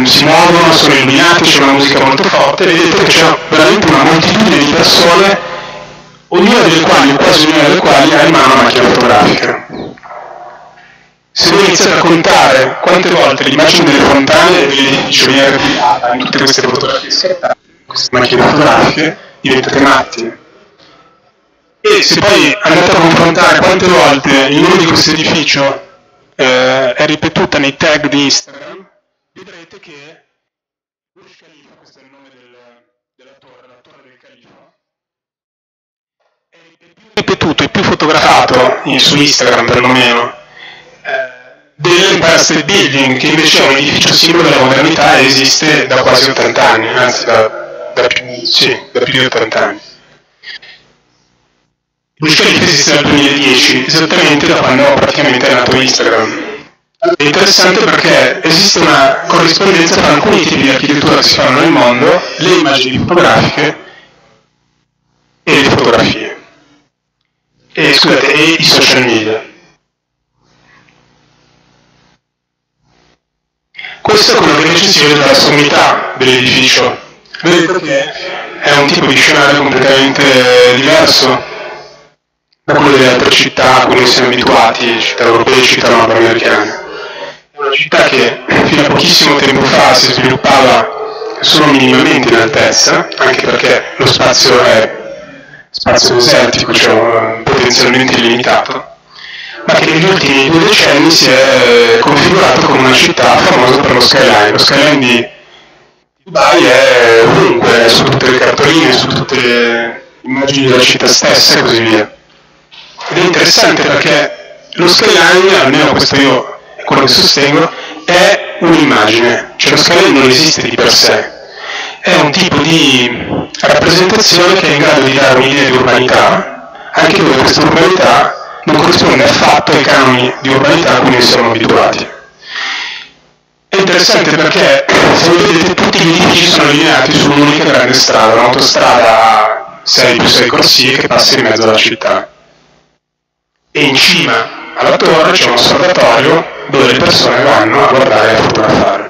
si muovono, sono illuminati, c'è una musica molto forte, vedete che c'è veramente una moltitudine di persone, ognuna delle quali, o quasi ognuna delle quali, ha in mano una macchina fotografica. Se voi iniziate a contare quante volte l'immagine delle fontane dell'edificio viene replicata in tutte queste fotografie scattate, queste macchine fotografiche, diventate matti. E se poi andate a confrontare quante volte il nome di questo edificio è ripetuta nei tag di Instagram, vedrete che Burj Khalifa, questo è il nome della torre, la torre del Califa, è più ripetuto e più fotografato su Instagram perlomeno dell'Empire State Building, che invece è un edificio simbolo della modernità e esiste da quasi 80 anni, anzi da più di 80 anni. Burj Khalifa esiste dal 2010, esattamente da quando praticamente è nato Instagram. È interessante perché esiste una corrispondenza tra alcuni tipi di architettura che si fanno nel mondo, le immagini fotografiche e le fotografie. E i social media. Questo è quello che invece si vede dalla sommità dell'edificio. Vedete che è un tipo di scenario completamente diverso da quello delle altre città a cui noi siamo abituati, città europee, città nord-americane. È una città che fino a pochissimo tempo fa si sviluppava solo minimamente in altezza, anche perché lo spazio è spazio desertico, cioè potenzialmente illimitato, ma che negli ultimi 2 decenni si è configurato come una città famosa per lo skyline. Lo skyline di Dubai è ovunque, su tutte le cartoline, su tutte le immagini della città stessa e così via. Ed è interessante perché lo skyline, almeno questo io è quello che sostengo, è un'immagine, cioè lo skyline non esiste di per sé, è un tipo di rappresentazione che è in grado di dare un'idea di urbanità, anche dove questa urbanità non corrisponde affatto ai canoni di urbanità a cui noi siamo abituati. È interessante perché, se voi vedete, tutti gli edifici sono allineati su un'unica grande strada, un'autostrada 6+6 corsie che passa in mezzo alla città. E in cima alla torre c'è un osservatorio dove le persone vanno a guardare e a fotografare.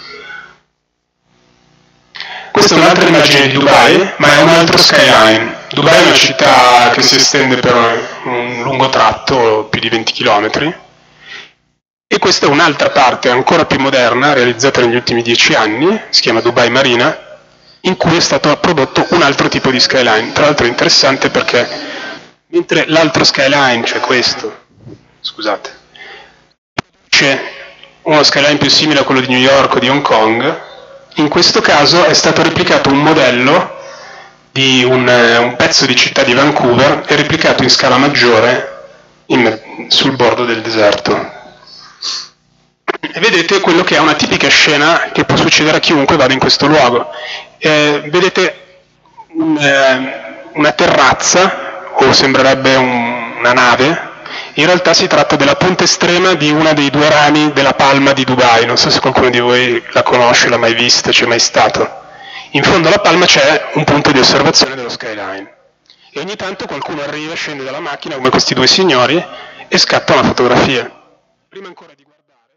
Questa è un'altra immagine di Dubai, ma è un altro skyline. Dubai è una città che si estende per un lungo tratto, più di 20 km, e questa è un'altra parte ancora più moderna, realizzata negli ultimi 10 anni, si chiama Dubai Marina, in cui è stato prodotto un altro tipo di skyline. Tra l'altro è interessante perché mentre l'altro skyline, cioè questo, scusate, c'è uno skyline più simile a quello di New York o di Hong Kong, in questo caso è stato replicato un modello di un pezzo di città di Vancouver e replicato in scala maggiore sul bordo del deserto. E vedete quello che è una tipica scena che può succedere a chiunque vada in questo luogo. Vedete una terrazza, o sembrerebbe una nave. In realtà si tratta della punta estrema di uno dei 2 rami della palma di Dubai. Non so se qualcuno di voi la conosce, l'ha mai vista, c'è mai stato. In fondo alla palma c'è un punto di osservazione dello skyline. E ogni tanto qualcuno arriva, scende dalla macchina, come questi 2 signori, e scatta una fotografia. Prima ancora di guardare,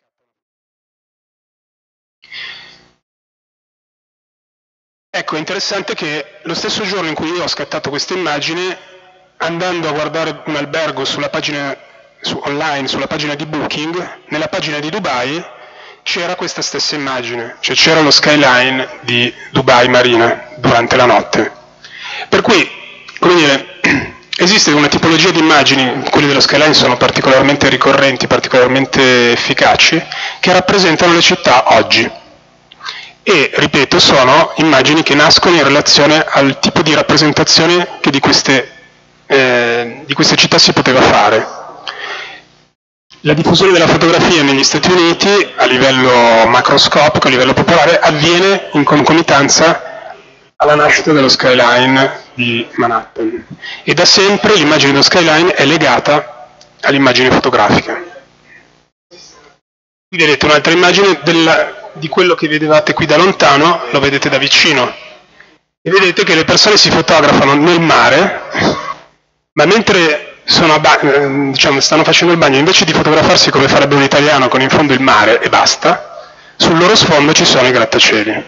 ecco, è interessante che lo stesso giorno in cui io ho scattato questa immagine, andando a guardare un albergo sulla pagina online, sulla pagina di Booking, nella pagina di Dubai c'era questa stessa immagine, cioè c'era lo skyline di Dubai Marina durante la notte. Per cui, come dire, esiste una tipologia di immagini, quelle dello skyline sono particolarmente ricorrenti, particolarmente efficaci, che rappresentano le città oggi. E, ripeto, sono immagini che nascono in relazione al tipo di rappresentazione che di queste città si poteva fare. La diffusione della fotografia negli Stati Uniti, a livello macroscopico, a livello popolare, avviene in concomitanza alla nascita dello skyline di Manhattan. E da sempre l'immagine dello skyline è legata all'immagine fotografica. Qui vedete un'altra immagine di quello che vedevate qui da lontano, lo vedete da vicino. E vedete che le persone si fotografano nel mare, ma mentre stanno facendo il bagno, invece di fotografarsi come farebbe un italiano con in fondo il mare e basta, sul loro sfondo ci sono i grattacieli.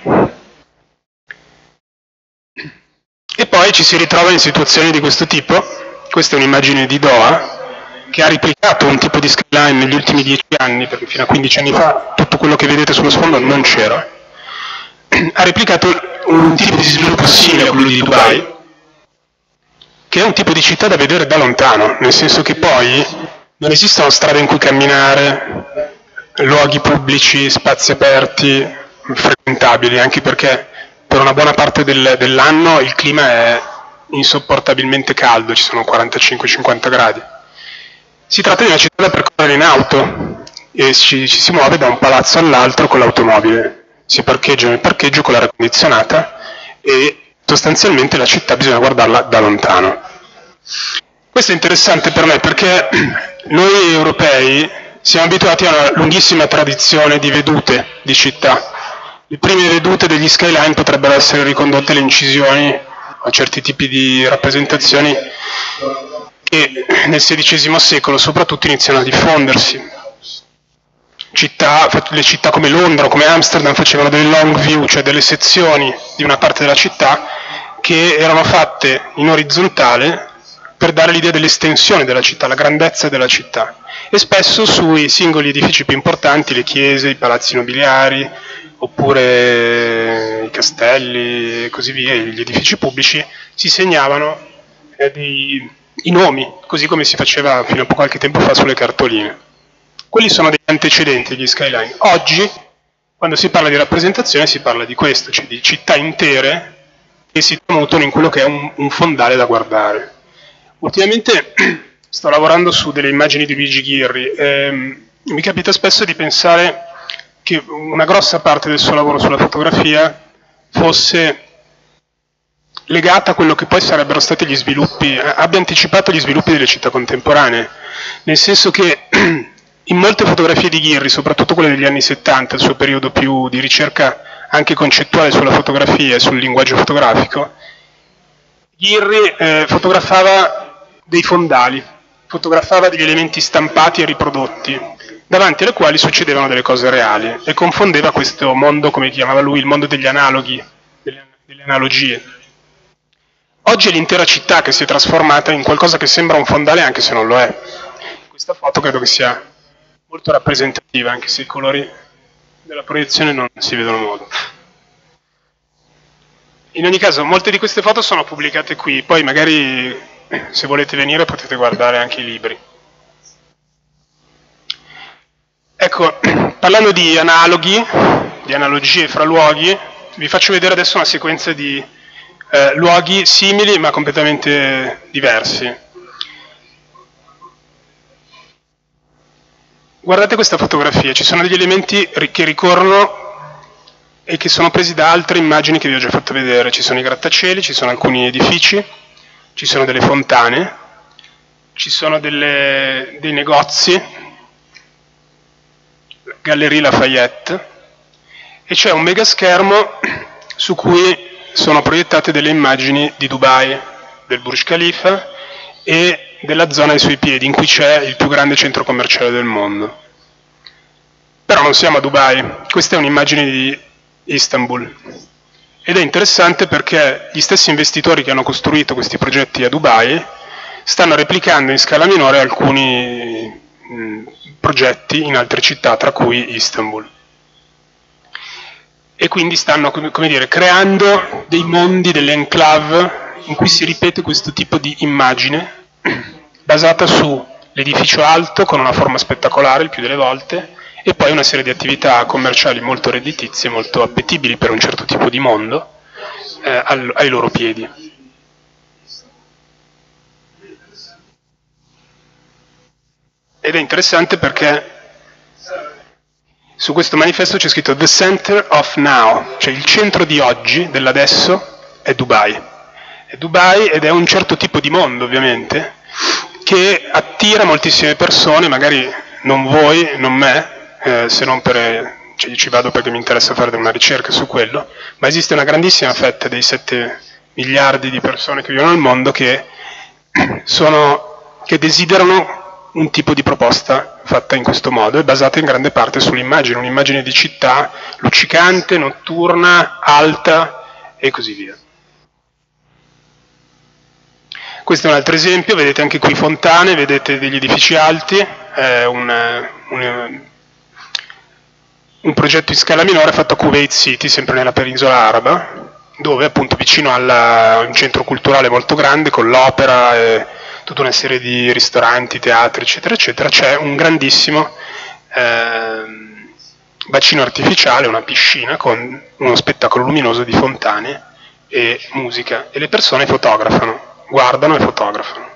E poi ci si ritrova in situazioni di questo tipo. Questa è un'immagine di Doha, che ha replicato un tipo di skyline negli ultimi 10 anni, perché fino a 15 anni fa tutto quello che vedete sullo sfondo non c'era. Ha replicato un tipo di sviluppo simile a quello di Dubai, che è un tipo di città da vedere da lontano, nel senso che poi non esistono strade in cui camminare, luoghi pubblici, spazi aperti, frequentabili, anche perché per una buona parte dell'anno il clima è insopportabilmente caldo, ci sono 45-50 gradi. Si tratta di una città da percorrere in auto e ci si muove da un palazzo all'altro con l'automobile. Si parcheggia nel parcheggio con l'aria condizionata e sostanzialmente la città bisogna guardarla da lontano. Questo è interessante per me perché noi europei siamo abituati a una lunghissima tradizione di vedute di città. Le prime vedute degli skyline potrebbero essere ricondotte alle incisioni a certi tipi di rappresentazioni che nel XVI secolo soprattutto iniziano a diffondersi. Le città come Londra o come Amsterdam facevano delle long view, cioè delle sezioni di una parte della città che erano fatte in orizzontale per dare l'idea dell'estensione della città, la grandezza della città. E spesso sui singoli edifici più importanti, le chiese, i palazzi nobiliari, oppure i castelli e così via, gli edifici pubblici, si segnavano i nomi, così come si faceva fino a qualche tempo fa sulle cartoline. Quelli sono degli antecedenti degli skyline. Oggi, quando si parla di rappresentazione, si parla di questo, cioè di città intere che si tramutano in quello che è un fondale da guardare. Ultimamente sto lavorando su delle immagini di Luigi Ghirri e mi capita spesso di pensare che una grossa parte del suo lavoro sulla fotografia fosse legata a quello che poi sarebbero stati gli sviluppi, abbia anticipato gli sviluppi delle città contemporanee, nel senso che in molte fotografie di Ghirri, soprattutto quelle degli anni 70, il suo periodo più di ricerca anche concettuale sulla fotografia e sul linguaggio fotografico, Ghirri fotografava dei fondali, fotografava degli elementi stampati e riprodotti, davanti alle quali succedevano delle cose reali, e confondeva questo mondo, come chiamava lui, il mondo degli analoghi, delle analogie. Oggi è l'intera città che si è trasformata in qualcosa che sembra un fondale anche se non lo è. Questa foto credo che sia molto rappresentativa, anche se i colori della proiezione non si vedono molto. In ogni caso, molte di queste foto sono pubblicate qui, poi magari se volete venire potete guardare anche i libri. Ecco, parlando di analoghi, di analogie fra luoghi, vi faccio vedere adesso una sequenza di luoghi simili ma completamente diversi. Guardate questa fotografia, ci sono degli elementi che ricorrono e che sono presi da altre immagini che vi ho già fatto vedere. Ci sono i grattacieli, ci sono alcuni edifici, ci sono delle fontane, ci sono dei negozi, Gallerie Lafayette, e c'è un mega schermo su cui sono proiettate delle immagini di Dubai, del Burj Khalifa e della zona ai suoi piedi, in cui c'è il più grande centro commerciale del mondo. Però non siamo a Dubai, questa è un'immagine di Istanbul. Ed è interessante perché gli stessi investitori che hanno costruito questi progetti a Dubai stanno replicando in scala minore alcuni progetti in altre città, tra cui Istanbul. E quindi stanno, come dire, creando dei mondi, delle enclave in cui si ripete questo tipo di immagine basata sull'edificio alto con una forma spettacolare il più delle volte e poi una serie di attività commerciali molto redditizie, molto appetibili per un certo tipo di mondo ai loro piedi. Ed è interessante perché su questo manifesto c'è scritto The Center of Now, cioè il centro di oggi, dell'adesso, è Dubai. È Dubai ed è un certo tipo di mondo, ovviamente, che attira moltissime persone, magari non voi, non me, se non per... Cioè, ci vado perché mi interessa fare una ricerca su quello, ma esiste una grandissima fetta dei 7 miliardi di persone che vivono nel mondo che desiderano un tipo di proposta fatta in questo modo, è basata in grande parte sull'immagine, un'immagine di città luccicante, notturna, alta e così via. Questo è un altro esempio, vedete anche qui fontane, vedete degli edifici alti, un progetto in scala minore fatto a Kuwait City, sempre nella penisola araba, dove appunto vicino a un centro culturale molto grande con l'opera e tutta una serie di ristoranti, teatri, eccetera, eccetera, c'è un grandissimo bacino artificiale, una piscina con uno spettacolo luminoso di fontane e musica, e le persone fotografano, guardano e fotografano.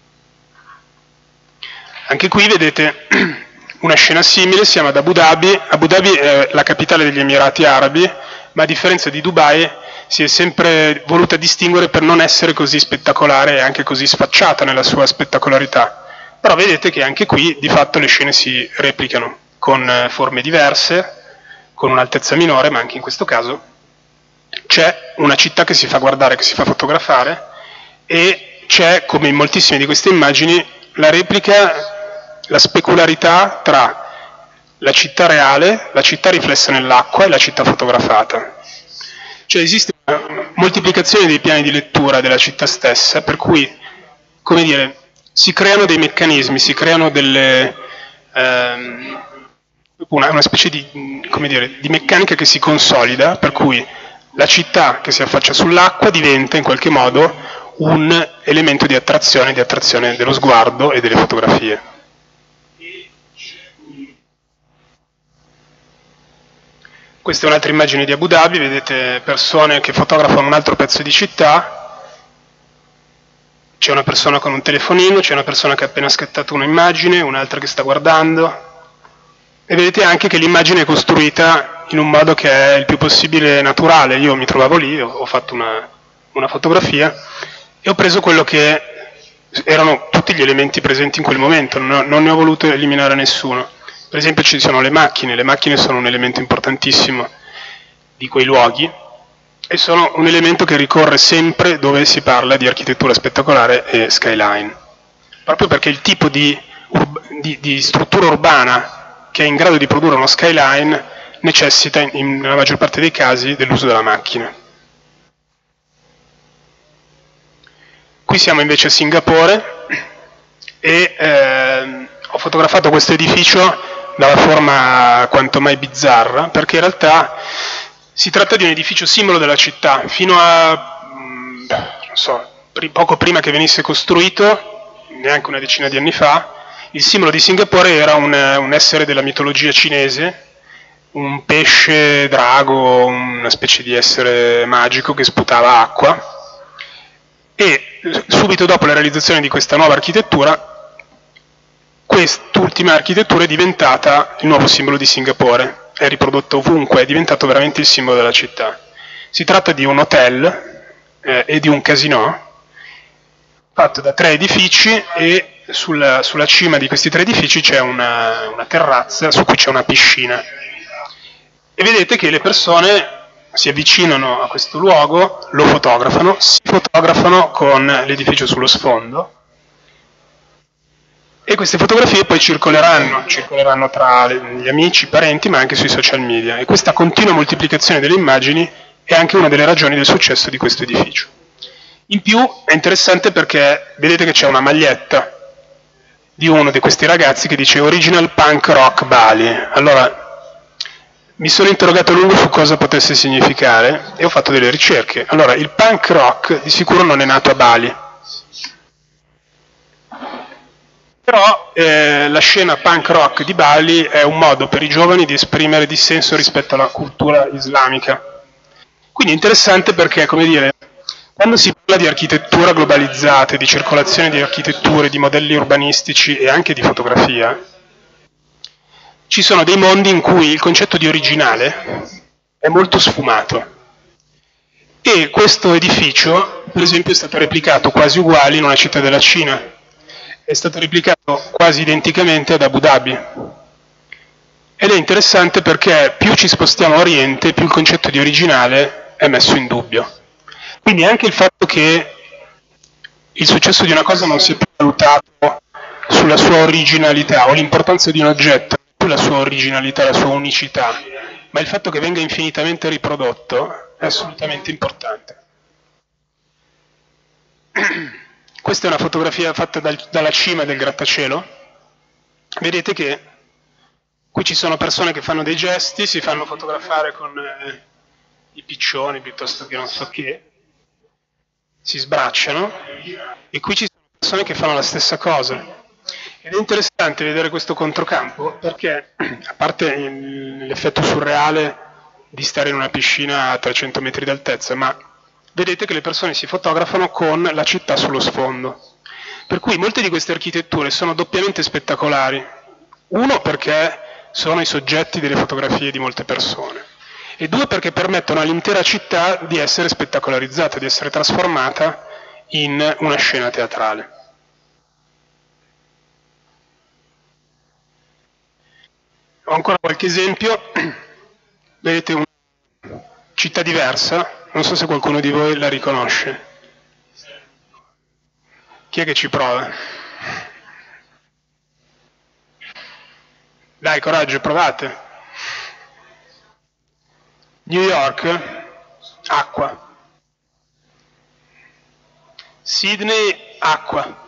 Anche qui vedete una scena simile, siamo ad Abu Dhabi. Abu Dhabi è la capitale degli Emirati Arabi, ma a differenza di Dubai si è sempre voluta distinguere per non essere così spettacolare e anche così sfacciata nella sua spettacolarità. Però vedete che anche qui di fatto le scene si replicano con forme diverse, con un'altezza minore, ma anche in questo caso c'è una città che si fa guardare, che si fa fotografare, e c'è, come in moltissime di queste immagini, la replica, la specularità tra la città reale, la città riflessa nell'acqua e la città fotografata. Cioè esiste una moltiplicazione dei piani di lettura della città stessa, per cui, come dire, si creano dei meccanismi, si creano delle, una specie di, come dire, di meccanica che si consolida, per cui la città che si affaccia sull'acqua diventa in qualche modo un elemento di attrazione dello sguardo e delle fotografie. Questa è un'altra immagine di Abu Dhabi, vedete persone che fotografano un altro pezzo di città, c'è una persona con un telefonino, c'è una persona che ha appena scattato un'immagine, un'altra che sta guardando, e vedete anche che l'immagine è costruita in un modo che è il più possibile naturale. Io mi trovavo lì, ho fatto una fotografia e ho preso quello che erano tutti gli elementi presenti in quel momento, non ne ho voluto eliminare nessuno. Per esempio ci sono le macchine sono un elemento importantissimo di quei luoghi e sono un elemento che ricorre sempre dove si parla di architettura spettacolare e skyline, proprio perché il tipo di struttura urbana che è in grado di produrre uno skyline necessita nella maggior parte dei casi dell'uso della macchina. Qui siamo invece a Singapore e ho fotografato questo edificio dalla forma quanto mai bizzarra, perché in realtà si tratta di un edificio simbolo della città. Fino a, non so, poco prima che venisse costruito, neanche una decina di anni fa, il simbolo di Singapore era un essere della mitologia cinese, un pesce drago, una specie di essere magico che sputava acqua, e subito dopo la realizzazione di questa nuova architettura, quest'ultima architettura è diventata il nuovo simbolo di Singapore, è riprodotta ovunque, è diventato veramente il simbolo della città. Si tratta di un hotel e di un casinò fatto da 3 edifici e sulla cima di questi 3 edifici c'è una terrazza su cui c'è una piscina. E vedete che le persone si avvicinano a questo luogo, lo fotografano, si fotografano con l'edificio sullo sfondo, e queste fotografie poi circoleranno tra gli amici, i parenti, ma anche sui social media, e questa continua moltiplicazione delle immagini è anche una delle ragioni del successo di questo edificio. In più è interessante perché vedete che c'è una maglietta di uno di questi ragazzi che dice Original Punk Rock Bali. Allora, mi sono interrogato a lungo su cosa potesse significare e ho fatto delle ricerche. Allora, il punk rock di sicuro non è nato a Bali, però la scena punk rock di Bali è un modo per i giovani di esprimere dissenso rispetto alla cultura islamica. Quindi è interessante perché, come dire, quando si parla di architettura globalizzata, di circolazione di architetture, di modelli urbanistici e anche di fotografia, ci sono dei mondi in cui il concetto di originale è molto sfumato. E questo edificio, per esempio, è stato replicato quasi uguale in una città della Cina. È stato replicato quasi identicamente ad Abu Dhabi. Ed è interessante perché più ci spostiamo a oriente, più il concetto di originale è messo in dubbio. Quindi anche il fatto che il successo di una cosa non sia più valutato sulla sua originalità o l'importanza di un oggetto, non è più la sua originalità, la sua unicità, ma il fatto che venga infinitamente riprodotto è assolutamente importante. Questa è una fotografia fatta dalla cima del grattacielo. Vedete che qui ci sono persone che fanno dei gesti, si fanno fotografare con i piccioni piuttosto che non so che, si sbracciano, e qui ci sono persone che fanno la stessa cosa. Ed è interessante vedere questo controcampo perché, a parte l'effetto surreale di stare in una piscina a 300 metri d'altezza, ma vedete che le persone si fotografano con la città sullo sfondo. Per cui molte di queste architetture sono doppiamente spettacolari. Uno perché sono i soggetti delle fotografie di molte persone, e due perché permettono all'intera città di essere spettacolarizzata, di essere trasformata in una scena teatrale. Ho ancora qualche esempio. Vedete una città diversa, non so se qualcuno di voi la riconosce. Chi è che ci prova? Dai, coraggio, provate. New York, acqua. Sydney, acqua.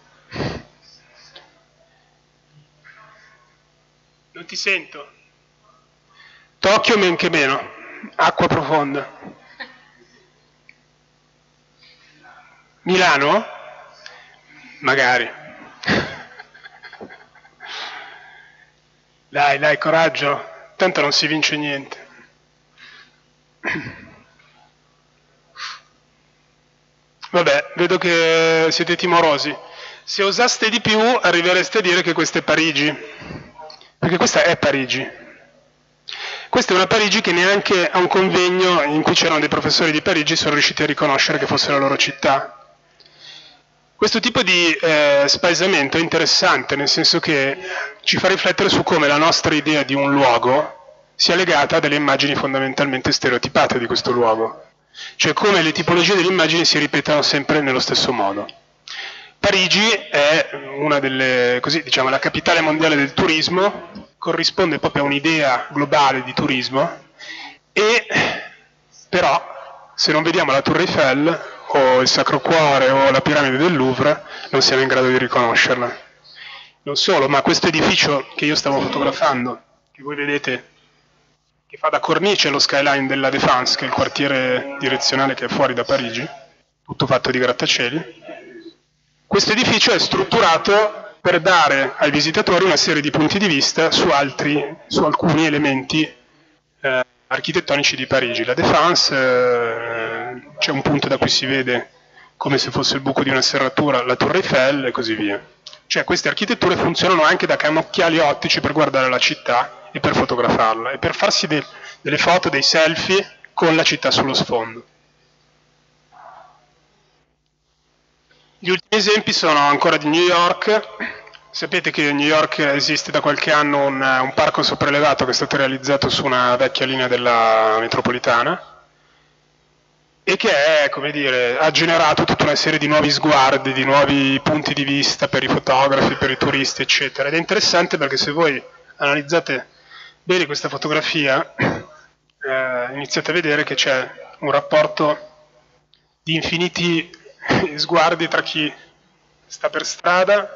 Non ti sento. Tokyo, men che meno, acqua profonda. Milano? Magari. Dai, coraggio, tanto non si vince niente. Vabbè, vedo che siete timorosi. Se osaste di più arrivereste a dire che questa è Parigi, perché questa è Parigi. Questa è una Parigi che neanche a un convegno in cui c'erano dei professori di Parigi sono riusciti a riconoscere che fosse la loro città. Questo tipo di spaesamento è interessante, nel senso che ci fa riflettere su come la nostra idea di un luogo sia legata a delle immagini fondamentalmente stereotipate di questo luogo, cioè come le tipologie delle immagini si ripetano sempre nello stesso modo. Parigi è una delle, così diciamo, la capitale mondiale del turismo, corrisponde proprio a un'idea globale di turismo, e però se non vediamo la Tour Eiffel o il Sacro Cuore o la piramide del Louvre non siamo in grado di riconoscerla. Non solo, ma questo edificio che io stavo fotografando, che voi vedete che fa da cornice allo skyline della Défense, che è il quartiere direzionale che è fuori da Parigi, tutto fatto di grattacieli, questo edificio è strutturato per dare ai visitatori una serie di punti di vista su alcuni elementi architettonici di Parigi. La Défense, c'è un punto da cui si vede come se fosse il buco di una serratura la Tour Eiffel e così via. Cioè queste architetture funzionano anche da cannocchiali ottici per guardare la città e per fotografarla e per farsi delle foto, dei selfie con la città sullo sfondo. Gli ultimi esempi sono ancora di New York. Sapete che a New York esiste da qualche anno un parco sopraelevato che è stato realizzato su una vecchia linea della metropolitana e che è, come dire, ha generato tutta una serie di nuovi sguardi, di nuovi punti di vista per i fotografi, per i turisti, eccetera. Ed è interessante perché se voi analizzate bene questa fotografia iniziate a vedere che c'è un rapporto di infiniti sguardi tra chi sta per strada,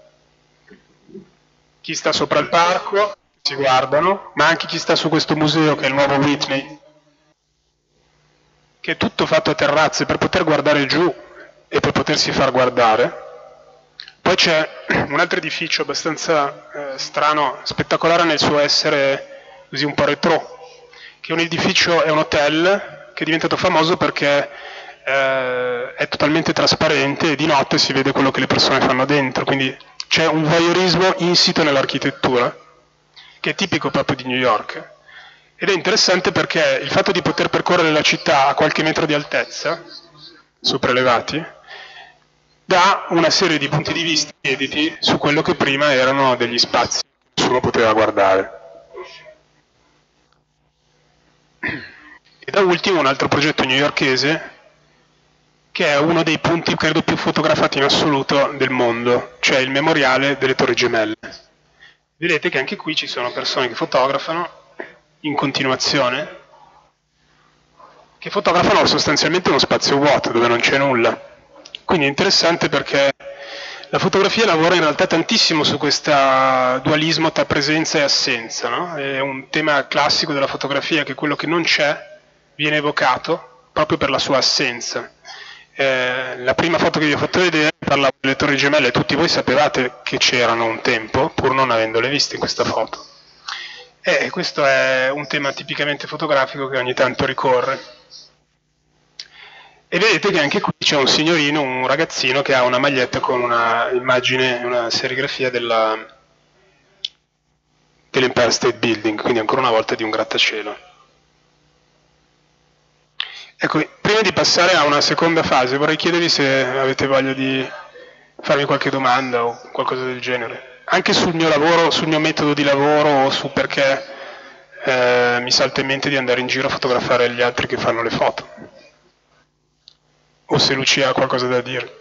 chi sta sopra il parco, si guardano, ma anche chi sta su questo museo che è il nuovo Whitney, che è tutto fatto a terrazze per poter guardare giù e per potersi far guardare. Poi c'è un altro edificio abbastanza strano, spettacolare nel suo essere così un po' retro, che è un edificio, è un hotel che è diventato famoso perché è totalmente trasparente e di notte si vede quello che le persone fanno dentro, quindi c'è un voyeurismo insito nell'architettura che è tipico proprio di New York. Ed è interessante perché il fatto di poter percorrere la città a qualche metro di altezza, sopraelevati, dà una serie di punti di vista inediti su quello che prima erano degli spazi che nessuno poteva guardare. E da ultimo un altro progetto newyorkese che è uno dei punti, credo, più fotografati in assoluto del mondo, cioè il memoriale delle Torri Gemelle. Vedete che anche qui ci sono persone che fotografano in continuazione, che fotografano sostanzialmente uno spazio vuoto dove non c'è nulla. Quindi è interessante perché la fotografia lavora in realtà tantissimo su questo dualismo tra presenza e assenza, no? È un tema classico della fotografia che quello che non c'è viene evocato proprio per la sua assenza. La prima foto che vi ho fatto vedere parlava delle Torri Gemelle, tutti voi sapevate che c'erano un tempo, pur non avendole viste in questa foto. E questo è un tema tipicamente fotografico che ogni tanto ricorre. E vedete che anche qui c'è un signorino, un ragazzino che ha una maglietta con una immagine, una serigrafia dell'Empire State Building, quindi ancora una volta di un grattacielo. Ecco, prima di passare a una seconda fase vorrei chiedervi se avete voglia di farmi qualche domanda o qualcosa del genere, anche sul mio lavoro, sul mio metodo di lavoro o su perché mi salta in mente di andare in giro a fotografare gli altri che fanno le foto, o se Lucia ha qualcosa da dire.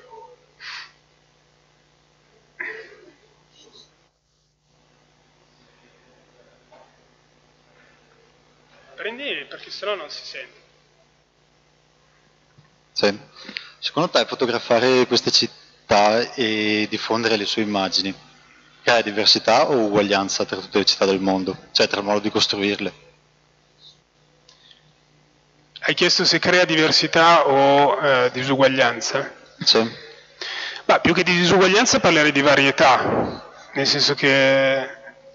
Prendi perché sennò non si sente. Sì. Secondo te fotografare queste città e diffondere le sue immagini crea diversità o uguaglianza tra tutte le città del mondo? Cioè tra il modo di costruirle? Hai chiesto se crea diversità o disuguaglianza? Sì. Ma più che di disuguaglianza parlerei di varietà, nel senso che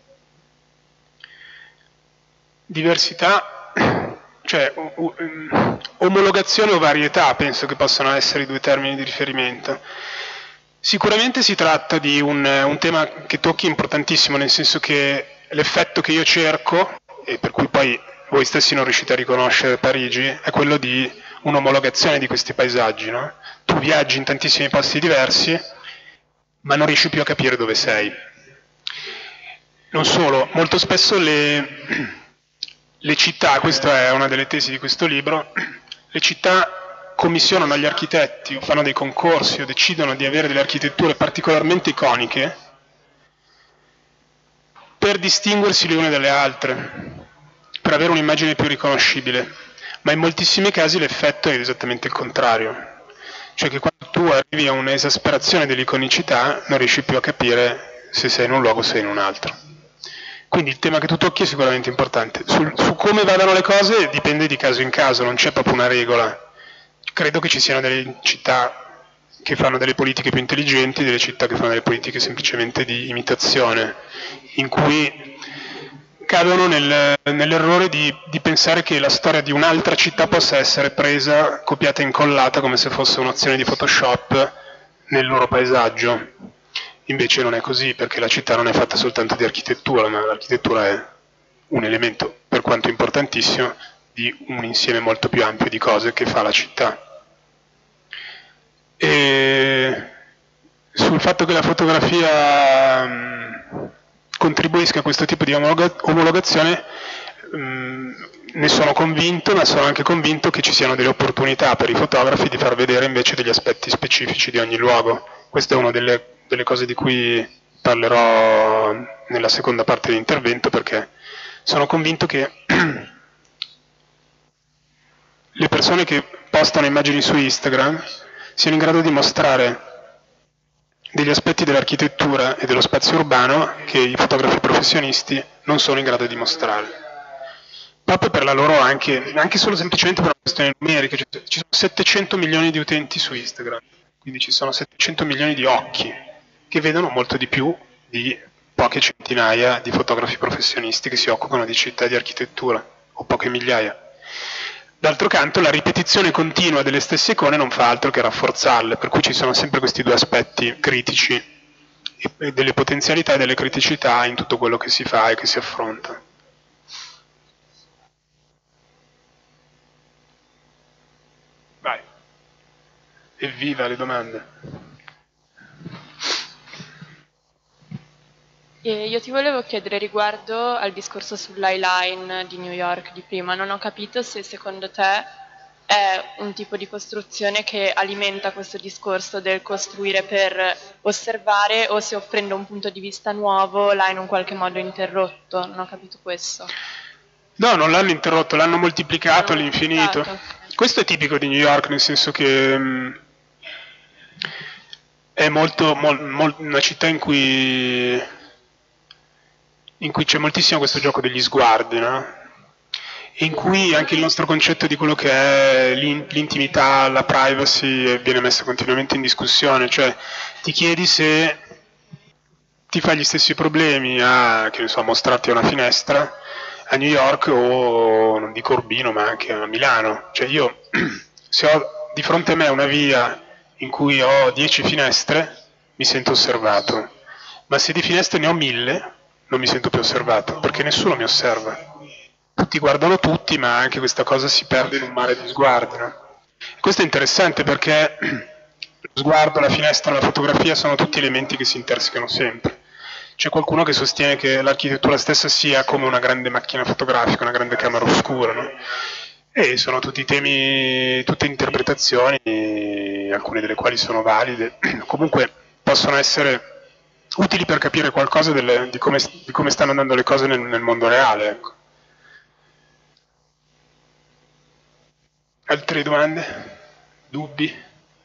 diversità, cioè omologazione o varietà penso che possano essere i due termini di riferimento. Sicuramente si tratta di un tema che tocchi importantissimo, nel senso che l'effetto che io cerco, e per cui poi voi stessi non riuscite a riconoscere Parigi, è quello di un'omologazione di questi paesaggi, no? Tu viaggi in tantissimi posti diversi, ma non riesci più a capire dove sei. Non solo, molto spesso le città, questa è una delle tesi di questo libro, le città commissionano agli architetti o fanno dei concorsi o decidono di avere delle architetture particolarmente iconiche per distinguersi le une dalle altre, per avere un'immagine più riconoscibile, ma in moltissimi casi l'effetto è esattamente il contrario, cioè che quando tu arrivi a un'esasperazione dell'iconicità non riesci più a capire se sei in un luogo o sei in un altro. Quindi il tema che tu tocchi è sicuramente importante. Su come vadano le cose dipende di caso in caso, non c'è proprio una regola. Credo che ci siano delle città che fanno delle politiche più intelligenti, delle città che fanno delle politiche semplicemente di imitazione, in cui cadono nell'errore di pensare che la storia di un'altra città possa essere presa, copiata e incollata come se fosse un'azione di Photoshop nel loro paesaggio. Invece non è così, perché la città non è fatta soltanto di architettura, ma l'architettura è un elemento, per quanto importantissimo, di un insieme molto più ampio di cose che fa la città. E sul fatto che la fotografia contribuisca a questo tipo di omologazione ne sono convinto, ma sono anche convinto che ci siano delle opportunità per i fotografi di far vedere invece degli aspetti specifici di ogni luogo. Questa è una delle cose di cui parlerò nella seconda parte dell'intervento, perché sono convinto che le persone che postano immagini su Instagram siano in grado di mostrare degli aspetti dell'architettura e dello spazio urbano che i fotografi professionisti non sono in grado di mostrare. Proprio per la loro anche solo semplicemente per una questione numerica, cioè, ci sono 700 milioni di utenti su Instagram, quindi ci sono 700 milioni di occhi che vedono molto di più di poche centinaia di fotografi professionisti che si occupano di città e di architettura, o poche migliaia. D'altro canto la ripetizione continua delle stesse icone non fa altro che rafforzarle, per cui ci sono sempre questi due aspetti critici, e delle potenzialità e delle criticità in tutto quello che si fa e che si affronta. Vai. Evviva le domande. Io ti volevo chiedere riguardo al discorso sull'Eye Line di New York di prima, non ho capito se secondo te è un tipo di costruzione che alimenta questo discorso del costruire per osservare, o se offrendo un punto di vista nuovo l'ha in un qualche modo interrotto. Non ho capito questo. No, non l'hanno interrotto, l'hanno moltiplicato all'infinito. Questo è tipico di New York, nel senso che è una città in cui c'è moltissimo questo gioco degli sguardi, no? In cui anche il nostro concetto di quello che è l'intimità, la privacy viene messa continuamente in discussione, cioè ti chiedi se ti fai gli stessi problemi a, che ne so, a mostrarti una finestra a New York o non dico Urbino ma anche a Milano, cioè io se ho di fronte a me una via in cui ho 10 finestre mi sento osservato, ma se di finestre ne ho 1000 non mi sento più osservato perché nessuno mi osserva, tutti guardano tutti ma anche questa cosa si perde in un mare di sguardi, no? Questo è interessante perché lo sguardo, la finestra, la fotografia sono tutti elementi che si intersecano sempre. C'è qualcuno che sostiene che l'architettura stessa sia come una grande macchina fotografica, una grande camera oscura, no? E sono tutti temi, tutte interpretazioni, alcune delle quali sono valide, comunque possono essere utili per capire qualcosa di come stanno andando le cose nel mondo reale. Ecco. Altre domande? Dubbi?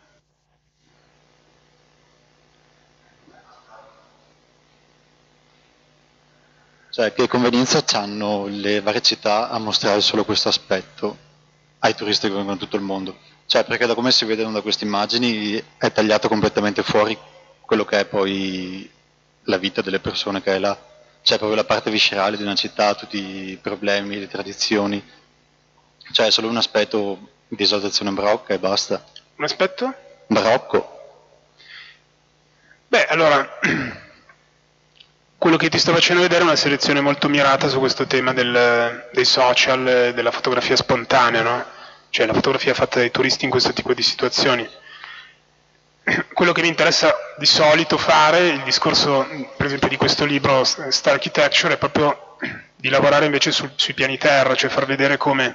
Cioè, che convenienza hanno le varie città a mostrare solo questo aspetto ai turisti che vengono da tutto il mondo? Cioè, perché da come si vedono da queste immagini è tagliato completamente fuori quello che è poi la vita delle persone che è là. Cioè, proprio la parte viscerale di una città, tutti i problemi, le tradizioni. Cioè, è solo un aspetto di esaltazione barocca e basta. Un aspetto? Barocco. Beh, allora, quello che ti sto facendo vedere è una selezione molto mirata su questo tema dei social, della fotografia spontanea, no? Cioè la fotografia fatta dai turisti in questo tipo di situazioni. Quello che mi interessa di solito fare, il discorso per esempio di questo libro Star Architecture, è proprio di lavorare invece sui piani terra, cioè far vedere come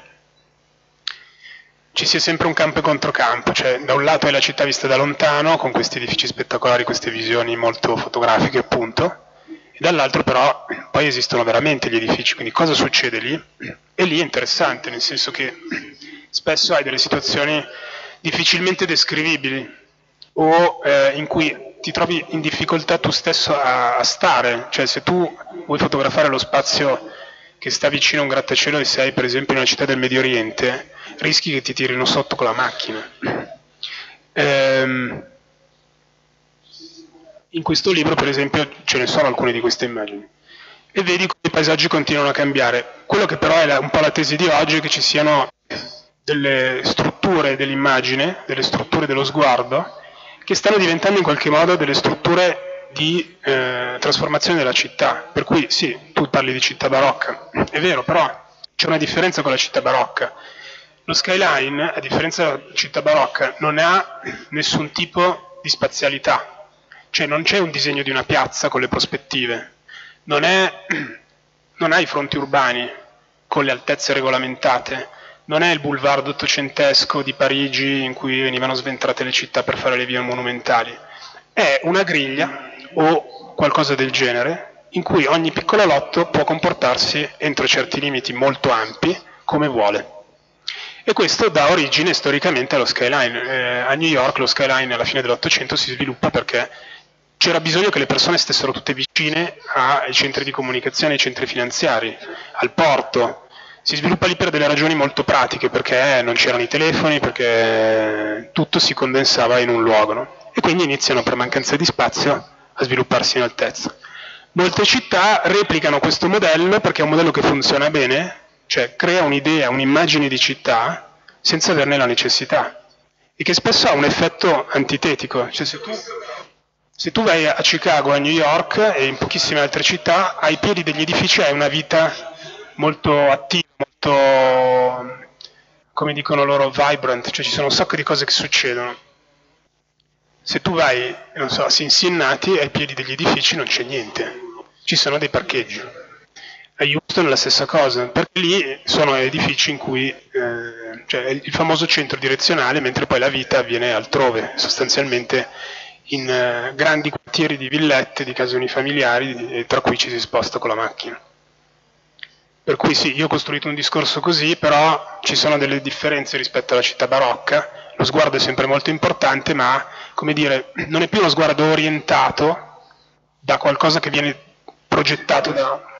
ci sia sempre un campo e controcampo, cioè da un lato è la città vista da lontano, con questi edifici spettacolari, queste visioni molto fotografiche appunto, e dall'altro però poi esistono veramente gli edifici, quindi cosa succede lì? E lì è interessante, nel senso che spesso hai delle situazioni difficilmente descrivibili o in cui ti trovi in difficoltà tu stesso a stare, cioè se tu vuoi fotografare lo spazio che sta vicino a un grattacielo e sei per esempio in una città del Medio Oriente, rischi che ti tirino sotto con la macchina. In questo libro per esempio ce ne sono alcune di queste immagini e vedi come i paesaggi continuano a cambiare. Quello che però è un po' la tesi di oggi è che ci siano delle strutture dell'immagine, delle strutture dello sguardo che stanno diventando in qualche modo delle strutture di trasformazione della città, per cui sì, tu parli di città barocca, è vero, però c'è una differenza con la città barocca. Lo skyline, a differenza della città barocca, non ha nessun tipo di spazialità, cioè non c'è un disegno di una piazza con le prospettive, non ha i fronti urbani con le altezze regolamentate, non è il boulevard ottocentesco di Parigi in cui venivano sventrate le città per fare le vie monumentali, è una griglia o qualcosa del genere in cui ogni piccolo lotto può comportarsi entro certi limiti molto ampi come vuole. E questo dà origine storicamente allo skyline. A New York lo skyline alla fine dell'Ottocento si sviluppa perché c'era bisogno che le persone stessero tutte vicine ai centri di comunicazione, ai centri finanziari, al porto. Si sviluppa lì per delle ragioni molto pratiche, perché non c'erano i telefoni, perché tutto si condensava in un luogo, no? E quindi iniziano per mancanza di spazio a svilupparsi in altezza. Molte città replicano questo modello perché è un modello che funziona bene, cioè crea un'idea, un'immagine di città senza averne la necessità e che spesso ha un effetto antitetico, cioè se tu vai a Chicago, a New York e in pochissime altre città, ai piedi degli edifici hai una vita molto attiva, molto, come dicono loro, vibrant, cioè ci sono un sacco di cose che succedono. Se tu vai, non so, a Cincinnati, ai piedi degli edifici non c'è niente, ci sono dei parcheggi. A Houston è la stessa cosa, perché lì sono edifici in cui cioè è il famoso centro direzionale, mentre poi la vita avviene altrove, sostanzialmente in grandi quartieri di villette, di case unifamiliari, tra cui ci si sposta con la macchina. Per cui sì, io ho costruito un discorso così, però ci sono delle differenze rispetto alla città barocca, lo sguardo è sempre molto importante, ma, come dire, non è più uno sguardo orientato da qualcosa che viene progettato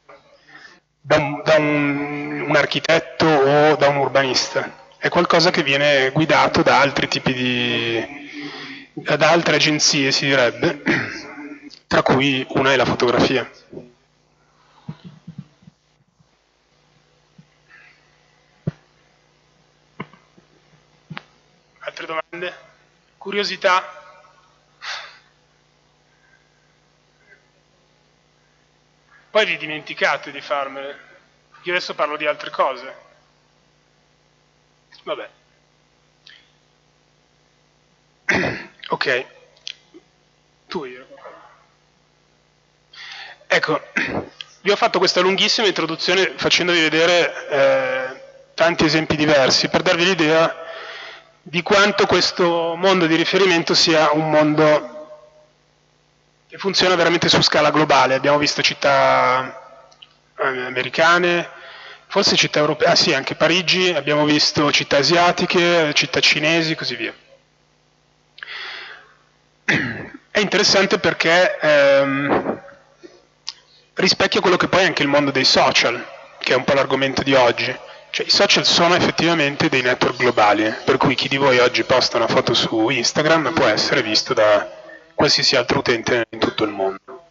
da un architetto o da un urbanista, è qualcosa che viene guidato da altri tipi da altre agenzie, si direbbe, tra cui una è la fotografia. Altre domande? Curiosità? Poi vi dimenticate di farmele. Io adesso parlo di altre cose. Vabbè. Ok. Io. Ecco, vi ho fatto questa lunghissima introduzione facendovi vedere tanti esempi diversi per darvi l'idea di quanto questo mondo di riferimento sia un mondo che funziona veramente su scala globale. Abbiamo visto città americane, forse città europee, sì, anche Parigi, abbiamo visto città asiatiche, città cinesi, così via. È interessante perché rispecchia quello che poi è anche il mondo dei social, che è un po' l'argomento di oggi. Cioè, i social sono effettivamente dei network globali, per cui chi di voi oggi posta una foto su Instagram può essere visto da qualsiasi altro utente in tutto il mondo.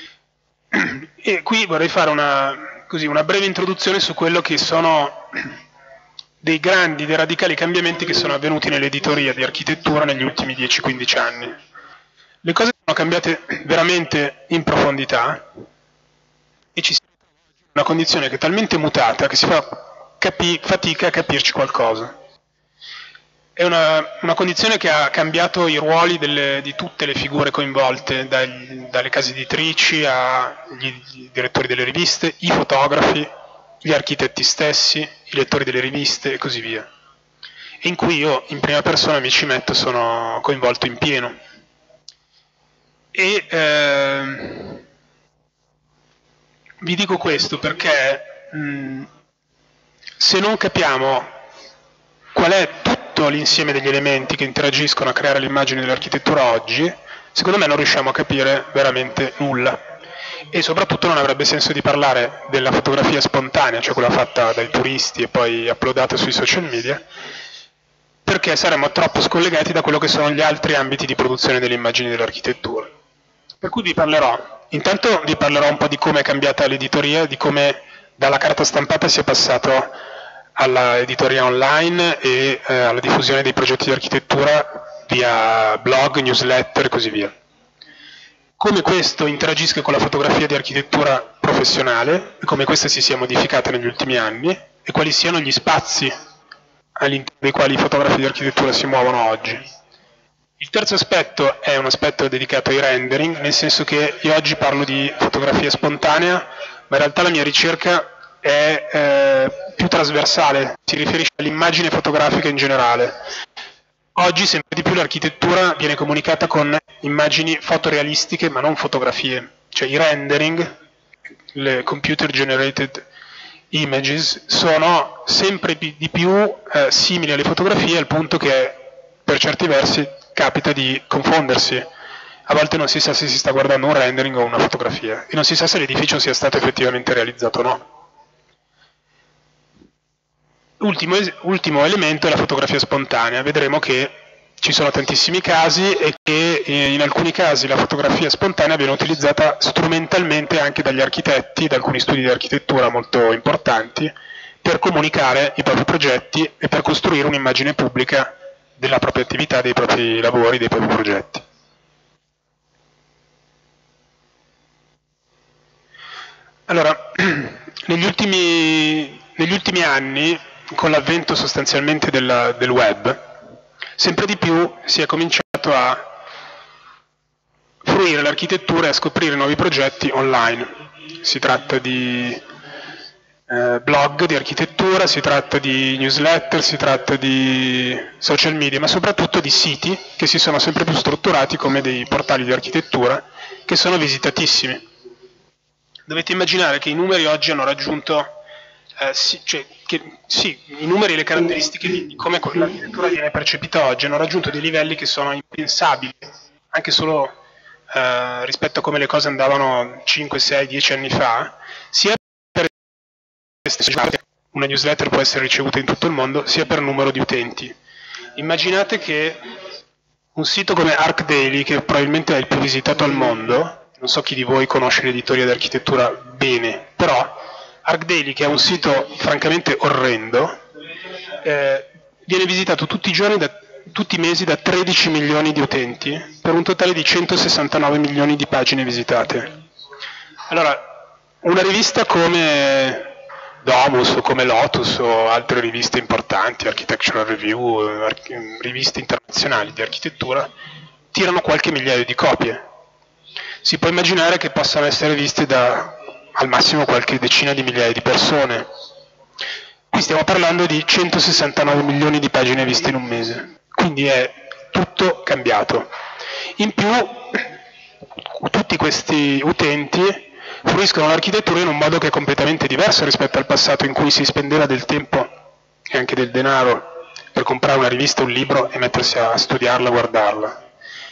E qui vorrei fare una breve introduzione su quello che sono dei radicali cambiamenti che sono avvenuti nell'editoria di architettura negli ultimi 10-15 anni. Le cose sono cambiate veramente in profondità e ci si trova in una condizione che è talmente mutata che si fa fatica a capirci qualcosa. È una condizione che ha cambiato i ruoli di tutte le figure coinvolte, dalle case editrici agli direttori delle riviste, i fotografi, gli architetti stessi, i lettori delle riviste e così via. E in cui io in prima persona mi ci metto, sono coinvolto in pieno. E vi dico questo perché se non capiamo qual è tutto l'insieme degli elementi che interagiscono a creare l'immagine dell'architettura oggi, secondo me non riusciamo a capire veramente nulla. E soprattutto non avrebbe senso di parlare della fotografia spontanea, cioè quella fatta dai turisti e poi uploadata sui social media, perché saremmo troppo scollegati da quello che sono gli altri ambiti di produzione delle immagini dell'architettura. Per cui intanto vi parlerò un po' di come è cambiata l'editoria, di come dalla carta stampata si è passato alla editoria online e alla diffusione dei progetti di architettura via blog, newsletter e così via. Come questo interagisca con la fotografia di architettura professionale e come questa si sia modificata negli ultimi anni e quali siano gli spazi all'interno dei quali i fotografi di architettura si muovono oggi. Il terzo aspetto è un aspetto dedicato ai rendering, nel senso che io oggi parlo di fotografia spontanea, ma in realtà la mia ricerca è più trasversale, si riferisce all'immagine fotografica in generale. Oggi sempre di più l'architettura viene comunicata con immagini fotorealistiche, ma non fotografie, cioè i rendering, le computer generated images, sono sempre di più simili alle fotografie, al punto che per certi versi capita di confondersi. A volte non si sa se si sta guardando un rendering o una fotografia e non si sa se l'edificio sia stato effettivamente realizzato o no. Ultimo elemento è la fotografia spontanea. Vedremo che ci sono tantissimi casi e che in alcuni casi la fotografia spontanea viene utilizzata strumentalmente anche dagli architetti, da alcuni studi di architettura molto importanti, per comunicare i propri progetti e per costruire un'immagine pubblica della propria attività, dei propri lavori, dei propri progetti. Allora, negli ultimi anni, con l'avvento sostanzialmente del web, sempre di più si è cominciato a fruire l'architettura e a scoprire nuovi progetti online. Si tratta di blog di architettura, si tratta di newsletter, si tratta di social media, ma soprattutto di siti che si sono sempre più strutturati come dei portali di architettura che sono visitatissimi. Dovete immaginare che i numeri oggi hanno raggiunto, i numeri e le caratteristiche di come l'architettura viene percepita oggi hanno raggiunto dei livelli che sono impensabili, anche solo rispetto a come le cose andavano 5, 6, 10 anni fa, sia per una newsletter può essere ricevuta in tutto il mondo, sia per numero di utenti. Immaginate che un sito come ArcDaily, che probabilmente è il più visitato al mondo, non so chi di voi conosce l'editoria di architettura bene, però ArcDaily, che è un sito francamente orrendo, viene visitato tutti i giorni, tutti i mesi da 13 milioni di utenti, per un totale di 169 milioni di pagine visitate. Allora, una rivista come Domus o come Lotus o altre riviste importanti, Architectural Review, riviste internazionali di architettura, tirano qualche migliaio di copie. Si può immaginare che possano essere viste da al massimo qualche decina di migliaia di persone. Qui stiamo parlando di 169 milioni di pagine viste in un mese, quindi è tutto cambiato. In più, tutti questi utenti fruiscono l'architettura in un modo che è completamente diverso rispetto al passato, in cui si spendeva del tempo e anche del denaro per comprare una rivista, un libro e mettersi a studiarla, a guardarla.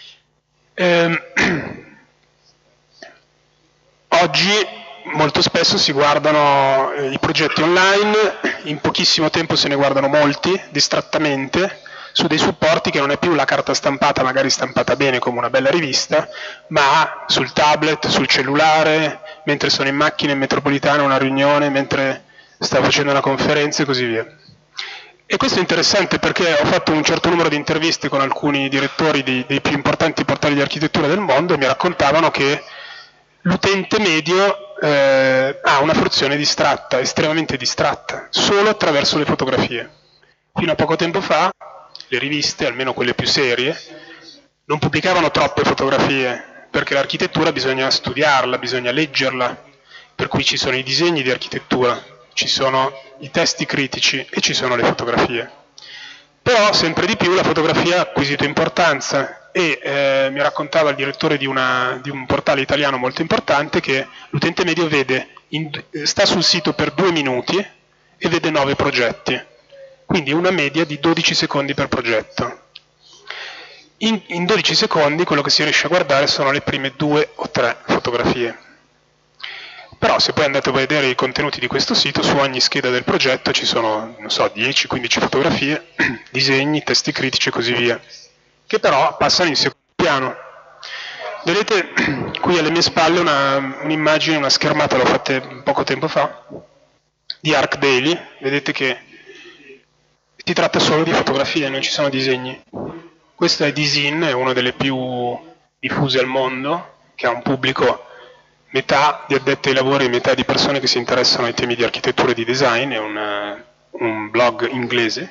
Oggi molto spesso si guardano i progetti online, in pochissimo tempo se ne guardano molti, distrattamente, su dei supporti che non è più la carta stampata, magari stampata bene come una bella rivista, ma sul tablet, sul cellulare, mentre sono in macchina in metropolitana a una riunione, mentre sto facendo una conferenza e così via. E questo è interessante perché ho fatto un certo numero di interviste con alcuni direttori dei più importanti portali di architettura del mondo e mi raccontavano che l'utente medio ha una fruizione distratta, estremamente distratta, solo attraverso le fotografie. Fino a poco tempo fa le riviste, almeno quelle più serie, non pubblicavano troppe fotografie, perché l'architettura bisogna studiarla, bisogna leggerla, per cui ci sono i disegni di architettura, ci sono i testi critici e ci sono le fotografie. Però sempre di più la fotografia ha acquisito importanza e mi raccontava il direttore di un portale italiano molto importante che l'utente medio sta sul sito per 2 minuti e vede 9 progetti, quindi una media di 12 secondi per progetto. In 12 secondi quello che si riesce a guardare sono le prime 2 o 3 fotografie. Però se poi andate a vedere i contenuti di questo sito, su ogni scheda del progetto ci sono, non so, 10-15 fotografie, disegni, testi critici e così via, che però passano in secondo piano. Vedete qui alle mie spalle un'immagine, una schermata, l'ho fatta poco tempo fa, di ArcDaily. Vedete che si tratta solo di fotografie, non ci sono disegni. Questo è Dizin, è una delle più diffuse al mondo, che ha un pubblico metà di addetti ai lavori e metà di persone che si interessano ai temi di architettura e di design, è un blog inglese.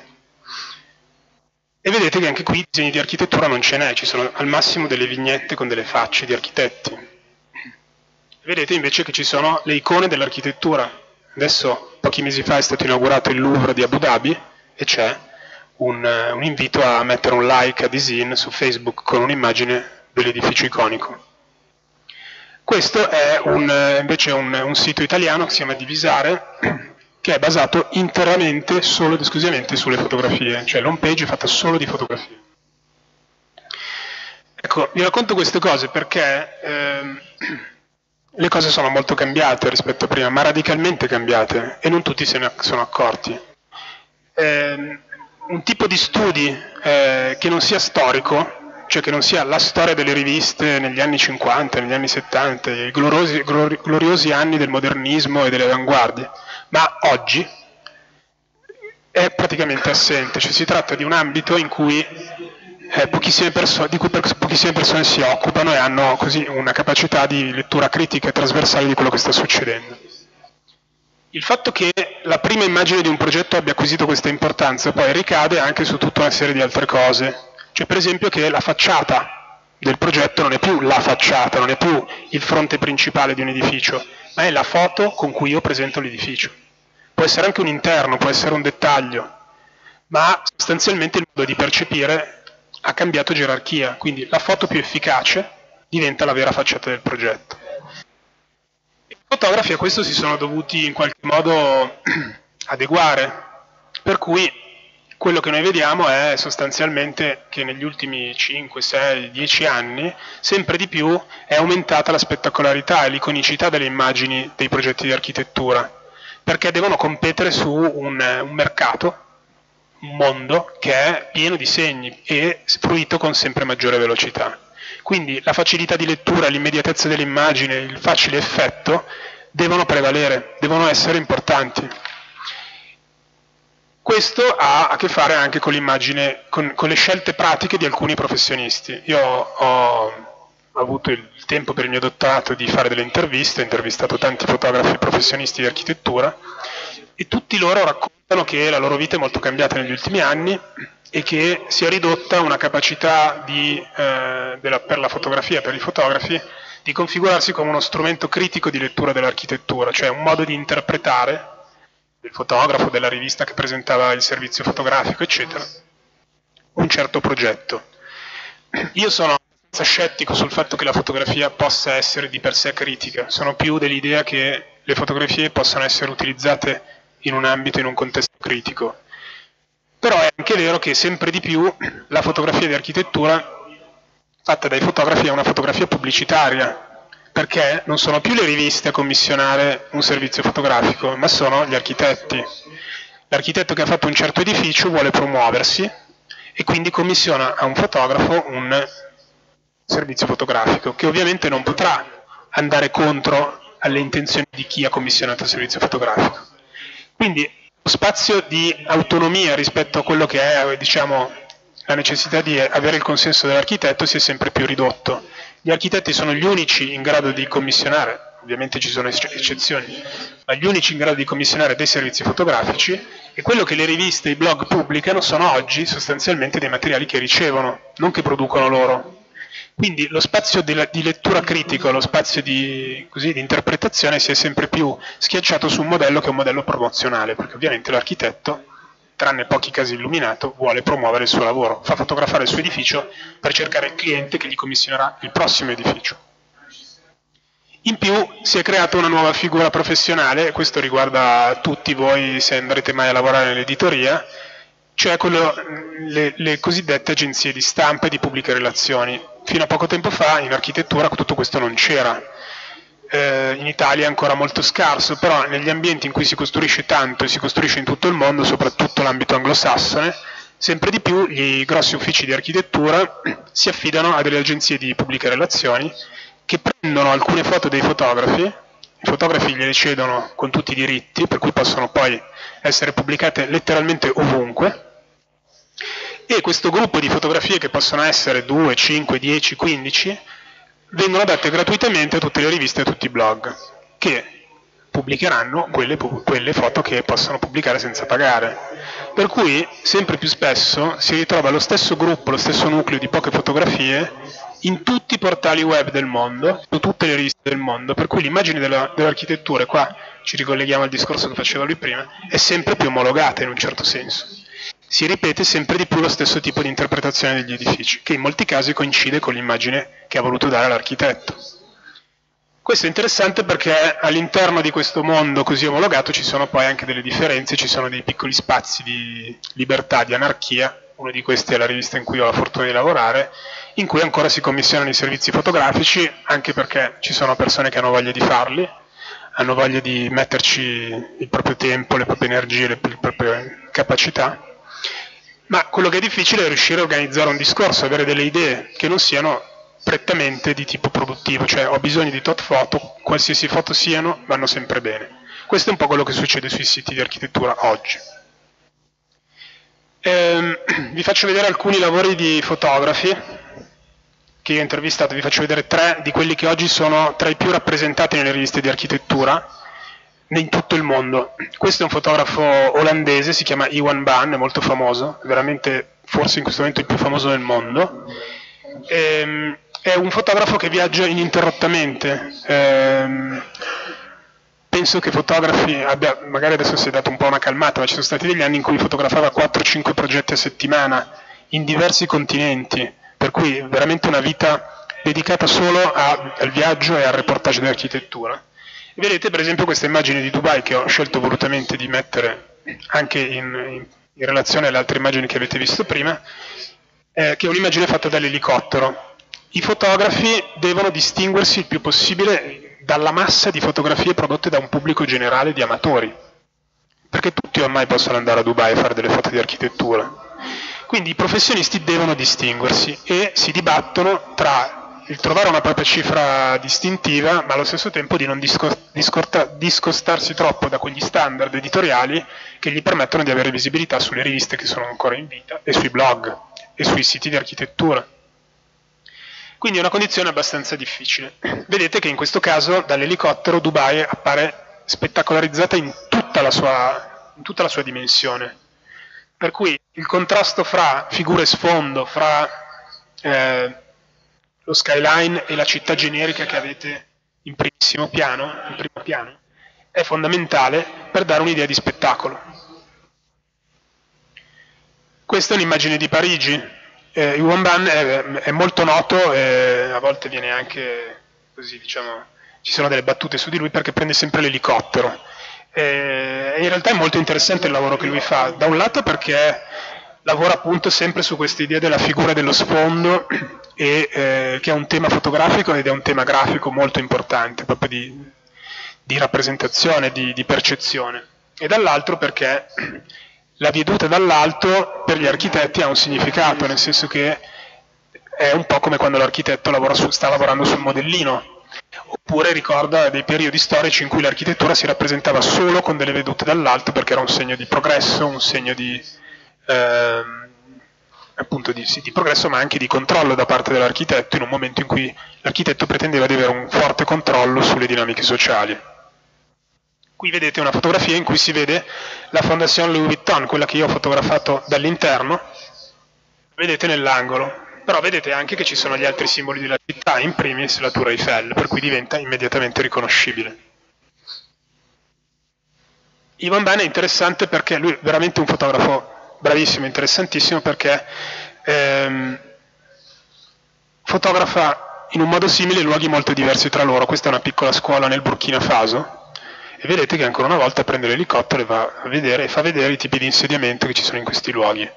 E vedete che anche qui disegni di architettura non ce n'è, ci sono al massimo delle vignette con delle facce di architetti. Vedete invece che ci sono le icone dell'architettura. Adesso, pochi mesi fa, è stato inaugurato il Louvre di Abu Dhabi e c'è un invito a mettere un like a Dizin su Facebook con un'immagine dell'edificio iconico. Questo è invece un sito italiano che si chiama Divisare, che è basato interamente, solo ed esclusivamente sulle fotografie, cioè l'home page è fatta solo di fotografie. Ecco, vi racconto queste cose perché le cose sono molto cambiate rispetto a prima, ma radicalmente cambiate, e non tutti se ne sono accorti. Un tipo di studi che non sia storico, cioè che non sia la storia delle riviste negli anni 50, negli anni 70, i gloriosi anni del modernismo e delle avanguardie, ma oggi è praticamente assente, cioè si tratta di un ambito in cui pochissime persone si occupano e hanno così una capacità di lettura critica e trasversale di quello che sta succedendo. Il fatto che la prima immagine di un progetto abbia acquisito questa importanza poi ricade anche su tutta una serie di altre cose, cioè per esempio che la facciata del progetto non è più la facciata, non è più il fronte principale di un edificio, ma è la foto con cui io presento l'edificio. può essere anche un interno, può essere un dettaglio, ma sostanzialmente il modo di percepire ha cambiato gerarchia, quindi la foto più efficace diventa la vera facciata del progetto. I fotografi a questo si sono dovuti in qualche modo adeguare, per cui quello che noi vediamo è sostanzialmente che negli ultimi 5, 6, 10 anni sempre di più è aumentata la spettacolarità e l'iconicità delle immagini dei progetti di architettura, perché devono competere su un mercato, un mondo che è pieno di segni e fruito con sempre maggiore velocità. Quindi la facilità di lettura, l'immediatezza dell'immagine, il facile effetto devono prevalere, devono essere importanti. Questo ha a che fare anche con l'immagine, con le scelte pratiche di alcuni professionisti. Io ho avuto il tempo per il mio dottorato di fare delle interviste, ho intervistato tanti fotografi professionisti di architettura e tutti loro raccontano che la loro vita è molto cambiata negli ultimi anni e che si è ridotta una capacità per la fotografia, per i fotografi, di configurarsi come uno strumento critico di lettura dell'architettura, cioè un modo di interpretare del fotografo, della rivista che presentava il servizio fotografico, eccetera, un certo progetto. Io sono abbastanza scettico sul fatto che la fotografia possa essere di per sé critica, sono più dell'idea che le fotografie possano essere utilizzate in un ambito, in un contesto critico. Però è anche vero che sempre di più la fotografia di architettura fatta dai fotografi è una fotografia pubblicitaria, perché non sono più le riviste a commissionare un servizio fotografico, ma sono gli architetti. L'architetto che ha fatto un certo edificio vuole promuoversi e quindi commissiona a un fotografo un servizio fotografico, che ovviamente non potrà andare contro alle intenzioni di chi ha commissionato il servizio fotografico. Quindi lo spazio di autonomia rispetto a quello che è, diciamo, la necessità di avere il consenso dell'architetto si è sempre più ridotto. Gli architetti sono gli unici in grado di commissionare, ovviamente ci sono eccezioni, ma gli unici in grado di commissionare dei servizi fotografici, e quello che le riviste e i blog pubblicano sono oggi sostanzialmente dei materiali che ricevono, non che producono loro. Quindi lo spazio di lettura critico, lo spazio di interpretazione si è sempre più schiacciato su un modello che è un modello promozionale, perché ovviamente l'architetto, tranne pochi casi illuminato, vuole promuovere il suo lavoro, fa fotografare il suo edificio per cercare il cliente che gli commissionerà il prossimo edificio. In più si è creata una nuova figura professionale, e questo riguarda tutti voi se andrete mai a lavorare nell'editoria, cioè le cosiddette agenzie di stampa e di pubbliche relazioni. Fino a poco tempo fa in architettura tutto questo non c'era. In Italia è ancora molto scarso, però negli ambienti in cui si costruisce tanto e si costruisce in tutto il mondo, soprattutto l'ambito anglosassone, sempre di più gli grossi uffici di architettura si affidano a delle agenzie di pubbliche relazioni che prendono alcune foto dei fotografi, i fotografi gliele cedono con tutti i diritti, per cui possono poi essere pubblicate letteralmente ovunque, e questo gruppo di fotografie, che possono essere 2, 5, 10, 15, vengono date gratuitamente a tutte le riviste e a tutti i blog, che pubblicheranno quelle foto che possono pubblicare senza pagare. Per cui sempre più spesso si ritrova lo stesso gruppo, lo stesso nucleo di poche fotografie in tutti i portali web del mondo, su tutte le riviste del mondo, per cui l'immagine dell'architettura, e qua ci ricolleghiamo al discorso che faceva lui prima, è sempre più omologata in un certo senso. Si ripete sempre di più lo stesso tipo di interpretazione degli edifici, che in molti casi coincide con l'immagine che ha voluto dare l'architetto. Questo è interessante perché all'interno di questo mondo così omologato ci sono poi anche delle differenze, ci sono dei piccoli spazi di libertà, di anarchia. Uno di questi è la rivista in cui ho la fortuna di lavorare, in cui ancora si commissionano i servizi fotografici, anche perché ci sono persone che hanno voglia di farli, hanno voglia di metterci il proprio tempo, le proprie energie, le proprie capacità. Ma quello che è difficile è riuscire a organizzare un discorso, avere delle idee che non siano prettamente di tipo produttivo, cioè ho bisogno di tot foto, qualsiasi foto siano, vanno sempre bene. Questo è un po' quello che succede sui siti di architettura oggi. Vi faccio vedere alcuni lavori di fotografi che io ho intervistato, vi faccio vedere 3 di quelli che oggi sono tra i più rappresentati nelle riviste di architettura in tutto il mondo. Questo è un fotografo olandese, si chiama Iwan Ban, è molto famoso, è veramente forse in questo momento il più famoso del mondo. È un fotografo che viaggia ininterrottamente, penso che fotografi abbia, magari adesso si è dato un po' una calmata, ma ci sono stati degli anni in cui fotografava 4-5 progetti a settimana in diversi continenti, per cui veramente una vita dedicata solo al viaggio e al reportage di architettura. E vedete per esempio questa immagine di Dubai che ho scelto volutamente di mettere anche in relazione alle altre immagini che avete visto prima, che è un'immagine fatta dall'elicottero. I fotografi devono distinguersi il più possibile dalla massa di fotografie prodotte da un pubblico generale di amatori, perché tutti ormai possono andare a Dubai a fare delle foto di architettura. Quindi i professionisti devono distinguersi e si dibattono tra il trovare una propria cifra distintiva, ma allo stesso tempo di non discostarsi troppo da quegli standard editoriali che gli permettono di avere visibilità sulle riviste che sono ancora in vita e sui blog e sui siti di architettura. Quindi è una condizione abbastanza difficile. Vedete che in questo caso dall'elicottero Dubai appare spettacolarizzata in tutta la sua dimensione. Per cui il contrasto fra figure e sfondo, fra lo skyline e la città generica che avete in primo piano, è fondamentale per dare un'idea di spettacolo. Questa è un'immagine di Parigi. Yuan Ban è molto noto e a volte viene anche così, diciamo, ci sono delle battute su di lui perché prende sempre l'elicottero. E in realtà è molto interessante il lavoro che lui fa, da un lato perché lavora appunto sempre su questa idea della figura dello sfondo e che è un tema fotografico ed è un tema grafico molto importante, proprio di rappresentazione, di percezione, e dall'altro perché la veduta dall'alto per gli architetti ha un significato, nel senso che è un po' come quando l'architetto sta lavorando sul modellino, oppure ricorda dei periodi storici in cui l'architettura si rappresentava solo con delle vedute dall'alto perché era un segno di progresso, un segno di progresso, ma anche di controllo da parte dell'architetto in un momento in cui l'architetto pretendeva di avere un forte controllo sulle dinamiche sociali. Qui vedete una fotografia in cui si vede la Fondation Louis Vuitton, quella che io ho fotografato dall'interno, vedete nell'angolo, però vedete anche che ci sono gli altri simboli della città, in primis la Tour Eiffel, per cui diventa immediatamente riconoscibile. Yuan Ban è interessante perché lui è veramente un fotografo bravissimo, interessantissimo, perché fotografa in un modo simile luoghi molto diversi tra loro. Questa è una piccola scuola nel Burkina Faso, e vedete che ancora una volta prende l'elicottero e va a vedere e fa vedere i tipi di insediamento che ci sono in questi luoghi.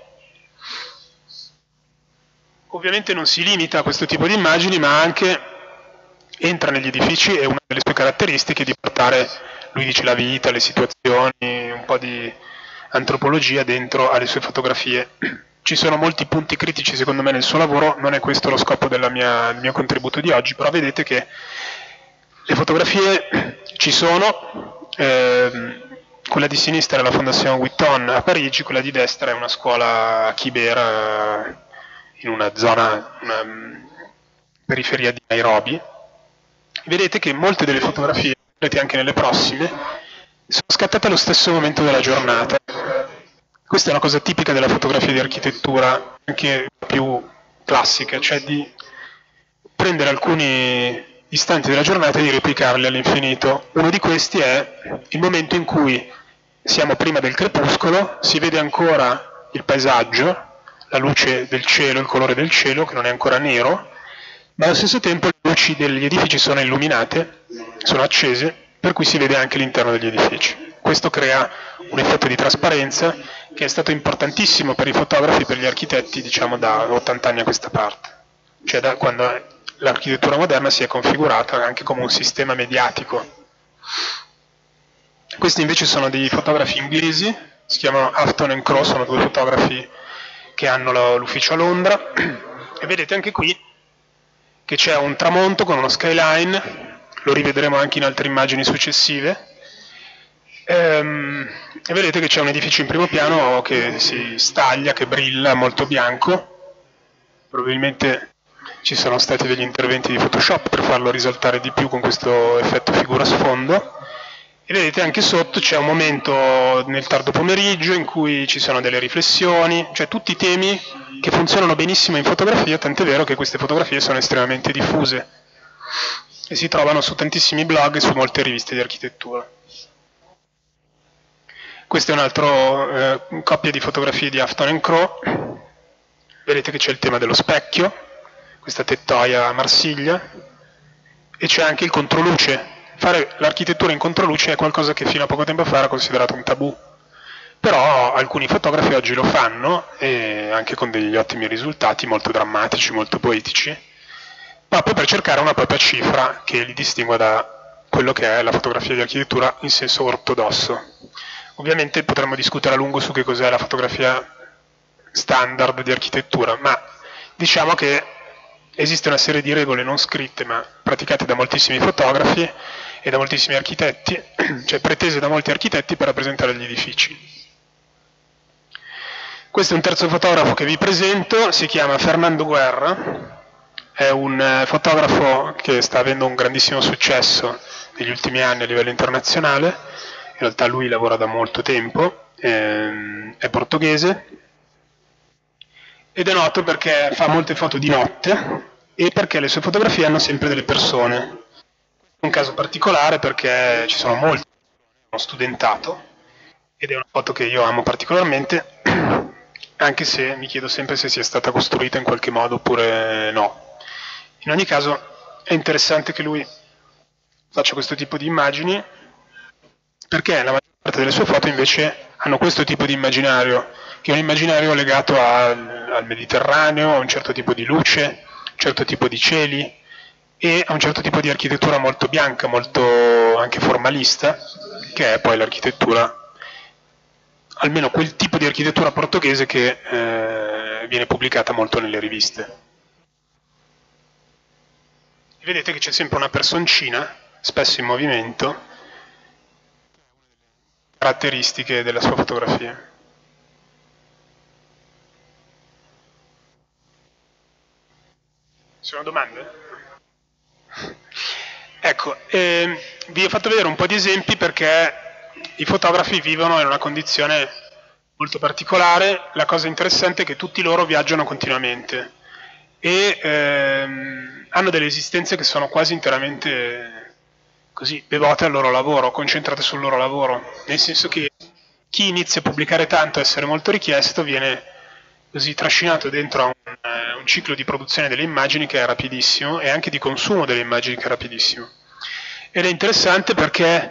Ovviamente non si limita a questo tipo di immagini, ma anche entra negli edifici, e una delle sue caratteristiche è di portare, lui dice, la vita, le situazioni, un po' di antropologia dentro alle sue fotografie. Ci sono molti punti critici secondo me nel suo lavoro, non è questo lo scopo del mio contributo di oggi, però vedete che le fotografie ci sono, quella di sinistra è la Fondation Vuitton a Parigi, quella di destra è una scuola a Kibera in una zona, una periferia di Nairobi. Vedete che molte delle fotografie, vedete anche nelle prossime, sono scattate allo stesso momento della giornata. Questa è una cosa tipica della fotografia di architettura, anche più classica, cioè di prendere alcuni istanti della giornata e di replicarli all'infinito. Uno di questi è il momento in cui siamo prima del crepuscolo, si vede ancora il paesaggio, la luce del cielo, il colore del cielo che non è ancora nero, ma allo stesso tempo le luci degli edifici sono illuminate, sono accese, per cui si vede anche l'interno degli edifici. Questo crea un effetto di trasparenza che è stato importantissimo per i fotografi e per gli architetti, diciamo, da 80 anni a questa parte, cioè da quando l'architettura moderna si è configurata anche come un sistema mediatico. Questi invece sono dei fotografi inglesi, si chiamano Afton and Crow, sono due fotografi che hanno l'ufficio a Londra, e vedete anche qui che c'è un tramonto con uno skyline, lo rivedremo anche in altre immagini successive, e vedete che c'è un edificio in primo piano che si staglia, che brilla, molto bianco, probabilmente ci sono stati degli interventi di Photoshop per farlo risaltare di più con questo effetto figura sfondo. E vedete anche sotto c'è un momento nel tardo pomeriggio in cui ci sono delle riflessioni, cioè tutti temi che funzionano benissimo in fotografia, tant'è vero che queste fotografie sono estremamente diffuse e si trovano su tantissimi blog e su molte riviste di architettura. Questo è un altro coppia di fotografie di Afton Crow. Vedete che c'è il tema dello specchio, questa tettoia a Marsiglia, e c'è anche il controluce. Fare l'architettura in controluce è qualcosa che fino a poco tempo fa era considerato un tabù, però alcuni fotografi oggi lo fanno, e anche con degli ottimi risultati, molto drammatici, molto poetici, proprio per cercare una propria cifra che li distingua da quello che è la fotografia di architettura in senso ortodosso. Ovviamente potremmo discutere a lungo su che cos'è la fotografia standard di architettura, ma diciamo che esiste una serie di regole non scritte ma praticate da moltissimi fotografi e da moltissimi architetti, cioè pretese da molti architetti per rappresentare gli edifici. Questo è un terzo fotografo che vi presento, si chiama Fernando Guerra, è un fotografo che sta avendo un grandissimo successo negli ultimi anni a livello internazionale. In realtà lui lavora da molto tempo, è portoghese ed è noto perché fa molte foto di notte e perché le sue fotografie hanno sempre delle persone. Un caso particolare perché ci sono molti, uno studentato, ed è una foto che io amo particolarmente, anche se mi chiedo sempre se sia stata costruita in qualche modo oppure no. In ogni caso è interessante che lui faccia questo tipo di immagini, perché la maggior parte delle sue foto invece hanno questo tipo di immaginario, che è un immaginario legato al Mediterraneo, a un certo tipo di luce, a un certo tipo di cieli e a un certo tipo di architettura molto bianca, molto anche formalista, che è poi l'architettura, almeno quel tipo di architettura portoghese che viene pubblicata molto nelle riviste. Vedete che c'è sempre una personcina, spesso in movimento, caratteristiche della sua fotografia. Ci sono domande? Ecco, vi ho fatto vedere un po' di esempi perché i fotografi vivono in una condizione molto particolare. La cosa interessante è che tutti loro viaggiano continuamente e hanno delle esistenze che sono quasi interamente così devote al loro lavoro, concentrate sul loro lavoro, nel senso che chi inizia a pubblicare tanto e essere molto richiesto viene così trascinato dentro a un ciclo di produzione delle immagini che è rapidissimo e anche di consumo delle immagini che è rapidissimo. Ed è interessante perché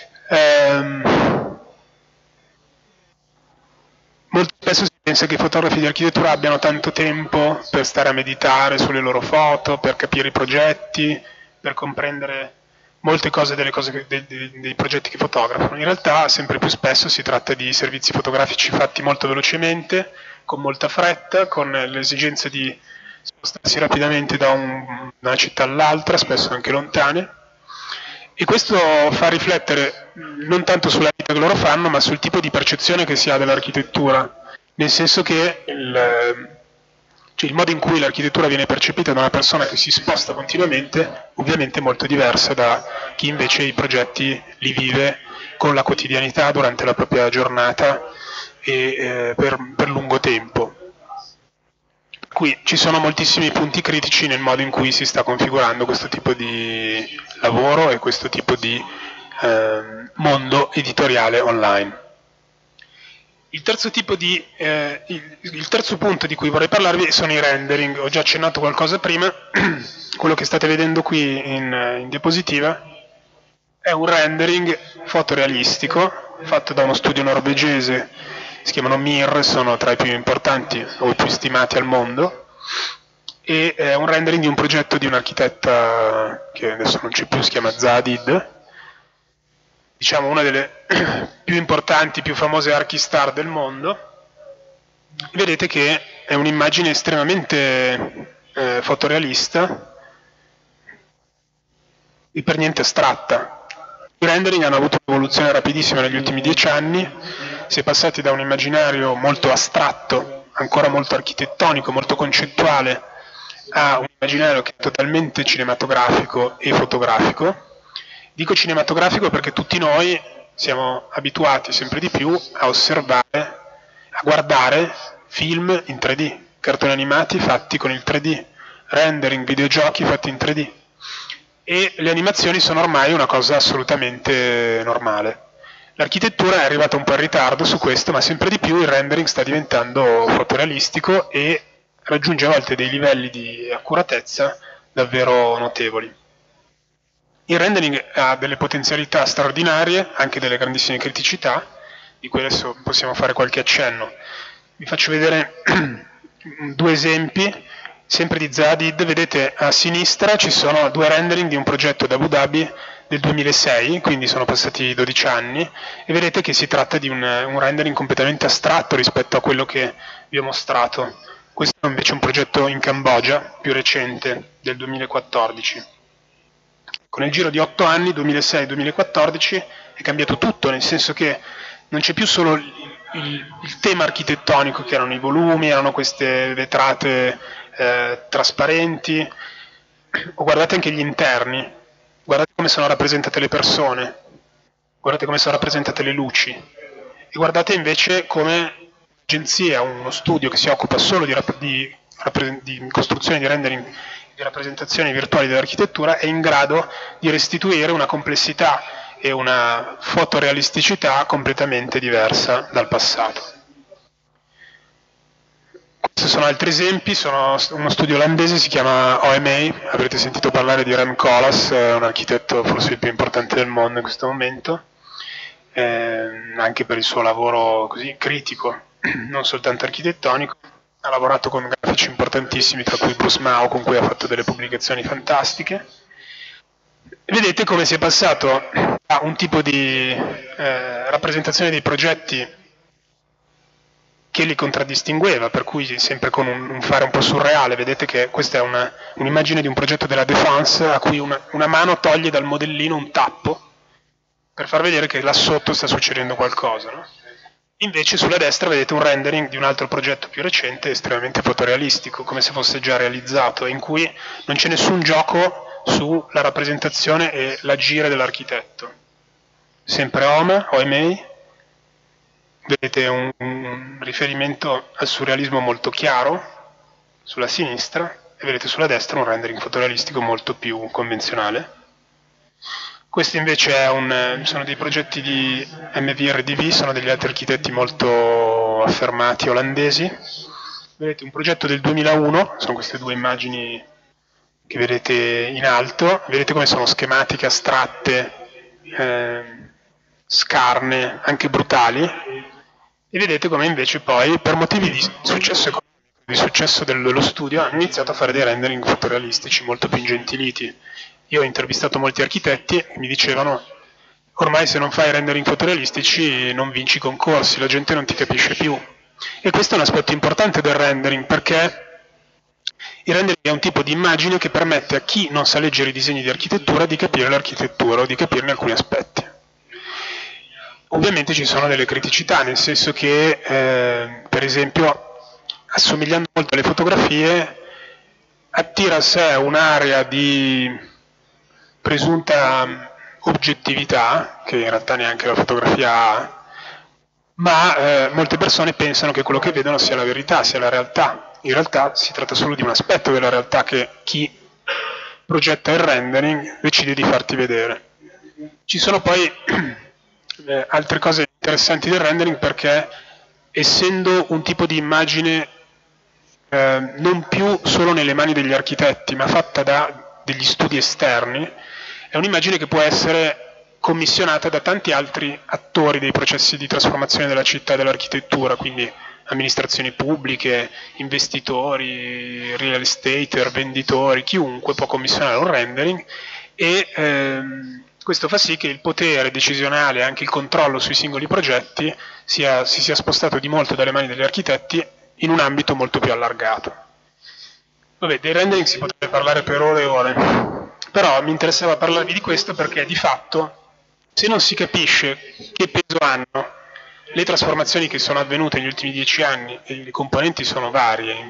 molto spesso si pensa che i fotografi di architettura abbiano tanto tempo per stare a meditare sulle loro foto, per capire i progetti, per comprendere molte cose dei progetti che fotografano. In realtà sempre più spesso si tratta di servizi fotografici fatti molto velocemente, con molta fretta, con l'esigenza di spostarsi rapidamente da una città all'altra, spesso anche lontane, e questo fa riflettere non tanto sulla vita che loro fanno, ma sul tipo di percezione che si ha dell'architettura, nel senso che il modo in cui l'architettura viene percepita da una persona che si sposta continuamente ovviamente è molto diversa da chi invece i progetti li vive con la quotidianità durante la propria giornata e per lungo tempo. Qui ci sono moltissimi punti critici nel modo in cui si sta configurando questo tipo di lavoro e questo tipo di mondo editoriale online. Il terzo punto di cui vorrei parlarvi sono i rendering. Ho già accennato qualcosa prima. Quello che state vedendo qui in diapositiva è un rendering fotorealistico fatto da uno studio norvegese, si chiamano MIR, sono tra i più importanti o i più stimati al mondo, e è un rendering di un progetto di un'architetta che adesso non c'è più, si chiama Zaha Hadid, diciamo una delle più importanti, più famose archistar del mondo. Vedete che è un'immagine estremamente fotorealista e per niente astratta. I rendering hanno avuto un'evoluzione rapidissima negli ultimi 10 anni, si è passati da un immaginario molto astratto, ancora molto architettonico, molto concettuale, a un immaginario che è totalmente cinematografico e fotografico. Dico cinematografico perché tutti noi siamo abituati sempre di più a osservare, a guardare film in 3D, cartoni animati fatti con il 3D, rendering, videogiochi fatti in 3D. E le animazioni sono ormai una cosa assolutamente normale. L'architettura è arrivata un po' in ritardo su questo, ma sempre di più il rendering sta diventando fotorealistico e raggiunge a volte dei livelli di accuratezza davvero notevoli. Il rendering ha delle potenzialità straordinarie, anche delle grandissime criticità, di cui adesso possiamo fare qualche accenno. Vi faccio vedere due esempi, sempre di Zadid. Vedete a sinistra ci sono due rendering di un progetto da Abu Dhabi del 2006, quindi sono passati 12 anni, e vedete che si tratta di un rendering completamente astratto rispetto a quello che vi ho mostrato. Questo è invece un progetto in Cambogia, più recente, del 2014. Con il giro di 8 anni, 2006-2014, è cambiato tutto, nel senso che non c'è più solo il tema architettonico, che erano i volumi, erano queste vetrate trasparenti, o guardate anche gli interni, guardate come sono rappresentate le persone, guardate come sono rappresentate le luci, e guardate invece come un'agenzia, uno studio che si occupa solo di costruzione di rendering, di rappresentazioni virtuali dell'architettura, è in grado di restituire una complessità e una fotorealisticità completamente diversa dal passato. Questi sono altri esempi, sono uno studio olandese, si chiama OMA, avrete sentito parlare di Rem Koolhaas, un architetto forse il più importante del mondo in questo momento, anche per il suo lavoro così critico, non soltanto architettonico. Ha lavorato con grafici importantissimi, tra cui Bruce Mau, con cui ha fatto delle pubblicazioni fantastiche. Vedete come si è passato a un tipo di rappresentazione dei progetti che li contraddistingueva, per cui sempre con un fare un po' surreale. Vedete che questa è un'immagine di un progetto della Défense a cui una mano toglie dal modellino un tappo per far vedere che là sotto sta succedendo qualcosa, no? Invece sulla destra vedete un rendering di un altro progetto più recente, estremamente fotorealistico, come se fosse già realizzato, in cui non c'è nessun gioco sulla rappresentazione e l'agire dell'architetto. Sempre OMA, vedete un riferimento al surrealismo molto chiaro sulla sinistra, e vedete sulla destra un rendering fotorealistico molto più convenzionale. Questi invece sono dei progetti di MVRDV, sono degli altri architetti molto affermati olandesi. Vedete un progetto del 2001, sono queste due immagini che vedete in alto, vedete come sono schematiche, astratte, scarne, anche brutali, e vedete come invece poi per motivi di successo economico, di successo dello studio, hanno iniziato a fare dei rendering fotorealistici molto più ingentiliti. Io ho intervistato molti architetti e mi dicevano: ormai se non fai rendering fotorealistici non vinci concorsi, la gente non ti capisce più. E questo è un aspetto importante del rendering, perché il rendering è un tipo di immagine che permette a chi non sa leggere i disegni di architettura di capire l'architettura o di capirne alcuni aspetti. Ovviamente ci sono delle criticità, nel senso che per esempio, assomigliando molto alle fotografie, attira a sé un'area di presunta oggettività, che in realtà neanche la fotografia ha, ma molte persone pensano che quello che vedono sia la verità, sia la realtà. In realtà si tratta solo di un aspetto della realtà che chi progetta il rendering decide di farti vedere. Ci sono poi altre cose interessanti del rendering, perché essendo un tipo di immagine non più solo nelle mani degli architetti, ma fatta da degli studi esterni, è un'immagine che può essere commissionata da tanti altri attori dei processi di trasformazione della città e dell'architettura, quindi amministrazioni pubbliche, investitori, real estater, venditori, chiunque può commissionare un rendering, e questo fa sì che il potere decisionale e anche il controllo sui singoli progetti si sia spostato di molto dalle mani degli architetti in un ambito molto più allargato. Vabbè, dei rendering si potrebbe parlare per ore e ore, però mi interessava parlarvi di questo perché di fatto, se non si capisce che peso hanno le trasformazioni che sono avvenute negli ultimi 10 anni, e le componenti sono varie,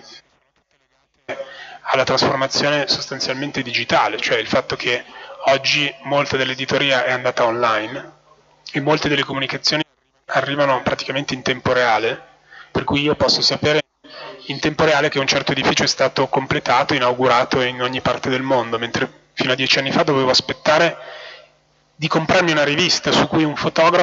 alla trasformazione sostanzialmente digitale, cioè il fatto che oggi molta dell'editoria è andata online e molte delle comunicazioni arrivano praticamente in tempo reale, per cui io posso sapere in tempo reale che un certo edificio è stato completato, inaugurato in ogni parte del mondo, mentre fino a 10 anni fa dovevo aspettare di comprarmi una rivista su cui un fotografo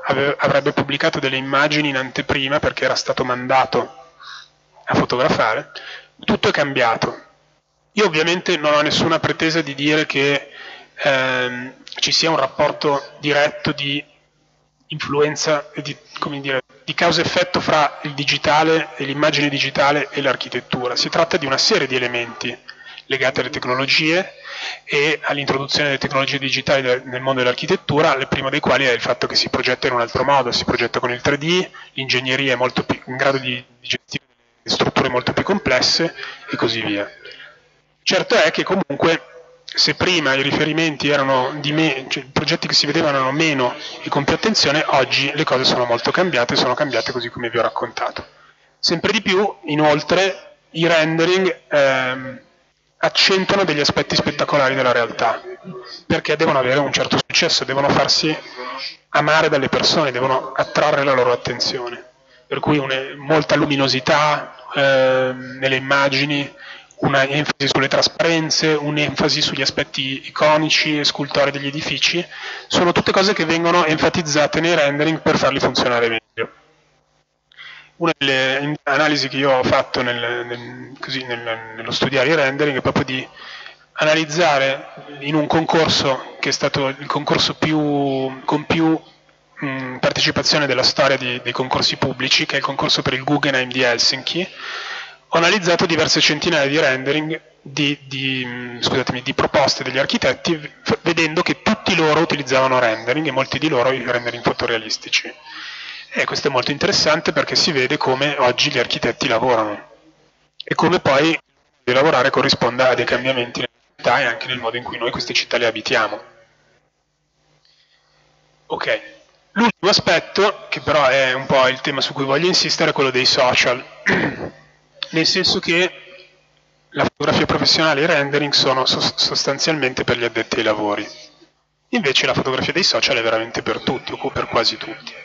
avrebbe pubblicato delle immagini in anteprima perché era stato mandato a fotografare, tutto è cambiato. Io ovviamente non ho nessuna pretesa di dire che ci sia un rapporto diretto di influenza, di causa-effetto fra il digitale e l'immagine digitale e l'architettura. Si tratta di una serie di elementi legati alle tecnologie e all'introduzione delle tecnologie digitali nel mondo dell'architettura, il primo dei quali è il fatto che si progetta in un altro modo, si progetta con il 3D, l'ingegneria è molto più in grado di gestire strutture molto più complesse e così via. Certo è che comunque se prima i riferimenti erano cioè i progetti che si vedevano erano meno e con più attenzione, oggi le cose sono molto cambiate, sono cambiate così come vi ho raccontato. Sempre di più, inoltre, i rendering accentuano degli aspetti spettacolari della realtà, perché devono avere un certo successo, devono farsi amare dalle persone, devono attrarre la loro attenzione. Per cui molta luminosità nelle immagini, una enfasi sulle trasparenze, un'enfasi sugli aspetti iconici e scultori degli edifici, sono tutte cose che vengono enfatizzate nei rendering per farli funzionare meglio. Una delle analisi che io ho fatto nello studiare i rendering è proprio di analizzare in un concorso che è stato il concorso con più partecipazione della storia dei concorsi pubblici, che è il concorso per il Guggenheim di Helsinki. Ho analizzato diverse centinaia di rendering di proposte degli architetti, vedendo che tutti loro utilizzavano rendering e molti di loro i rendering fotorealistici. E questo è molto interessante perché si vede come oggi gli architetti lavorano e come poi di lavorare corrisponda a dei cambiamenti nelle città e anche nel modo in cui noi queste città le abitiamo. Ok, l'ultimo aspetto, che però è un po' il tema su cui voglio insistere, è quello dei social. Nel senso che la fotografia professionale e i rendering sono sostanzialmente per gli addetti ai lavori. Invece la fotografia dei social è veramente per tutti, o per quasi tutti.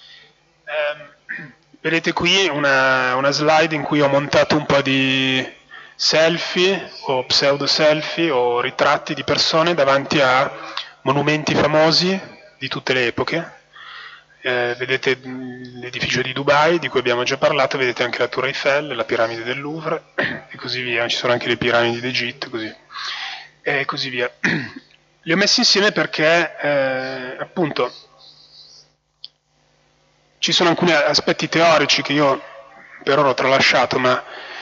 Vedete qui una slide in cui ho montato un po' di selfie o pseudo selfie o ritratti di persone davanti a monumenti famosi di tutte le epoche. Vedete l'edificio di Dubai di cui abbiamo già parlato, vedete anche la Tour Eiffel, la piramide del Louvre e così via, ci sono anche le piramidi d'Egitto e così via. Li ho messi insieme perché appunto ci sono alcuni aspetti teorici che io per ora ho tralasciato, ma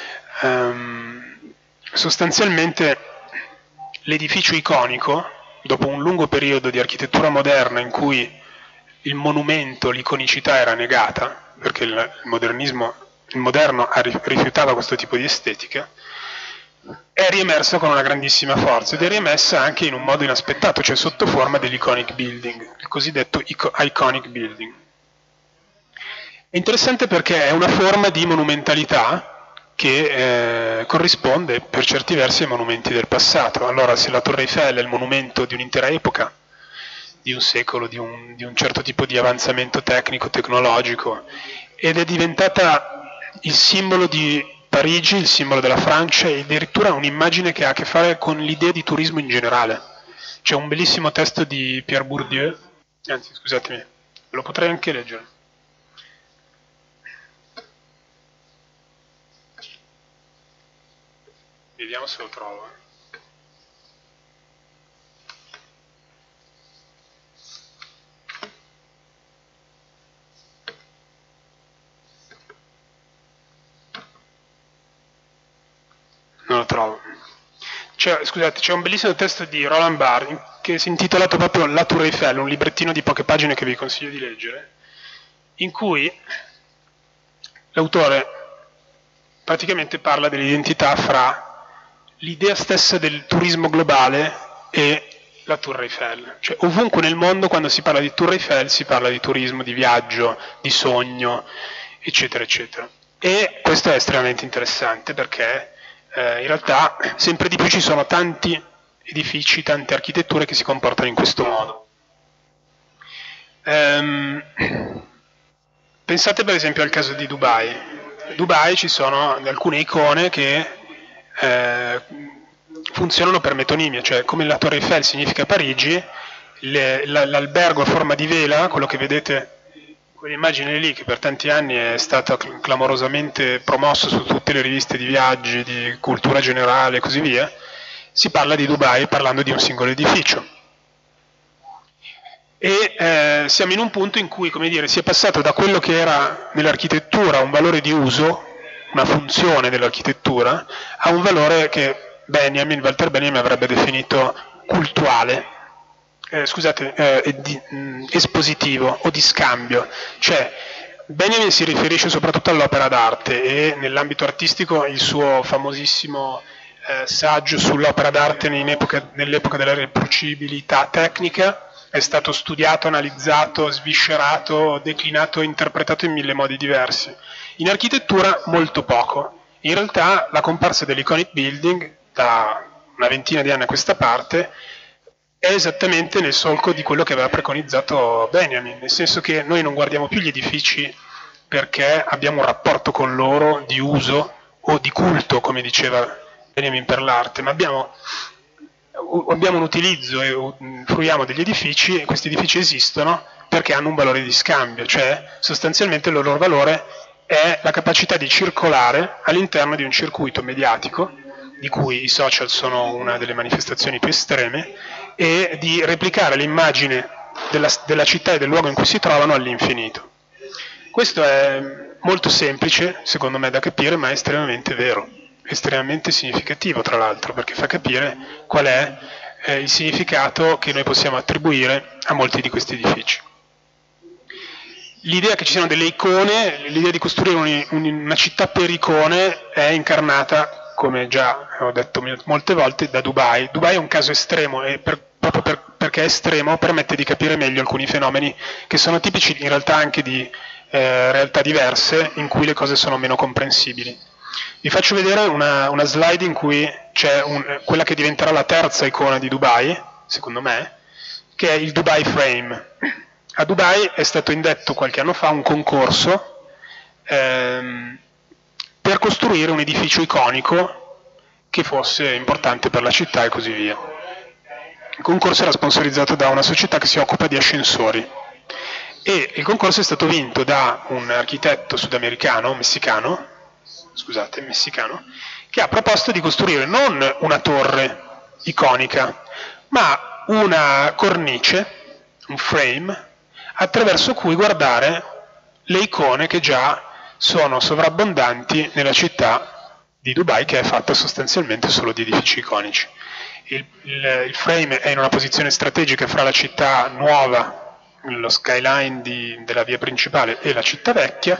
sostanzialmente l'edificio iconico, dopo un lungo periodo di architettura moderna in cui il monumento, l'iconicità era negata, perché il moderno rifiutava questo tipo di estetica, è riemersa con una grandissima forza ed è riemersa anche in un modo inaspettato, cioè sotto forma dell'iconic building, il cosiddetto iconic building. È interessante perché è una forma di monumentalità che corrisponde per certi versi ai monumenti del passato. Allora, se la Torre Eiffel è il monumento di un'intera epoca, di un secolo, di un certo tipo di avanzamento tecnico, tecnologico, ed è diventata il simbolo di Parigi, il simbolo della Francia e addirittura un'immagine che ha a che fare con l'idea di turismo in generale. C'è un bellissimo testo di Pierre Bourdieu, anzi scusatemi, lo potrei anche leggere. Vediamo se lo trovo. Non lo trovo. Scusate, c'è un bellissimo testo di Roland Barthes che si è intitolato proprio La Tour Eiffel, un librettino di poche pagine che vi consiglio di leggere, in cui l'autore praticamente parla dell'identità fra l'idea stessa del turismo globale e la Tour Eiffel. Cioè, ovunque nel mondo quando si parla di Tour Eiffel si parla di turismo, di viaggio, di sogno, eccetera, eccetera. E questo è estremamente interessante perché in realtà sempre di più ci sono tanti edifici, tante architetture che si comportano in questo modo. Pensate per esempio al caso di Dubai. A Dubai ci sono alcune icone che funzionano per metonimia, cioè come la Torre Eiffel significa Parigi, l'albergo a forma di vela, quello che vedete quell'immagine lì che per tanti anni è stata clamorosamente promossa su tutte le riviste di viaggi, di cultura generale e così via, si parla di Dubai parlando di un singolo edificio. E siamo in un punto in cui, come dire, si è passato da quello che era nell'architettura un valore di uso, una funzione dell'architettura, a un valore che Walter Benjamin avrebbe definito cultuale, espositivo o di scambio. Cioè, Benjamin si riferisce soprattutto all'opera d'arte e nell'ambito artistico il suo famosissimo saggio sull'opera d'arte nell'epoca della riproducibilità tecnica è stato studiato, analizzato, sviscerato, declinato e interpretato in 1000 modi diversi. In architettura molto poco. In realtà la comparsa dell'Iconic Building da una ventina di anni a questa parte è esattamente nel solco di quello che aveva preconizzato Benjamin, nel senso che noi non guardiamo più gli edifici perché abbiamo un rapporto con loro di uso o di culto, come diceva Benjamin, per l'arte, ma abbiamo un utilizzo e fruiamo degli edifici e questi edifici esistono perché hanno un valore di scambio, cioè sostanzialmente il loro valore è la capacità di circolare all'interno di un circuito mediatico, di cui i social sono una delle manifestazioni più estreme, e di replicare l'immagine della città e del luogo in cui si trovano all'infinito. Questo è molto semplice, secondo me, da capire, ma è estremamente vero, estremamente significativo, tra l'altro, perché fa capire qual è il significato che noi possiamo attribuire a molti di questi edifici. L'idea che ci siano delle icone, l'idea di costruire una città per icone è incarnata, come già ho detto molte volte, da Dubai. Dubai è un caso estremo e proprio perché è estremo permette di capire meglio alcuni fenomeni che sono tipici in realtà anche di realtà diverse in cui le cose sono meno comprensibili. Vi faccio vedere una slide in cui c'è quella che diventerà la terza icona di Dubai, secondo me, che è il Dubai Frame. A Dubai è stato indetto qualche anno fa un concorso per costruire un edificio iconico che fosse importante per la città e così via. Il concorso era sponsorizzato da una società che si occupa di ascensori e il concorso è stato vinto da un architetto messicano, che ha proposto di costruire non una torre iconica, ma una cornice, un frame, attraverso cui guardare le icone che già sono sovrabbondanti nella città di Dubai, che è fatta sostanzialmente solo di edifici iconici. Il frame è in una posizione strategica fra la città nuova, lo skyline della via principale, e la città vecchia,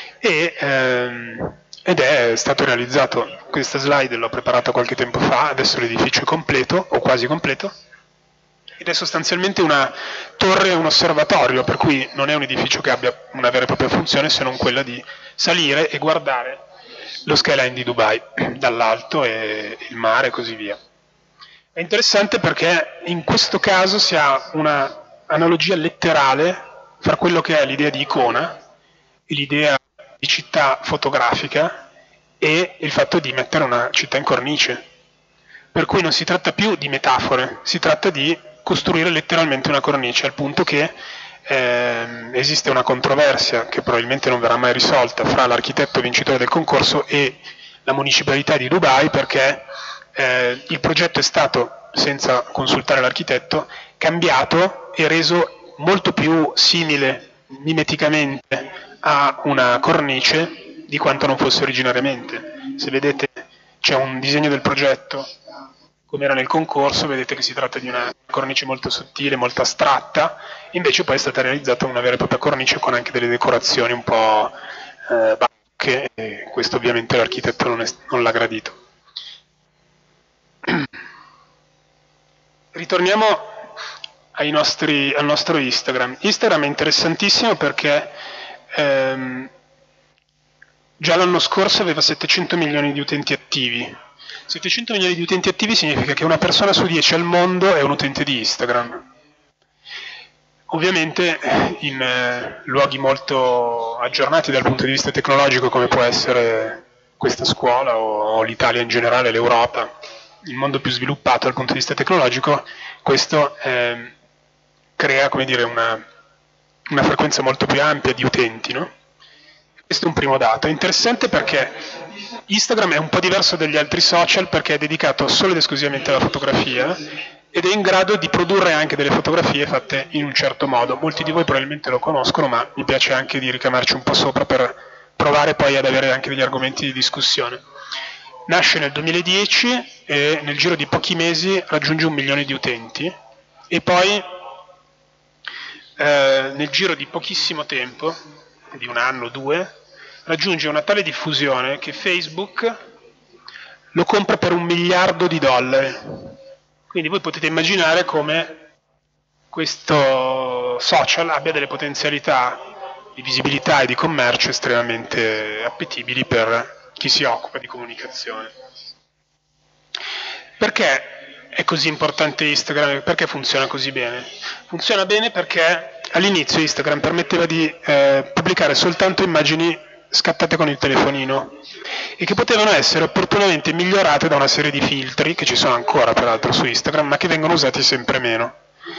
ed è stato realizzato, questa slide l'ho preparata qualche tempo fa, adesso l'edificio è completo, o quasi completo, ed è sostanzialmente una torre e un osservatorio, per cui non è un edificio che abbia una vera e propria funzione se non quella di salire e guardare lo skyline di Dubai dall'alto e il mare e così via. È interessante perché in questo caso si ha una analogia letterale fra quello che è l'idea di icona e l'idea di città fotografica e il fatto di mettere una città in cornice. Per cui non si tratta più di metafore, si tratta di costruire letteralmente una cornice, al punto che esiste una controversia che probabilmente non verrà mai risolta fra l'architetto vincitore del concorso e la municipalità di Dubai, perché il progetto è stato, senza consultare l'architetto, cambiato e reso molto più simile mimeticamente a una cornice di quanto non fosse originariamente. Se vedete c'è un disegno del progetto come era nel concorso, vedete che si tratta di una cornice molto sottile, molto astratta, invece poi è stata realizzata una vera e propria cornice con anche delle decorazioni un po' barocche, e questo ovviamente l'architetto non l'ha gradito. Ritorniamo al nostro Instagram. Instagram è interessantissimo perché già l'anno scorso aveva 700 milioni di utenti attivi. 700 milioni di utenti attivi significa che una persona su 10 al mondo è un utente di Instagram. Ovviamente in luoghi molto aggiornati dal punto di vista tecnologico, come può essere questa scuola o l'Italia in generale, l'Europa, il mondo più sviluppato dal punto di vista tecnologico, questo crea, come dire, una una frequenza molto più ampia di utenti, no? Questo è un primo dato. È interessante perché Instagram è un po' diverso dagli altri social perché è dedicato solo ed esclusivamente alla fotografia ed è in grado di produrre anche delle fotografie fatte in un certo modo. Molti di voi probabilmente lo conoscono, ma mi piace anche di ricamarci un po' sopra per provare poi ad avere anche degli argomenti di discussione. Nasce nel 2010 e nel giro di pochi mesi raggiunge 1 milione di utenti e poi nel giro di pochissimo tempo, di 1 anno o 2, raggiunge una tale diffusione che Facebook lo compra per $1 miliardo. Quindi voi potete immaginare come questo social abbia delle potenzialità di visibilità e di commercio estremamente appetibili per chi si occupa di comunicazione. Perché è così importante Instagram? Perché funziona così bene? Funziona bene perché all'inizio Instagram permetteva di pubblicare soltanto immagini scattate con il telefonino e che potevano essere opportunamente migliorate da una serie di filtri, che ci sono ancora peraltro su Instagram, ma che vengono usati sempre meno.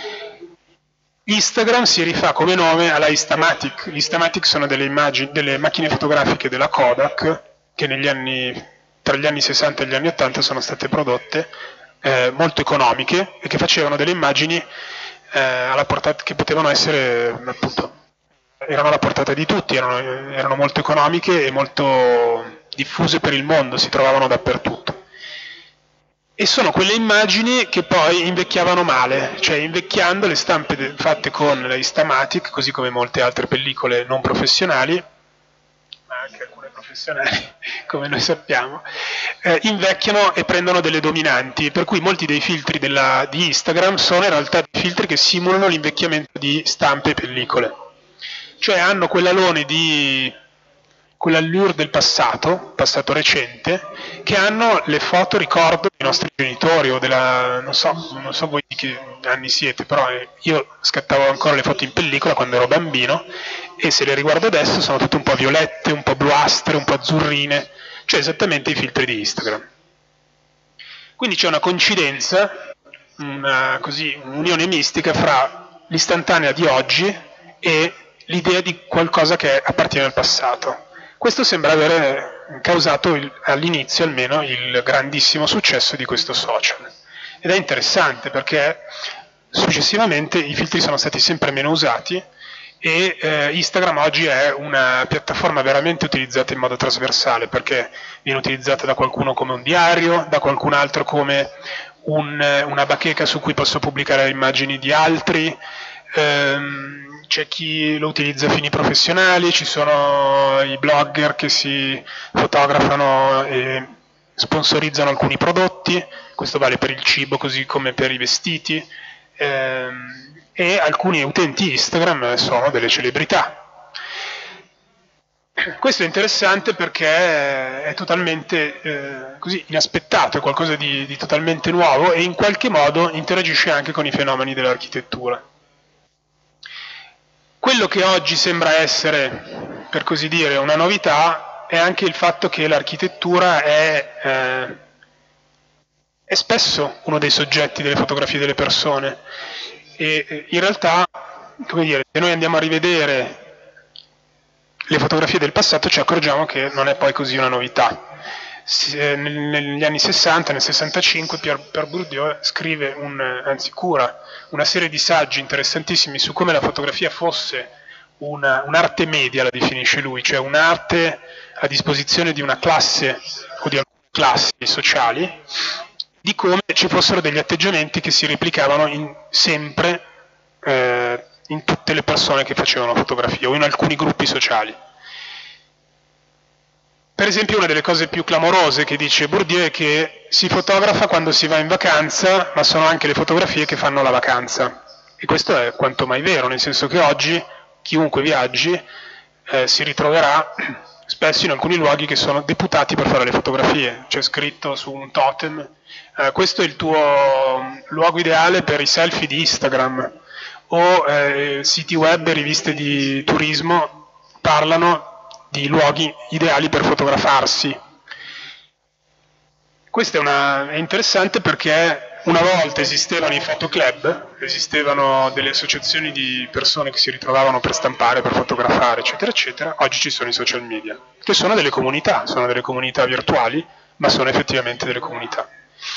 Instagram si rifà come nome alla Instamatic. Gli Instamatic sono delle macchine fotografiche della Kodak che tra gli anni 60 e gli anni 80 sono state prodotte, molto economiche e che facevano delle immagini alla portata, che potevano essere appunto, erano alla portata di tutti, erano molto economiche e molto diffuse per il mondo, si trovavano dappertutto. E sono quelle immagini che poi invecchiavano male, cioè invecchiando le stampe fatte con la Instamatic, così come molte altre pellicole non professionali, ma anche alcune professionali, come noi sappiamo, invecchiano e prendono delle dominanti, per cui molti dei filtri di Instagram sono in realtà dei filtri che simulano l'invecchiamento di stampe e pellicole. Cioè hanno quell'alone quell'allure del passato recente, che hanno le foto ricordo dei nostri genitori o non so voi di che anni siete, però io scattavo ancora le foto in pellicola quando ero bambino e se le riguardo adesso sono tutte un po' violette, un po' bluastre, un po' azzurrine, cioè esattamente i filtri di Instagram. Quindi c'è una coincidenza, un'unione mistica fra l'istantanea di oggi e l'idea di qualcosa che appartiene al passato. Questo sembra avere causato all'inizio almeno il grandissimo successo di questo social. Ed è interessante perché successivamente i filtri sono stati sempre meno usati e Instagram oggi è una piattaforma veramente utilizzata in modo trasversale perché viene utilizzata da qualcuno come un diario, da qualcun altro come una bacheca su cui posso pubblicare immagini di altri, c'è chi lo utilizza a fini professionali, ci sono i blogger che si fotografano e sponsorizzano alcuni prodotti, questo vale per il cibo così come per i vestiti, e alcuni utenti Instagram sono delle celebrità. Questo è interessante perché è totalmente così inaspettato, è qualcosa di totalmente nuovo e in qualche modo interagisce anche con i fenomeni dell'architettura. Quello che oggi sembra essere, per così dire, una novità è anche il fatto che l'architettura è spesso uno dei soggetti delle fotografie delle persone e in realtà, come dire, se noi andiamo a rivedere le fotografie del passato ci accorgiamo che non è poi così una novità. Negli anni 60, nel 65, Pierre Bourdieu scrive cura una serie di saggi interessantissimi su come la fotografia fosse un'arte media, la definisce lui, cioè un'arte a disposizione di una classe o di alcune classi sociali, di come ci fossero degli atteggiamenti che si replicavano sempre in tutte le persone che facevano fotografia o in alcuni gruppi sociali. Per esempio una delle cose più clamorose che dice Bourdieu è che si fotografa quando si va in vacanza, ma sono anche le fotografie che fanno la vacanza. E questo è quanto mai vero, nel senso che oggi chiunque viaggi si ritroverà spesso in alcuni luoghi che sono deputati per fare le fotografie. C'è scritto su un totem, questo è il tuo luogo ideale per i selfie di Instagram, o siti web e riviste di turismo parlano di luoghi ideali per fotografarsi. Questo è interessante perché una volta esistevano i fotoclub, esistevano delle associazioni di persone che si ritrovavano per stampare, per fotografare, eccetera, eccetera. Oggi ci sono i social media, che sono delle comunità virtuali, ma sono effettivamente delle comunità.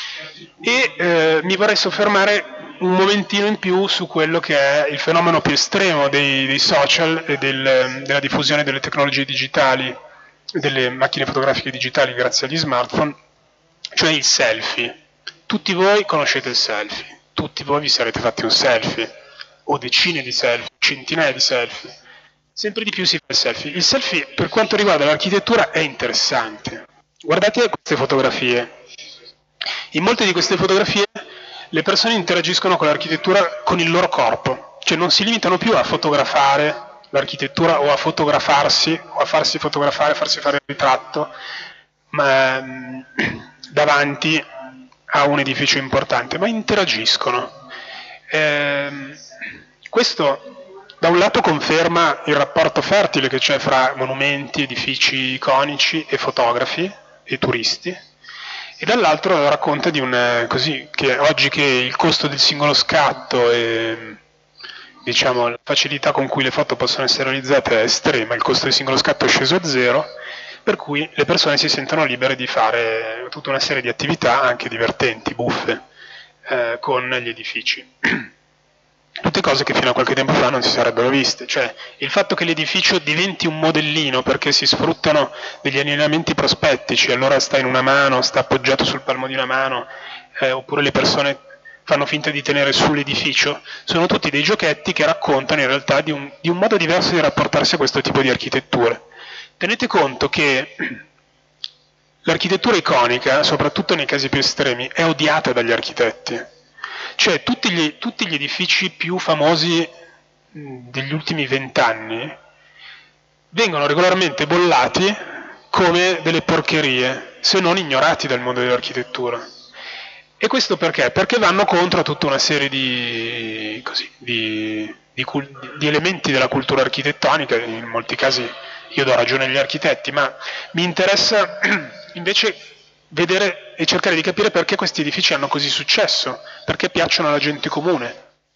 E mi vorrei soffermare un momentino in più su quello che è il fenomeno più estremo dei social e della diffusione delle tecnologie digitali, delle macchine fotografiche digitali grazie agli smartphone, cioè il selfie. Tutti voi conoscete il selfie, tutti voi vi sarete fatti un selfie, o decine di selfie, centinaia di selfie. Sempre di più si fa il selfie. Il selfie, per quanto riguarda l'architettura, è interessante. Guardate queste fotografie. In molte di queste fotografie le persone interagiscono con l'architettura con il loro corpo, cioè non si limitano più a fotografare l'architettura o a fotografarsi o a farsi fotografare, farsi fare il ritratto, ma davanti a un edificio importante, ma interagiscono. Questo da un lato conferma il rapporto fertile che c'è fra monumenti, edifici iconici e fotografi e turisti, e dall'altro racconta di che oggi che il costo del singolo scatto e diciamo la facilità con cui le foto possono essere realizzate è estrema, il costo del singolo scatto è sceso a zero, per cui le persone si sentono libere di fare tutta una serie di attività anche divertenti, buffe, con gli edifici. Tutte cose che fino a qualche tempo fa non si sarebbero viste, cioè il fatto che l'edificio diventi un modellino perché si sfruttano degli allineamenti prospettici, allora sta in una mano, sta appoggiato sul palmo di una mano, oppure le persone fanno finta di tenere sull'edificio, sono tutti dei giochetti che raccontano in realtà di un modo diverso di rapportarsi a questo tipo di architetture. Tenete conto che l'architettura iconica, soprattutto nei casi più estremi, è odiata dagli architetti. Cioè tutti gli edifici più famosi degli ultimi 20 anni vengono regolarmente bollati come delle porcherie, se non ignorati dal mondo dell'architettura. E questo perché? Perché vanno contro tutta una serie di elementi della cultura architettonica, in molti casi io do ragione agli architetti, ma mi interessa invece vedere e cercare di capire perché questi edifici hanno così successo, perché piacciono alla gente comune,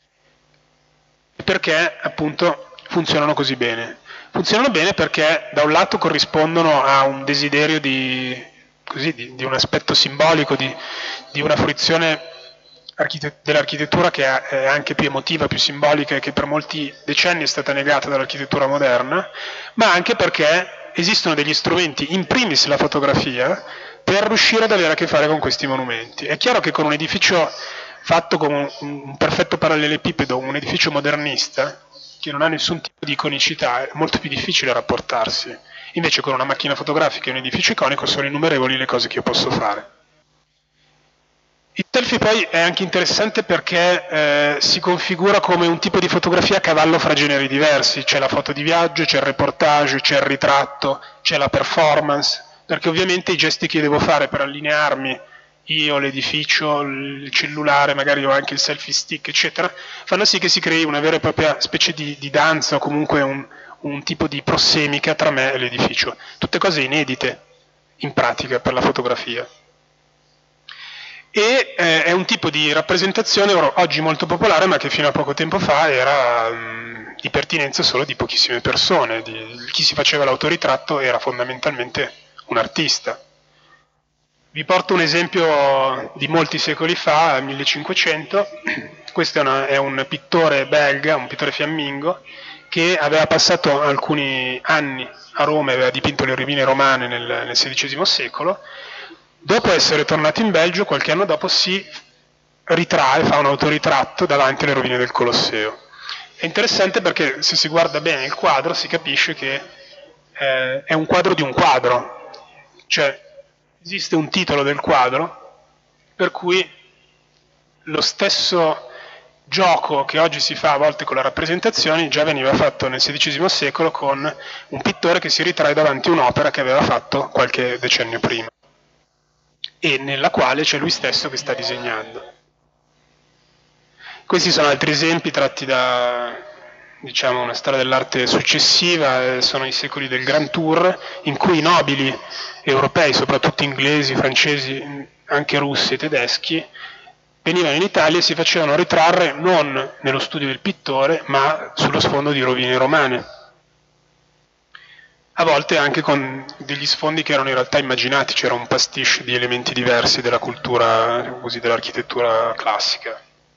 e perché appunto funzionano così bene. Funzionano bene perché da un lato corrispondono a un desiderio di un aspetto simbolico, di una fruizione dell'architettura che è anche più emotiva, più simbolica e che per molti decenni è stata negata dall'architettura moderna, ma anche perché esistono degli strumenti, in primis la fotografia, per riuscire ad avere a che fare con questi monumenti. È chiaro che con un edificio fatto con un perfetto parallelepipedo, un edificio modernista, che non ha nessun tipo di iconicità, è molto più difficile rapportarsi. Invece con una macchina fotografica e un edificio iconico sono innumerevoli le cose che io posso fare. Il selfie poi è anche interessante perché si configura come un tipo di fotografia a cavallo fra generi diversi, c'è la foto di viaggio, c'è il reportage, c'è il ritratto, c'è la performance, perché ovviamente i gesti che io devo fare per allinearmi, io, l'edificio, il cellulare, magari ho anche il selfie stick, eccetera, fanno sì che si crei una vera e propria specie di danza o comunque un tipo di prossemica tra me e l'edificio. Tutte cose inedite in pratica per la fotografia. E è un tipo di rappresentazione oggi molto popolare, ma che fino a poco tempo fa era di pertinenza solo di pochissime persone. Chi si faceva l'autoritratto era fondamentalmente un artista. Vi porto un esempio di molti secoli fa, 1500. Questo è un pittore belga, un pittore fiammingo, che aveva passato alcuni anni a Roma e aveva dipinto le rovine romane nel XVI secolo. Dopo essere tornato in Belgio, qualche anno dopo si ritrae, fa un autoritratto davanti alle rovine del Colosseo. È interessante perché se si guarda bene il quadro si capisce che è un quadro di un quadro, cioè esiste un titolo del quadro per cui lo stesso gioco che oggi si fa a volte con le rappresentazioni già veniva fatto nel XVI secolo con un pittore che si ritrae davanti a un'opera che aveva fatto qualche decennio prima e nella quale c'è lui stesso che sta disegnando. Questi sono altri esempi tratti da, diciamo, una storia dell'arte successiva, sono i secoli del Grand Tour, in cui i nobili europei, soprattutto inglesi, francesi, anche russi e tedeschi, venivano in Italia e si facevano ritrarre non nello studio del pittore, ma sullo sfondo di rovine romane. A volte anche con degli sfondi che erano in realtà immaginati, c'era un pastiche di elementi diversi della cultura, così, dell'architettura classica.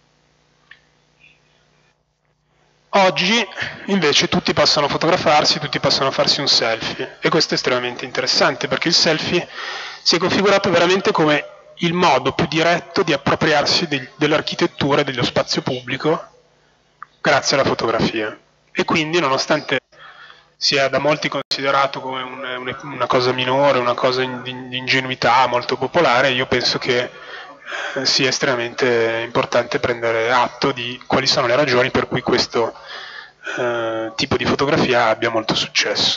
Oggi invece tutti possono fotografarsi, tutti possono farsi un selfie, e questo è estremamente interessante perché il selfie si è configurato veramente come il modo più diretto di appropriarsi dell'architettura e dello spazio pubblico grazie alla fotografia. E quindi, nonostante sia da molti considerato come una cosa minore, una cosa di ingenuità molto popolare, io penso che sia estremamente importante prendere atto di quali sono le ragioni per cui questo tipo di fotografia abbia molto successo.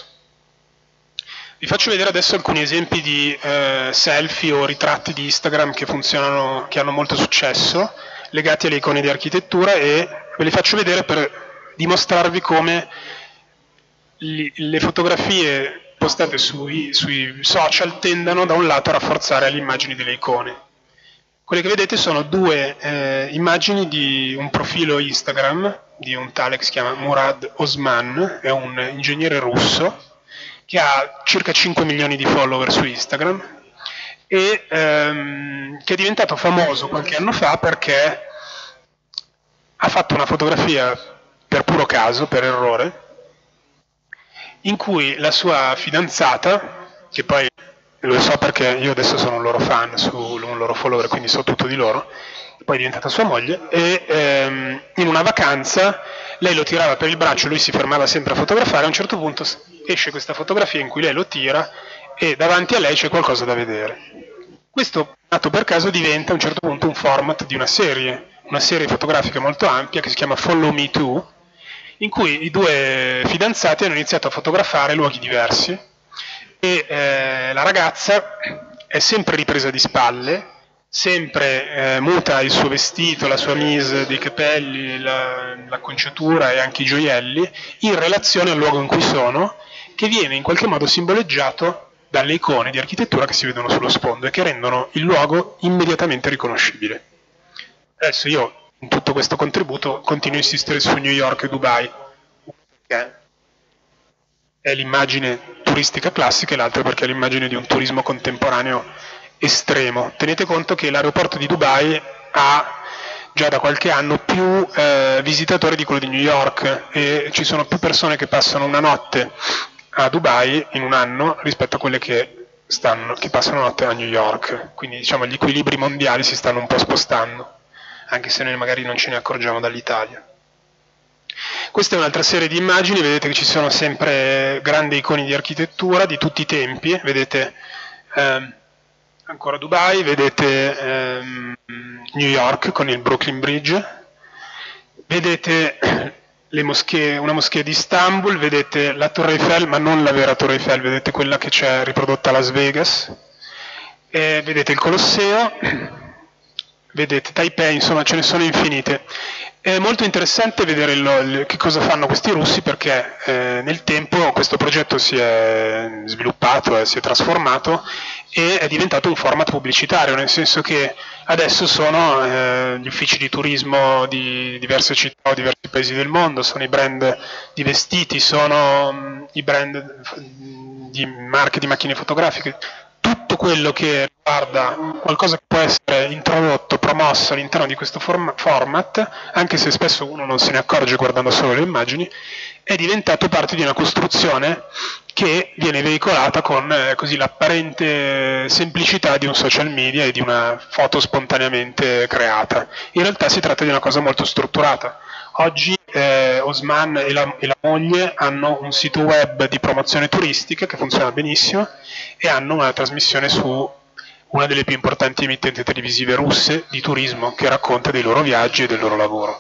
Vi faccio vedere adesso alcuni esempi di selfie o ritratti di Instagram che funzionano, che hanno molto successo, legati alle icone di architettura, e ve li faccio vedere per dimostrarvi come le fotografie postate sui social tendano da un lato a rafforzare le immagini delle icone. Quelle che vedete sono due immagini di un profilo Instagram di un tale che si chiama Murad Osman, è un ingegnere russo che ha circa 5 milioni di follower su Instagram e che è diventato famoso qualche anno fa perché ha fatto una fotografia per puro caso, per errore, in cui la sua fidanzata, che poi lo so perché io adesso sono un loro fan, un loro follower, quindi so tutto di loro, poi è diventata sua moglie, e in una vacanza lei lo tirava per il braccio, lui si fermava sempre a fotografare, a un certo punto esce questa fotografia in cui lei lo tira e davanti a lei c'è qualcosa da vedere. Questo, nato per caso, diventa a un certo punto un format di una serie fotografica molto ampia che si chiama Follow Me Too, in cui i due fidanzati hanno iniziato a fotografare luoghi diversi e la ragazza è sempre ripresa di spalle, sempre muta il suo vestito, la sua mise dei capelli, l'acconciatura e anche i gioielli in relazione al luogo in cui sono, che viene in qualche modo simboleggiato dalle icone di architettura che si vedono sullo sfondo e che rendono il luogo immediatamente riconoscibile. Adesso io in tutto questo contributo continuo a insistere su New York e Dubai, perché è l'immagine turistica classica e l'altra perché è l'immagine di un turismo contemporaneo estremo. Tenete conto che l'aeroporto di Dubai ha già da qualche anno più visitatori di quello di New York e ci sono più persone che passano una notte a Dubai in un anno rispetto a quelle che passano notte a New York. Quindi diciamo gli equilibri mondiali si stanno un po' spostando, anche se noi magari non ce ne accorgiamo dall'Italia. Questa è un'altra serie di immagini, vedete che ci sono sempre grandi icone di architettura di tutti i tempi, vedete ancora Dubai, vedete New York con il Brooklyn Bridge, vedete una moschea di Istanbul, vedete la Torre Eiffel, ma non la vera Torre Eiffel, vedete quella che c'è riprodotta a Las Vegas, vedete il Colosseo, vedete Taipei, insomma ce ne sono infinite. È molto interessante vedere che cosa fanno questi russi perché nel tempo questo progetto si è sviluppato, si è trasformato e è diventato un format pubblicitario, nel senso che adesso sono gli uffici di turismo di diverse città o diversi paesi del mondo, sono i brand di vestiti, sono i brand di marche di macchine fotografiche, tutto quello che riguarda qualcosa che può essere introdotto, promosso all'interno di questo format, anche se spesso uno non se ne accorge guardando solo le immagini, è diventato parte di una costruzione che viene veicolata con così l'apparente semplicità di un social media e di una foto spontaneamente creata. In realtà si tratta di una cosa molto strutturata. Oggi Osman e la moglie hanno un sito web di promozione turistica che funziona benissimo e hanno una trasmissione su una delle più importanti emittenti televisive russe di turismo che racconta dei loro viaggi e del loro lavoro.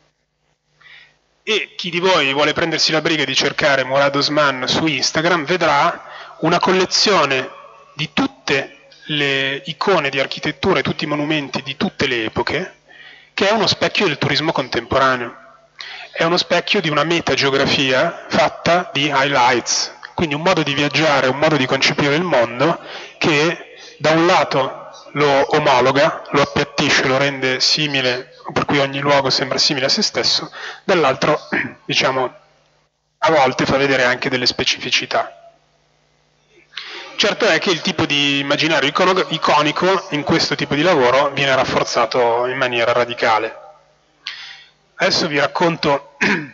E chi di voi vuole prendersi la briga di cercare Murad Osman su Instagram vedrà una collezione di tutte le icone di architettura e tutti i monumenti di tutte le epoche, che è uno specchio del turismo contemporaneo. È uno specchio di una metageografia fatta di highlights, quindi un modo di viaggiare, un modo di concepire il mondo che da un lato lo omologa, lo appiattisce, lo rende simile, per cui ogni luogo sembra simile a se stesso, dall'altro, diciamo, a volte fa vedere anche delle specificità. Certo è che il tipo di immaginario iconico in questo tipo di lavoro viene rafforzato in maniera radicale. Adesso vi racconto gli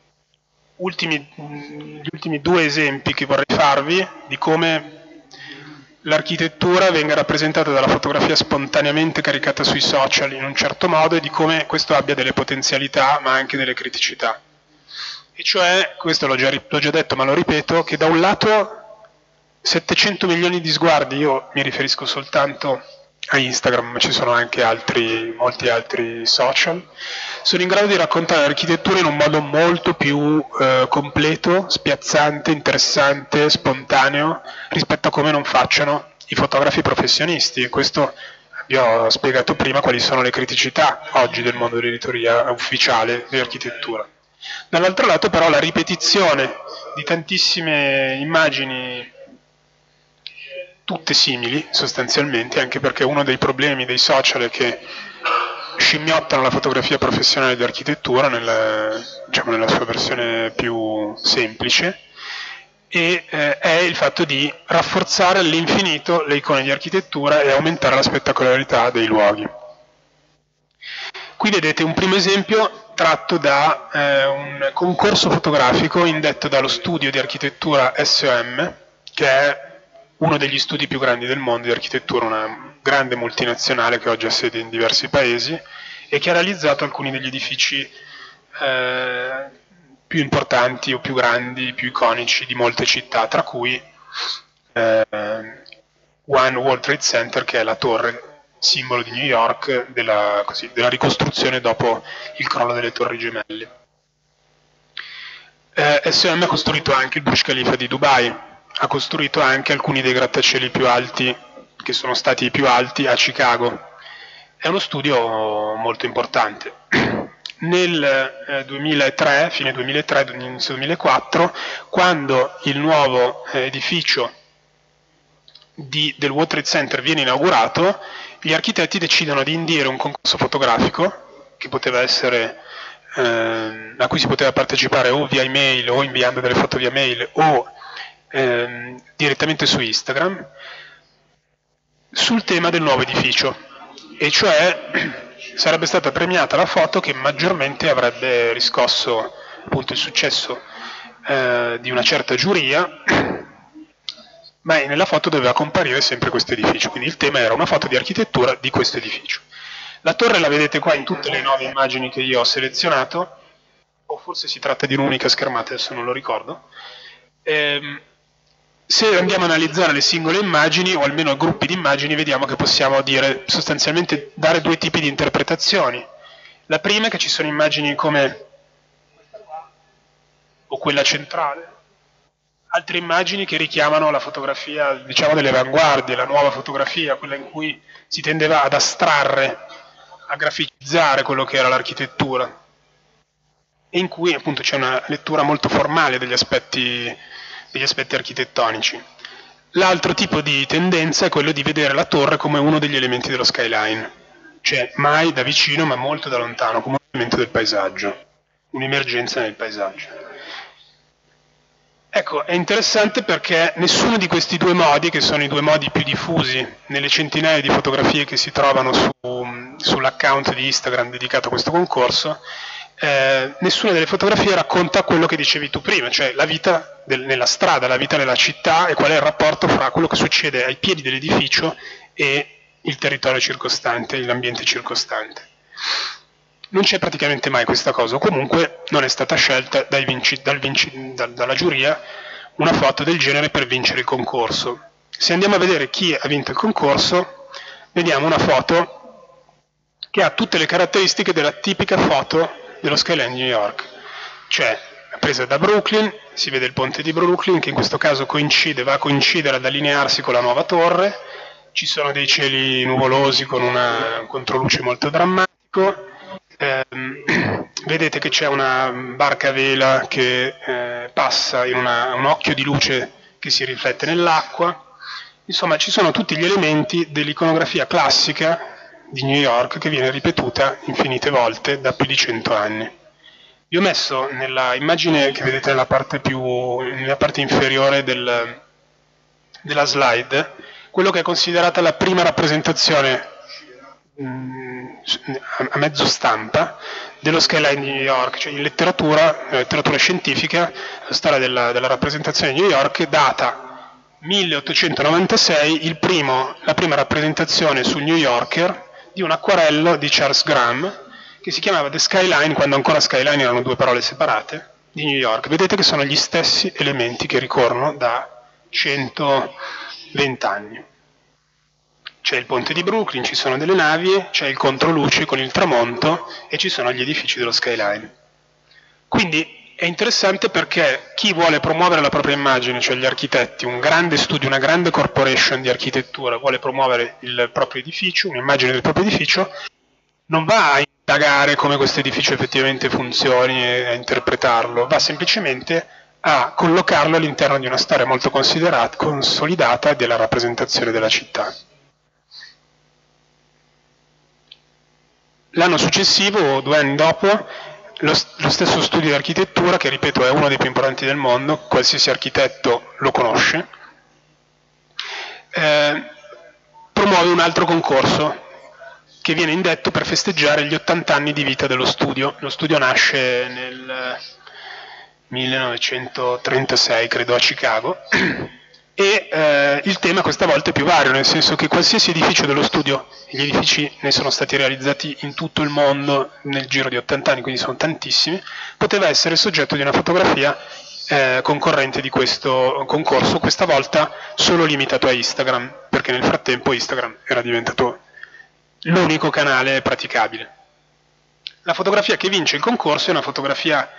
ultimi due esempi che vorrei farvi di come l'architettura venga rappresentata dalla fotografia spontaneamente caricata sui social in un certo modo e di come questo abbia delle potenzialità ma anche delle criticità. E cioè, questo l'ho già detto ma lo ripeto, che da un lato 700 milioni di sguardi, io mi riferisco soltanto a Instagram, ma ci sono anche molti altri social, sono in grado di raccontare l'architettura in un modo molto più completo, spiazzante, interessante, spontaneo, rispetto a come non facciano i fotografi professionisti. E questo vi ho spiegato prima quali sono le criticità oggi del mondo dell'editoria ufficiale dell'architettura. Dall'altro lato però la ripetizione di tantissime immagini tutte simili sostanzialmente, anche perché uno dei problemi dei social è che scimmiottano la fotografia professionale di architettura nella sua versione più semplice, e è il fatto di rafforzare all'infinito le icone di architettura e aumentare la spettacolarità dei luoghi. Qui vedete un primo esempio tratto da un concorso fotografico indetto dallo studio di architettura SOM, che è uno degli studi più grandi del mondo di architettura, una grande multinazionale che oggi ha sede in diversi paesi e che ha realizzato alcuni degli edifici più importanti o più grandi, più iconici di molte città, tra cui One World Trade Center, che è la torre simbolo di New York della ricostruzione dopo il crollo delle torri gemelle. SOM ha costruito anche il Burj Khalifa di Dubai, ha costruito anche alcuni dei grattacieli più alti, che sono stati i più alti a Chicago. È uno studio molto importante. Nel 2003, fine 2003, inizio 2004, quando il nuovo edificio del World Trade Center viene inaugurato, gli architetti decidono di indire un concorso fotografico che poteva essere a cui si poteva partecipare o via email o inviando delle foto via mail o direttamente su Instagram, sul tema del nuovo edificio, e cioè sarebbe stata premiata la foto che maggiormente avrebbe riscosso appunto il successo di una certa giuria, ma nella foto doveva comparire sempre questo edificio, quindi il tema era una foto di architettura di questo edificio. La torre la vedete qua in tutte le 9 immagini che io ho selezionato, o forse si tratta di un'unica schermata, adesso non lo ricordo. Se andiamo a analizzare le singole immagini, o almeno gruppi di immagini, vediamo che possiamo dire sostanzialmente dare due tipi di interpretazioni. La prima è che ci sono immagini come o quella centrale, altre immagini che richiamano la fotografia, diciamo, delle avanguardie, la nuova fotografia, quella in cui si tendeva ad astrarre, a graficizzare quello che era l'architettura, e in cui appunto c'è una lettura molto formale degli aspetti architettonici. L'altro tipo di tendenza è quello di vedere la torre come uno degli elementi dello skyline, cioè mai da vicino ma molto da lontano, come un elemento del paesaggio, un'emergenza nel paesaggio. Ecco, è interessante perché nessuno di questi due modi, che sono i due modi più diffusi nelle centinaia di fotografie che si trovano sull'account di Instagram dedicato a questo concorso, nessuna delle fotografie racconta quello che dicevi tu prima, cioè la vita nella strada, la vita nella città, e qual è il rapporto fra quello che succede ai piedi dell'edificio e il territorio circostante, l'ambiente circostante. Non c'è praticamente mai questa cosa, o comunque non è stata scelta dalla giuria una foto del genere per vincere il concorso. Se andiamo a vedere chi ha vinto il concorso, vediamo una foto che ha tutte le caratteristiche della tipica foto dello skyline di New York, cioè presa da Brooklyn, si vede il ponte di Brooklyn che in questo caso va a coincidere, ad allinearsi con la nuova torre, ci sono dei cieli nuvolosi con un controluce molto drammatico, vedete che c'è una barca a vela che passa in un occhio di luce che si riflette nell'acqua, Insomma, ci sono tutti gli elementi dell'iconografia classica di New York che viene ripetuta infinite volte da più di 100 anni. Vi ho messo nella immagine che vedete nella parte inferiore della slide quello che è considerata la prima rappresentazione a mezzo stampa dello skyline di New York, cioè in letteratura scientifica, la storia della rappresentazione di New York data 1896, la prima rappresentazione sul New Yorker di un acquarello di Charles Graham che si chiamava The Skyline, quando ancora skyline erano due parole separate, di New York. Vedete che sono gli stessi elementi che ricorrono da 120 anni. C'è il ponte di Brooklyn, ci sono delle navi, c'è il controluce con il tramonto e ci sono gli edifici dello skyline. Quindi è interessante perché chi vuole promuovere la propria immagine, cioè gli architetti, un grande studio, una grande corporation di architettura, vuole promuovere il proprio edificio, un'immagine del proprio edificio, non va a indagare come questo edificio effettivamente funzioni e a interpretarlo, va semplicemente a collocarlo all'interno di una storia molto consolidata della rappresentazione della città. L'anno successivo, 2 anni dopo, lo stesso studio di architettura, che ripeto è uno dei più importanti del mondo, qualsiasi architetto lo conosce, promuove un altro concorso che viene indetto per festeggiare gli 80 anni di vita dello studio. Lo studio nasce nel 1936, credo, a Chicago, e il tema questa volta è più vario, nel senso che qualsiasi edificio dello studio, gli edifici ne sono stati realizzati in tutto il mondo nel giro di 80 anni, quindi sono tantissimi, poteva essere soggetto di una fotografia concorrente di questo concorso, questa volta solo limitato a Instagram, perché nel frattempo Instagram era diventato l'unico canale praticabile. La fotografia che vince il concorso è una fotografia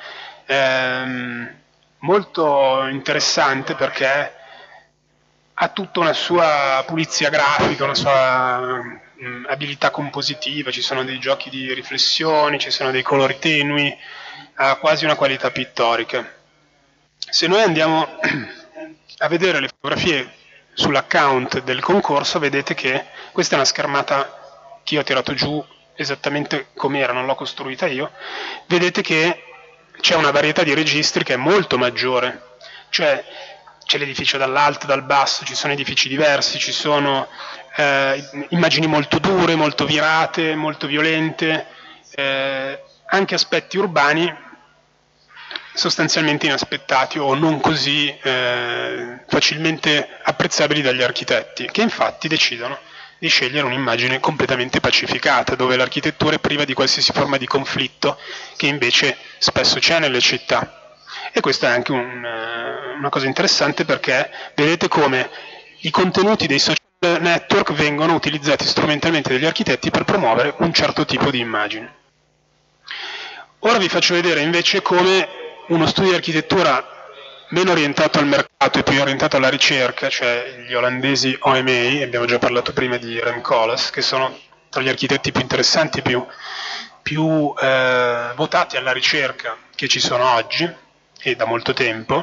molto interessante perché ha tutta una sua pulizia grafica, una sua abilità compositiva, ci sono dei giochi di riflessioni, ci sono dei colori tenui, ha quasi una qualità pittorica. Se noi andiamo a vedere le fotografie sull'account del concorso, vedete che questa è una schermata che io ho tirato giù esattamente com'era, non l'ho costruita io. Vedete che c'è una varietà di registri che è molto maggiore, cioè c'è l'edificio dall'alto, dal basso, ci sono edifici diversi, ci sono immagini molto dure, molto virate, molto violente, anche aspetti urbani sostanzialmente inaspettati o non così facilmente apprezzabili dagli architetti, che infatti decidono di scegliere un'immagine completamente pacificata, dove l'architettura è priva di qualsiasi forma di conflitto che invece spesso c'è nelle città. E questa è anche una cosa interessante perché vedete come i contenuti dei social network vengono utilizzati strumentalmente dagli architetti per promuovere un certo tipo di immagine. Ora vi faccio vedere invece come uno studio di architettura meno orientato al mercato e più orientato alla ricerca, cioè gli olandesi OMA, abbiamo già parlato prima di Rem Koolhaas, che sono tra gli architetti più interessanti, più votati alla ricerca che ci sono oggi e da molto tempo,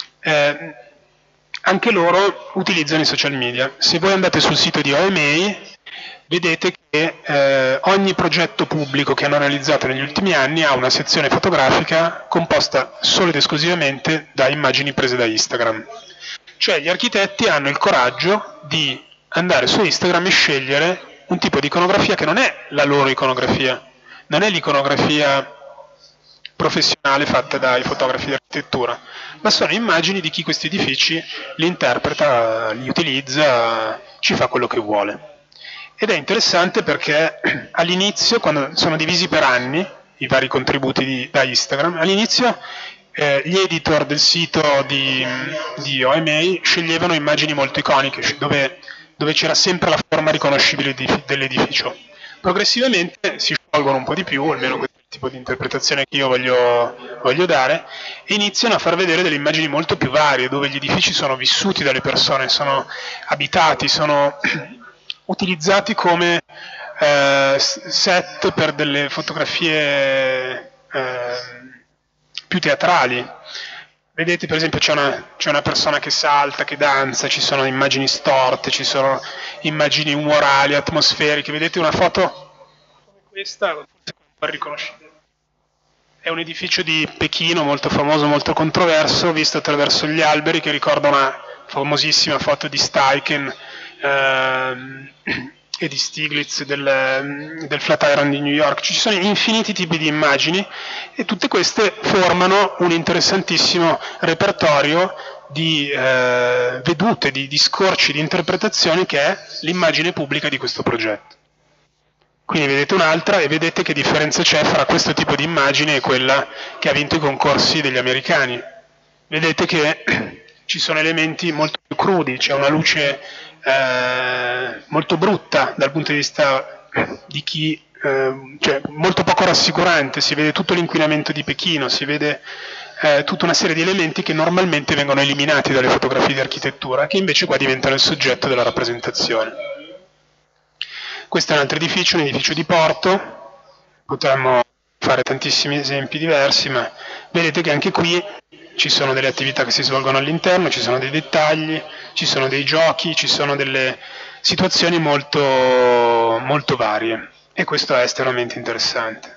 anche loro utilizzano i social media. Se voi andate sul sito di OMA vedete che ogni progetto pubblico che hanno realizzato negli ultimi anni ha una sezione fotografica composta solo ed esclusivamente da immagini prese da Instagram. Cioè gli architetti hanno il coraggio di andare su Instagram e scegliere un tipo di iconografia che non è la loro iconografia, non è l'iconografia professionale fatta dai fotografi di architettura, ma sono immagini di chi questi edifici li interpreta, li utilizza, ci fa quello che vuole. Ed è interessante perché all'inizio, quando sono divisi per anni, i vari contributi da Instagram, all'inizio gli editor del sito di OMA sceglievano immagini molto iconiche, dove c'era sempre la forma riconoscibile dell'edificio. Progressivamente si sciolgono un po' di più, almeno questo è il tipo di interpretazione che io voglio dare, e iniziano a far vedere delle immagini molto più varie, dove gli edifici sono vissuti dalle persone, sono abitati, sono utilizzati come set per delle fotografie più teatrali. Vedete per esempio c'è una persona che salta, che danza, ci sono immagini storte, ci sono immagini umorali, atmosferiche. Vedete una foto come questa, forse un po' riconoscibile. È un edificio di Pechino molto famoso, molto controverso, visto attraverso gli alberi, che ricorda una famosissima foto di Steichen e di Stiglitz del Flatiron di New York. Ci sono infiniti tipi di immagini e tutte queste formano un interessantissimo repertorio di vedute, di scorci, di interpretazioni che è l'immagine pubblica di questo progetto. Quindi vedete un'altra e vedete che differenza c'è fra questo tipo di immagine e quella che ha vinto i concorsi degli americani. Vedete che ci sono elementi molto più crudi, c'è una luce molto brutta dal punto di vista di chi, cioè molto poco rassicurante, si vede tutto l'inquinamento di Pechino, si vede tutta una serie di elementi che normalmente vengono eliminati dalle fotografie di architettura, che invece qua diventano il soggetto della rappresentazione. Questo è un altro edificio, un edificio di porto, potremmo fare tantissimi esempi diversi, ma vedete che anche qui ci sono delle attività che si svolgono all'interno, ci sono dei dettagli, ci sono dei giochi, ci sono delle situazioni molto, molto varie e questo è estremamente interessante.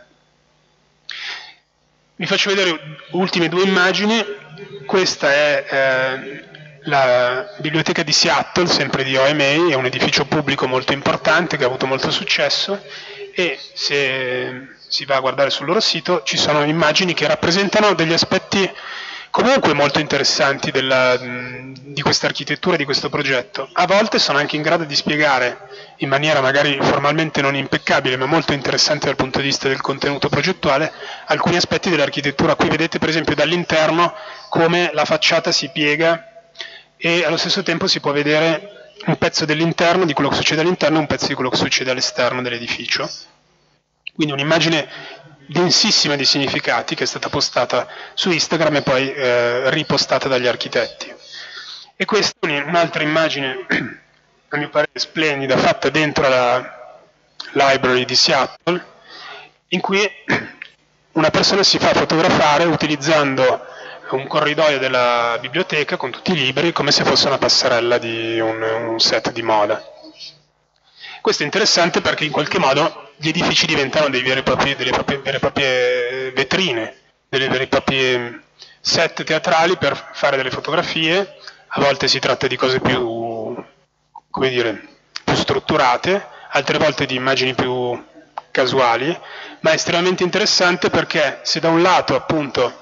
Vi faccio vedere ultime due immagini. Questa è la biblioteca di Seattle, sempre di OMA, è un edificio pubblico molto importante che ha avuto molto successo e se si va a guardare sul loro sito ci sono immagini che rappresentano degli aspetti comunque molto interessanti di questa architettura, di questo progetto. A volte sono anche in grado di spiegare in maniera magari formalmente non impeccabile, ma molto interessante dal punto di vista del contenuto progettuale, alcuni aspetti dell'architettura. Qui vedete per esempio dall'interno come la facciata si piega e allo stesso tempo si può vedere un pezzo dell'interno, di quello che succede all'interno, e un pezzo di quello che succede all'esterno dell'edificio. Quindi un'immagine densissima di significati che è stata postata su Instagram e poi ripostata dagli architetti. E questa è un'altra immagine, a mio parere splendida, fatta dentro la library di Seattle, in cui una persona si fa fotografare utilizzando un corridoio della biblioteca con tutti i libri come se fosse una passerella di un set di moda. Questo è interessante perché in qualche modo gli edifici diventano delle vere e proprie vetrine, delle vere e proprie set teatrali per fare delle fotografie. A volte si tratta di cose più, come dire, più strutturate, altre volte di immagini più casuali, ma è estremamente interessante perché se da un lato appunto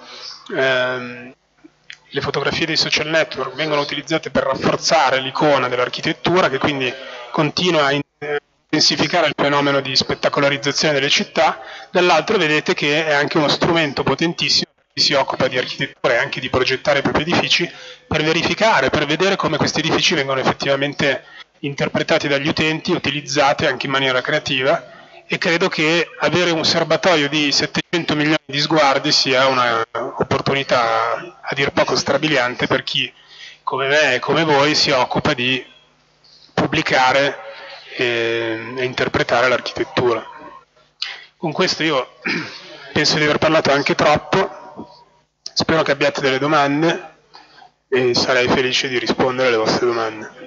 le fotografie dei social network vengono utilizzate per rafforzare l'icona dell'architettura, che quindi continua a intensificare il fenomeno di spettacolarizzazione delle città, dall'altro vedete che è anche uno strumento potentissimo per chi si occupa di architettura e anche di progettare i propri edifici, per verificare, per vedere come questi edifici vengono effettivamente interpretati dagli utenti, utilizzati anche in maniera creativa, e credo che avere un serbatoio di 700 milioni di sguardi sia un'opportunità a dir poco strabiliante per chi, come me e come voi, si occupa di pubblicare e interpretare l'architettura. Con questo io penso di aver parlato anche troppo, spero che abbiate delle domande e sarei felice di rispondere alle vostre domande.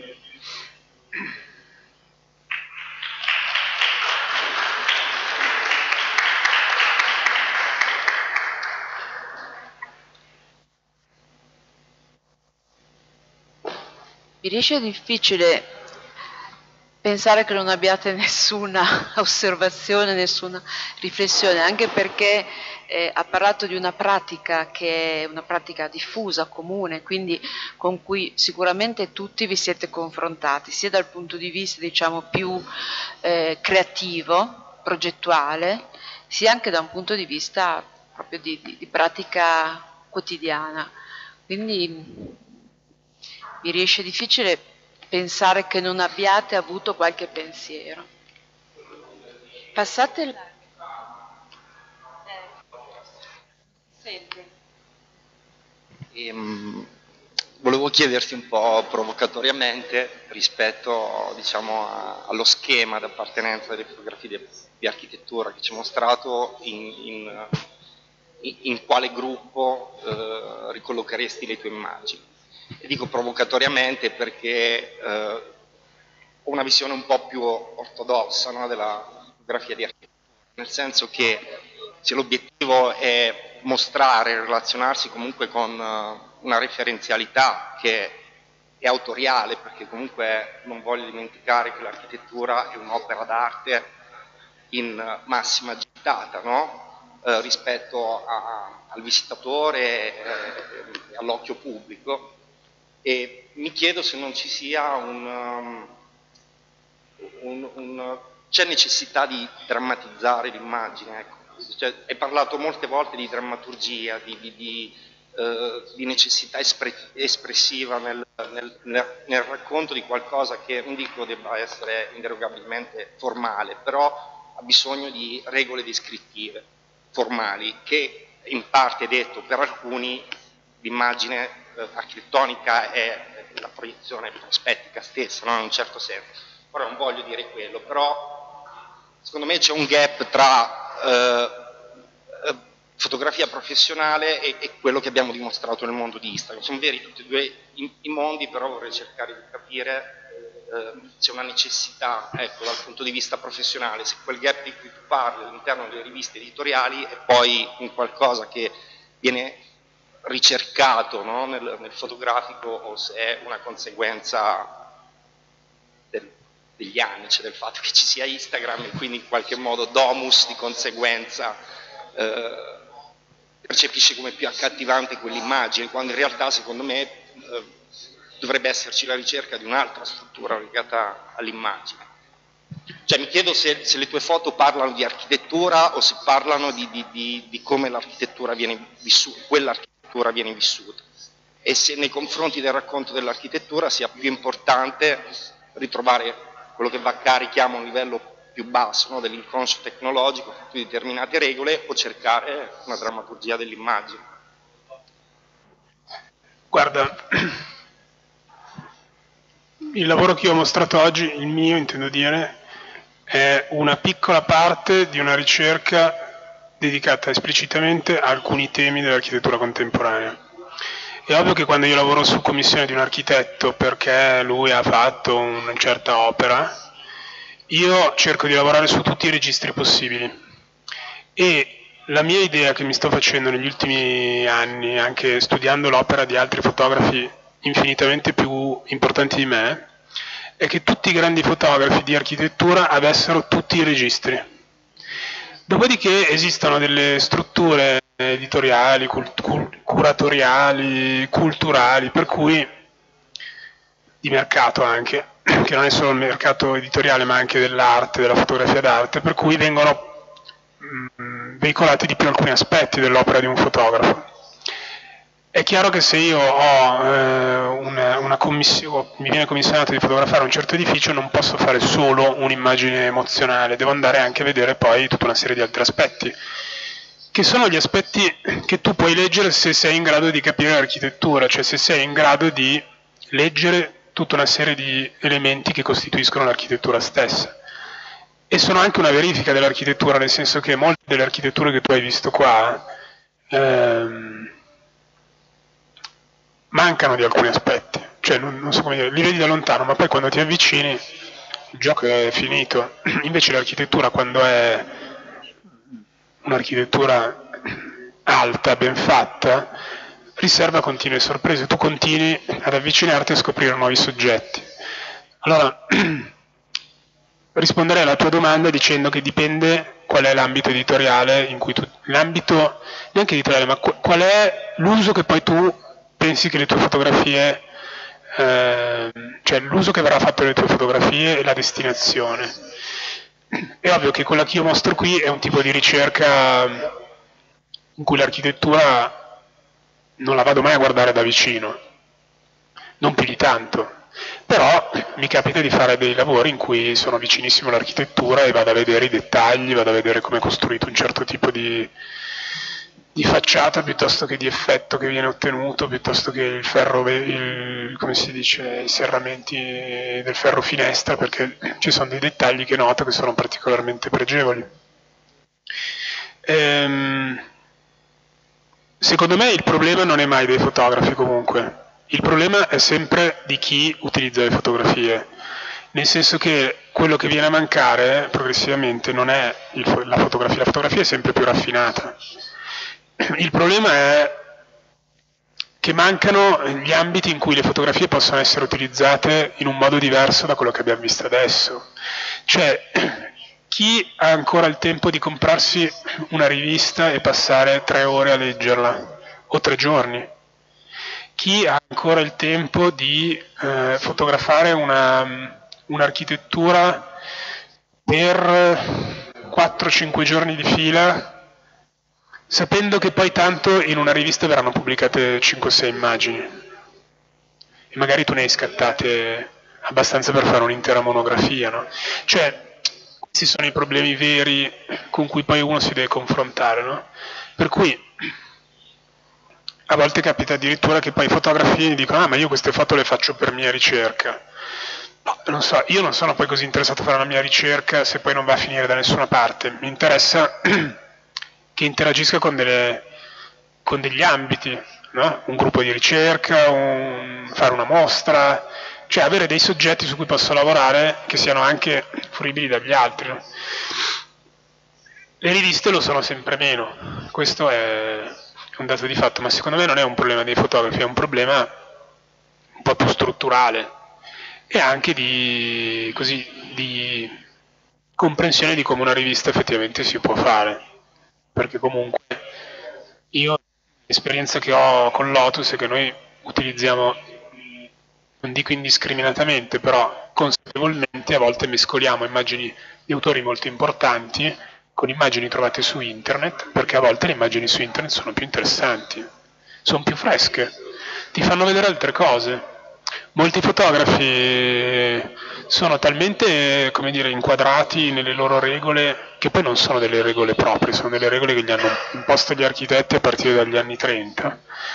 Mi riesce difficile pensare che non abbiate nessuna osservazione, nessuna riflessione, anche perché ha parlato di una pratica che è una pratica diffusa, comune, quindi con cui sicuramente tutti vi siete confrontati, sia dal punto di vista diciamo più creativo, progettuale, sia anche da un punto di vista proprio di pratica quotidiana. Quindi mi riesce difficile pensare che non abbiate avuto qualche pensiero. Passate il... Volevo chiederti un po' provocatoriamente rispetto diciamo, allo schema d'appartenenza delle fotografie di architettura che ci hai mostrato in quale gruppo ricollocheresti le tue immagini. E dico provocatoriamente perché ho una visione un po' più ortodossa, no, della fotografia di architettura, nel senso che se l'obiettivo è mostrare, relazionarsi comunque con una referenzialità che è autoriale, perché comunque non voglio dimenticare che l'architettura è un'opera d'arte in massima gittata, no? Rispetto al visitatore e all'occhio pubblico, e mi chiedo se non ci sia c'è necessità di drammatizzare l'immagine, ecco. Cioè, hai parlato molte volte di drammaturgia, di necessità espressiva nel racconto di qualcosa che non dico debba essere inderogabilmente formale, però ha bisogno di regole descrittive formali, che in parte, detto per alcuni, l'immagine architettonica è la proiezione prospettica stessa, no? In un certo senso. Ora non voglio dire quello, però secondo me c'è un gap tra fotografia professionale e quello che abbiamo dimostrato nel mondo di Instagram. Sono veri tutti e due i mondi, però vorrei cercare di capire c'è una necessità, ecco, dal punto di vista professionale, se quel gap di cui tu parli all'interno delle riviste editoriali è poi un qualcosa che viene ricercato, no, nel fotografico, o se è una conseguenza degli anni, cioè del fatto che ci sia Instagram e quindi in qualche modo domus di conseguenza percepisce come più accattivante quell'immagine, quando in realtà secondo me dovrebbe esserci la ricerca di un'altra struttura legata all'immagine. Cioè mi chiedo se le tue foto parlano di architettura o se parlano di come l'architettura viene vissuta, quell'architettura viene vissuta, e se nei confronti del racconto dell'architettura sia più importante ritrovare quello che Vaccari chiama un livello più basso, no, dell'inconscio tecnologico, fatto di determinate regole, o cercare una drammaturgia dell'immagine. Guarda, il lavoro che io ho mostrato oggi, il mio intendo dire, è una piccola parte di una ricerca dedicata esplicitamente a alcuni temi dell'architettura contemporanea. È ovvio che quando io lavoro su commissione di un architetto perché lui ha fatto una certa opera, io cerco di lavorare su tutti i registri possibili, e la mia idea che mi sto facendo negli ultimi anni, anche studiando l'opera di altri fotografi infinitamente più importanti di me, è che tutti i grandi fotografi di architettura avessero tutti i registri. Dopodiché esistono delle strutture editoriali, curatoriali, culturali, per cui di mercato anche, che non è solo il mercato editoriale ma anche dell'arte, della fotografia d'arte, per cui vengono veicolati di più alcuni aspetti dell'opera di un fotografo. È chiaro che se io ho una commissione, mi viene commissionato di fotografare un certo edificio, non posso fare solo un'immagine emozionale, devo andare anche a vedere poi tutta una serie di altri aspetti, che sono gli aspetti che tu puoi leggere se sei in grado di capire l'architettura, cioè se sei in grado di leggere tutta una serie di elementi che costituiscono l'architettura stessa. E sono anche una verifica dell'architettura, nel senso che molte delle architetture che tu hai visto qua mancano di alcuni aspetti, cioè non so come dire, li vedi da lontano, ma poi quando ti avvicini il gioco è finito. Invece l'architettura, quando è un'architettura alta, ben fatta, riserva continue sorprese, tu continui ad avvicinarti e a scoprire nuovi soggetti. Allora, risponderei alla tua domanda dicendo che dipende qual è l'ambito editoriale in cui tu, l'ambito neanche editoriale, ma qual è l'uso che poi tu pensi che le tue fotografie, cioè l'uso che verrà fatto delle tue fotografie e la destinazione. È ovvio che quella che io mostro qui è un tipo di ricerca in cui l'architettura non la vado mai a guardare da vicino, non più di tanto, però mi capita di fare dei lavori in cui sono vicinissimo all'architettura e vado a vedere i dettagli, vado a vedere come è costruito un certo tipo di facciata piuttosto che di effetto che viene ottenuto, piuttosto che il ferro, come si dice, i serramenti del ferro finestra, perché ci sono dei dettagli che noto che sono particolarmente pregevoli. secondo me il problema non è mai dei fotografi comunque, il problema è sempre di chi utilizza le fotografie, nel senso che quello che viene a mancare progressivamente non è la fotografia è sempre più raffinata. Il problema è che mancano gli ambiti in cui le fotografie possono essere utilizzate in un modo diverso da quello che abbiamo visto adesso. Cioè, chi ha ancora il tempo di comprarsi una rivista e passare 3 ore a leggerla, o 3 giorni? Chi ha ancora il tempo di fotografare un'architettura per 4-5 giorni di fila, sapendo che poi tanto in una rivista verranno pubblicate 5-6 immagini e magari tu ne hai scattate abbastanza per fare un'intera monografia, no? Cioè, questi sono i problemi veri con cui poi uno si deve confrontare, no? Per cui a volte capita addirittura che poi i fotografi dicono: ah, ma io queste foto le faccio per mia ricerca. No, non so, io non sono poi così interessato a fare la mia ricerca se poi non va a finire da nessuna parte. Mi interessa che interagisca con degli ambiti, no? Un gruppo di ricerca, fare una mostra, cioè avere dei soggetti su cui posso lavorare che siano anche fruibili dagli altri, no? Le riviste lo sono sempre meno, questo è un dato di fatto, ma secondo me non è un problema dei fotografi, è un problema un po' più strutturale e anche di comprensione di come una rivista effettivamente si può fare, perché comunque io l'esperienza che ho con Lotus è che noi utilizziamo, non dico indiscriminatamente, però consapevolmente a volte mescoliamo immagini di autori molto importanti con immagini trovate su internet, perché a volte le immagini su internet sono più interessanti, sono più fresche, ti fanno vedere altre cose. Molti fotografi sono talmente, come dire, inquadrati nelle loro regole, che poi non sono delle regole proprie, sono delle regole che gli hanno imposto gli architetti a partire dagli anni 30,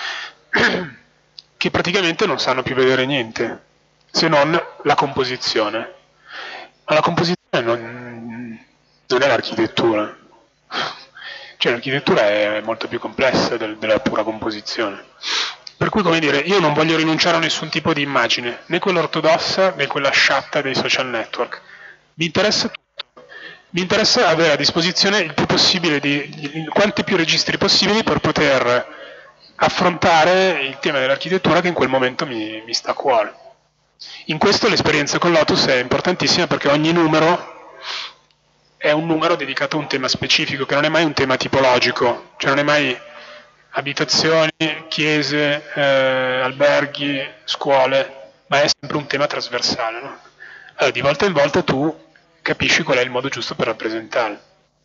che praticamente non sanno più vedere niente, se non la composizione. Ma la composizione non è l'architettura. Cioè l'architettura è molto più complessa della pura composizione. Per cui, come dire, io non voglio rinunciare a nessun tipo di immagine, né quella ortodossa né quella sciatta dei social network. Mi interessa tutto. Mi interessa avere a disposizione il più possibile quanti più registri possibili per poter affrontare il tema dell'architettura che in quel momento mi sta a cuore. In questo l'esperienza con Lotus è importantissima perché ogni numero è un numero dedicato a un tema specifico, che non è mai un tema tipologico, cioè non è mai abitazioni, chiese, alberghi, scuole, ma è sempre un tema trasversale, no? Allora, di volta in volta tu capisci qual è il modo giusto per rappresentarlo.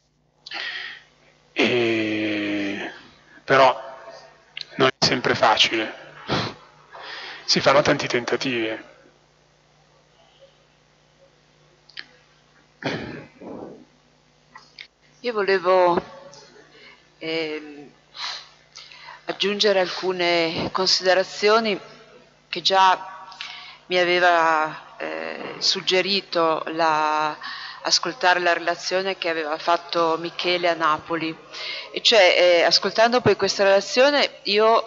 Però non è sempre facile, si fanno tanti tentativi. Io volevo aggiungere alcune considerazioni che già mi aveva suggerito ascoltare la relazione che aveva fatto Michele a Napoli, e cioè ascoltando poi questa relazione io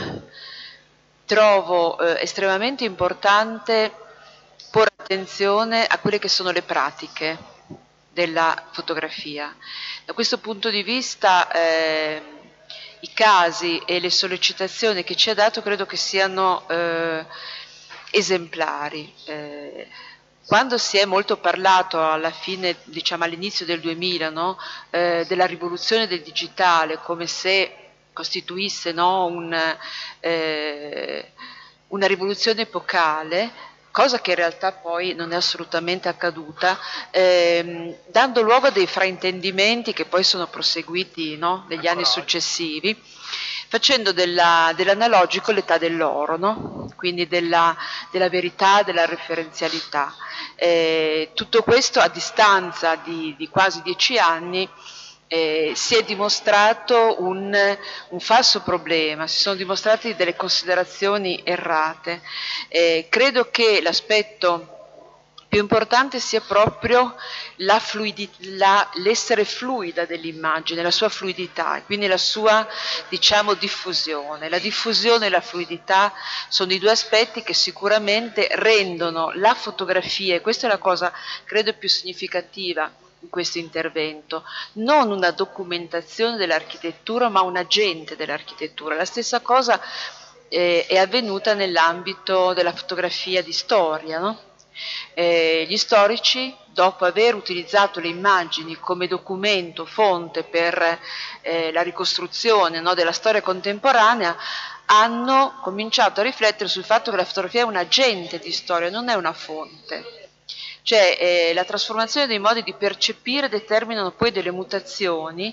trovo estremamente importante porre attenzione a quelle che sono le pratiche della fotografia. Da questo punto di vista i casi e le sollecitazioni che ci ha dato credo che siano esemplari. Quando si è molto parlato alla fine, diciamo all'inizio del 2000, no, della rivoluzione del digitale come se costituisse, no, una rivoluzione epocale, cosa che in realtà poi non è assolutamente accaduta, dando luogo a dei fraintendimenti che poi sono proseguiti, no, negli anni successivi, facendo dell'analogico l'età dell'oro, no? Quindi della verità, della referenzialità. Tutto questo a distanza di quasi 10 anni si è dimostrato un falso problema, si sono dimostrate delle considerazioni errate. Credo che l'aspetto più importante sia proprio l'essere fluida dell'immagine, la sua fluidità, e quindi la sua, diciamo, diffusione. La diffusione e la fluidità sono i due aspetti che sicuramente rendono la fotografia, e questa è la cosa credo più significativa in questo intervento, non una documentazione dell'architettura ma un agente dell'architettura. La stessa cosa è avvenuta nell'ambito della fotografia di storia, no? Gli storici, dopo aver utilizzato le immagini come documento, fonte per la ricostruzione, no, della storia contemporanea, hanno cominciato a riflettere sul fatto che la fotografia è un agente di storia, non è una fonte. Cioè la trasformazione dei modi di percepire determinano poi delle mutazioni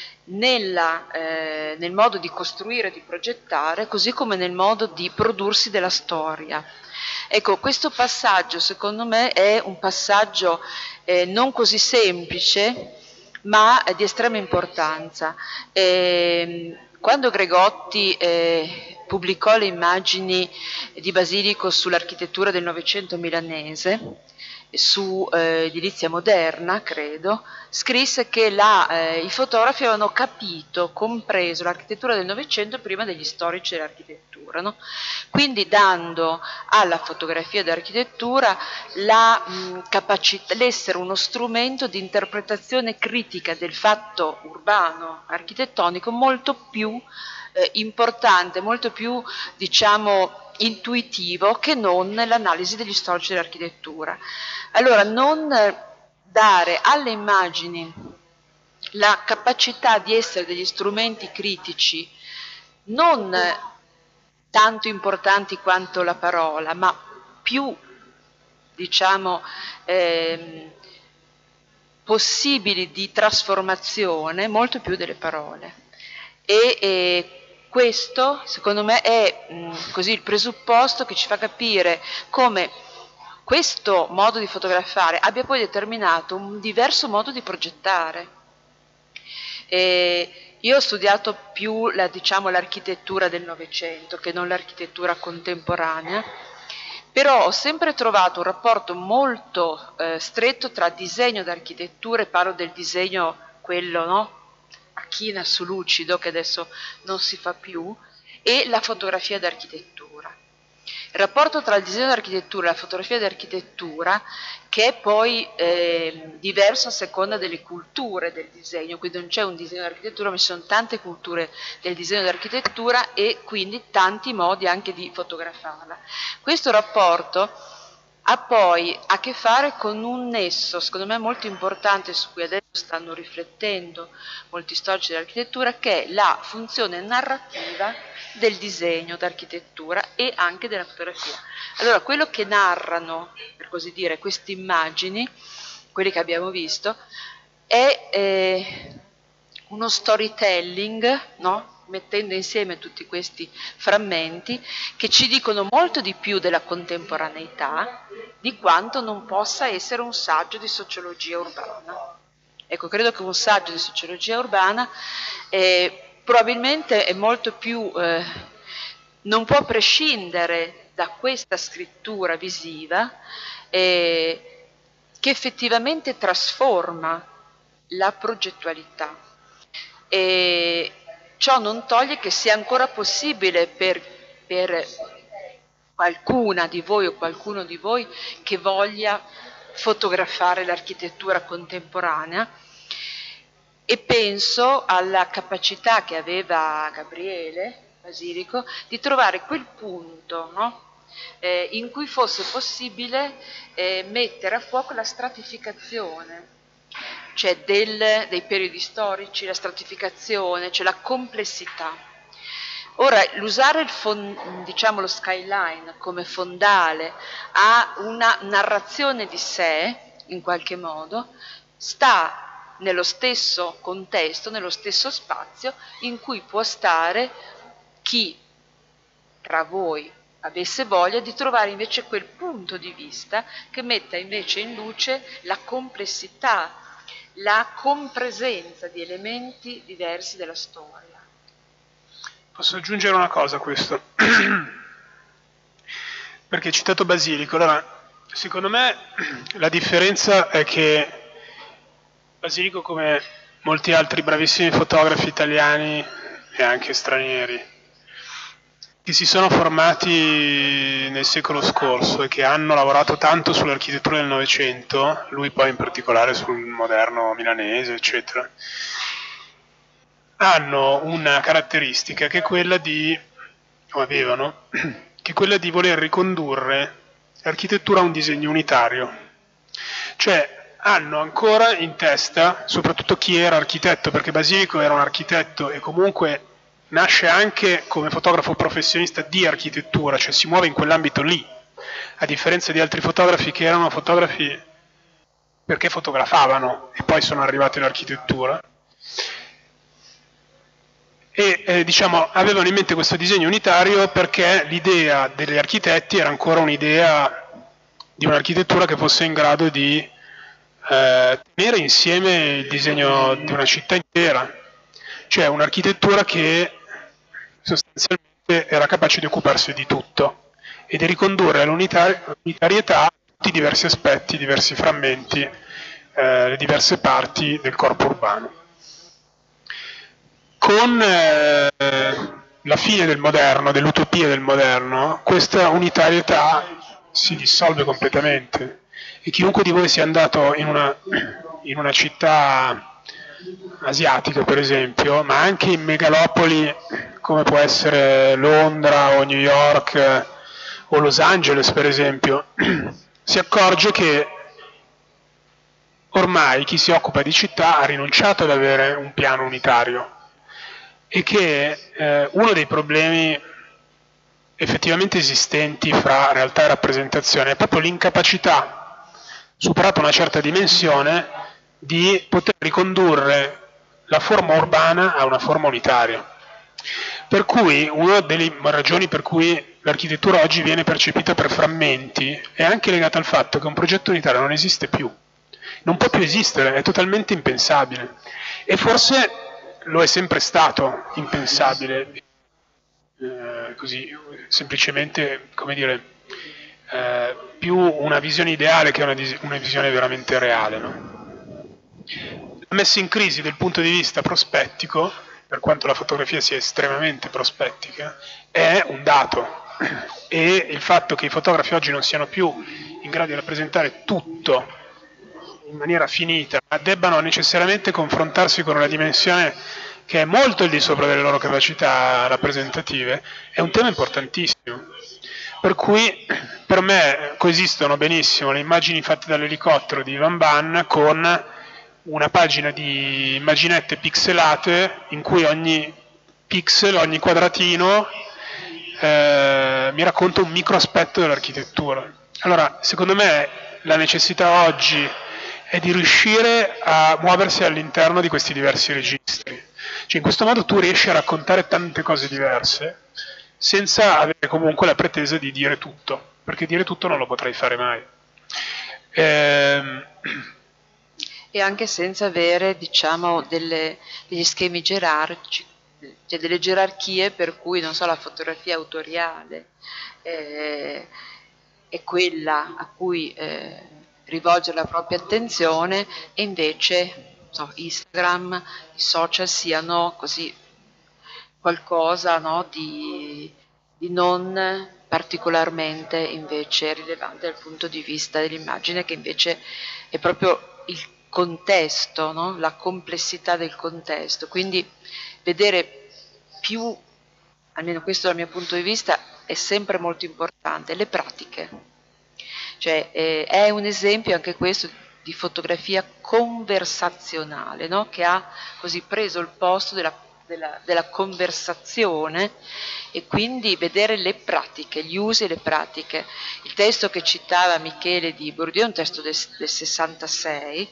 nel modo di costruire, di progettare, così come nel modo di prodursi della storia. Ecco, questo passaggio secondo me è un passaggio non così semplice, ma di estrema importanza. Quando Gregotti pubblicò le immagini di Basilico sull'architettura del Novecento milanese, su edilizia moderna, credo, scrisse che i fotografi avevano compreso l'architettura del Novecento prima degli storici dell'architettura, no? Quindi dando alla fotografia dell'architettura la capacità, l'essere uno strumento di interpretazione critica del fatto urbano, architettonico, molto più importante, molto più, diciamo, intuitivo che non l'analisi degli storici dell'architettura. Allora, non dare alle immagini la capacità di essere degli strumenti critici non tanto importanti quanto la parola, ma più, diciamo, possibili di trasformazione, molto più delle parole. Questo, secondo me, è così il presupposto che ci fa capire come questo modo di fotografare abbia poi determinato un diverso modo di progettare. Io ho studiato più l'architettura del Novecento che non l'architettura contemporanea, però ho sempre trovato un rapporto molto stretto tra disegno ed architettura, e parlo del disegno quello, no? A china su lucido, che adesso non si fa più, e la fotografia d'architettura. Il rapporto tra il disegno d'architettura e la fotografia d'architettura, che è poi diverso a seconda delle culture del disegno, quindi non c'è un disegno d'architettura, ma ci sono tante culture del disegno d'architettura e quindi tanti modi anche di fotografarla. Questo rapporto ha poi a che fare con un nesso, secondo me molto importante, su cui adesso stanno riflettendo molti storici dell'architettura, che è la funzione narrativa del disegno d'architettura e anche della fotografia. Allora, quello che narrano, per così dire, queste immagini, quelli che abbiamo visto, è uno storytelling, no? Mettendo insieme tutti questi frammenti che ci dicono molto di più della contemporaneità di quanto non possa essere un saggio di sociologia urbana. Ecco, credo che un saggio di sociologia urbana probabilmente è molto più, non può prescindere da questa scrittura visiva che effettivamente trasforma la progettualità. E ciò non toglie che sia ancora possibile per qualcuna di voi o qualcuno di voi che voglia fotografare l'architettura contemporanea, e penso alla capacità che aveva Gabriele Basilico di trovare quel punto, no? In cui fosse possibile mettere a fuoco la stratificazione, cioè dei periodi storici, la stratificazione, cioè la complessità. Ora, l'usare lo skyline come fondale a una narrazione di sé, in qualche modo, sta nello stesso contesto, nello stesso spazio in cui può stare chi tra voi avesse voglia di trovare invece quel punto di vista che metta invece in luce la complessità, la compresenza di elementi diversi della storia. Posso aggiungere una cosa a questo? Perché hai citato Basilico, allora Secondo me la differenza è che Basilico, come molti altri bravissimi fotografi italiani e anche stranieri, che si sono formati nel secolo scorso e che hanno lavorato tanto sull'architettura del Novecento, lui poi in particolare sul moderno milanese, eccetera, hanno una caratteristica che è quella di, o avevano, che è quella di voler ricondurre l'architettura a un disegno unitario. Cioè hanno ancora in testa, soprattutto chi era architetto, perché Basilico era un architetto e comunque nasce anche come fotografo professionista di architettura, cioè si muove in quell'ambito lì, a differenza di altri fotografi che erano fotografi perché fotografavano e poi sono arrivati all'architettura. E diciamo, avevano in mente questo disegno unitario perché l'idea degli architetti era ancora un'idea di un'architettura che fosse in grado di tenere insieme il disegno di una città intera, cioè un'architettura che sostanzialmente era capace di occuparsi di tutto e di ricondurre all'unitarietà tutti i diversi aspetti, i diversi frammenti, le diverse parti del corpo urbano. Con la fine del moderno, dell'utopia del moderno, questa unitarietà si dissolve completamente e chiunque di voi sia andato in una città asiatica, per esempio, ma anche in megalopoli come può essere Londra o New York o Los Angeles, per esempio, si accorge che ormai chi si occupa di città ha rinunciato ad avere un piano unitario e che uno dei problemi effettivamente esistenti fra realtà e rappresentazione è proprio l'incapacità, superata una certa dimensione, di poter ricondurre la forma urbana a una forma unitaria. Per cui una delle ragioni per cui l'architettura oggi viene percepita per frammenti è anche legata al fatto che un progetto unitario non esiste più, non può più esistere, è totalmente impensabile e forse lo è sempre stato impensabile, così semplicemente, come dire, più una visione ideale che una visione veramente reale, no? La messa in crisi dal punto di vista prospettico, per quanto la fotografia sia estremamente prospettica, è un dato, e il fatto che i fotografi oggi non siano più in grado di rappresentare tutto in maniera finita, ma debbano necessariamente confrontarsi con una dimensione che è molto al di sopra delle loro capacità rappresentative, è un tema importantissimo. Per cui per me coesistono benissimo le immagini fatte dall'elicottero di Van Ban con una pagina di immaginette pixelate in cui ogni pixel, ogni quadratino mi racconta un micro aspetto dell'architettura. Allora, secondo me la necessità oggi è di riuscire a muoversi all'interno di questi diversi registri. Cioè, in questo modo tu riesci a raccontare tante cose diverse senza avere comunque la pretesa di dire tutto, perché dire tutto non lo potrai fare mai. E anche senza avere, diciamo, degli schemi gerarchici, cioè delle gerarchie per cui, non so, la fotografia autoriale è quella a cui rivolgere la propria attenzione e invece Instagram, i social siano così qualcosa, no, di non particolarmente invece rilevante dal punto di vista dell'immagine, che invece è proprio il contesto, no? La complessità del contesto, quindi vedere più, almeno questo dal mio punto di vista, è sempre molto importante, le pratiche. Cioè è un esempio anche questo di fotografia conversazionale, no? Che ha così preso il posto della conversazione, e quindi vedere le pratiche, gli usi e le pratiche. Il testo che citava Michele di Bourdieu è un testo del 66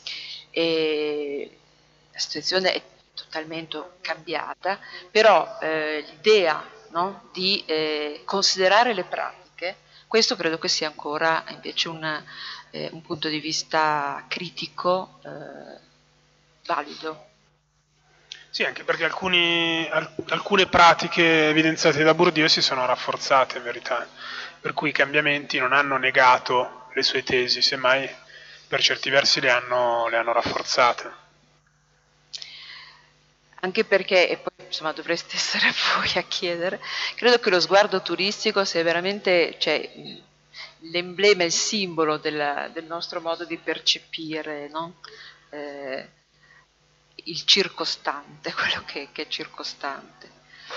e la situazione è totalmente cambiata, però l'idea, no, di considerare le pratiche, questo credo che sia ancora invece un punto di vista critico valido. Sì, anche perché alcune pratiche evidenziate da Bourdieu si sono rafforzate in verità, per cui i cambiamenti non hanno negato le sue tesi, semmai per certi versi le hanno rafforzate. Anche perché, e poi insomma dovreste essere voi a chiedere, credo che lo sguardo turistico sia veramente, cioè, l'emblema, il simbolo del nostro modo di percepire, no? Il circostante, quello che è circostante.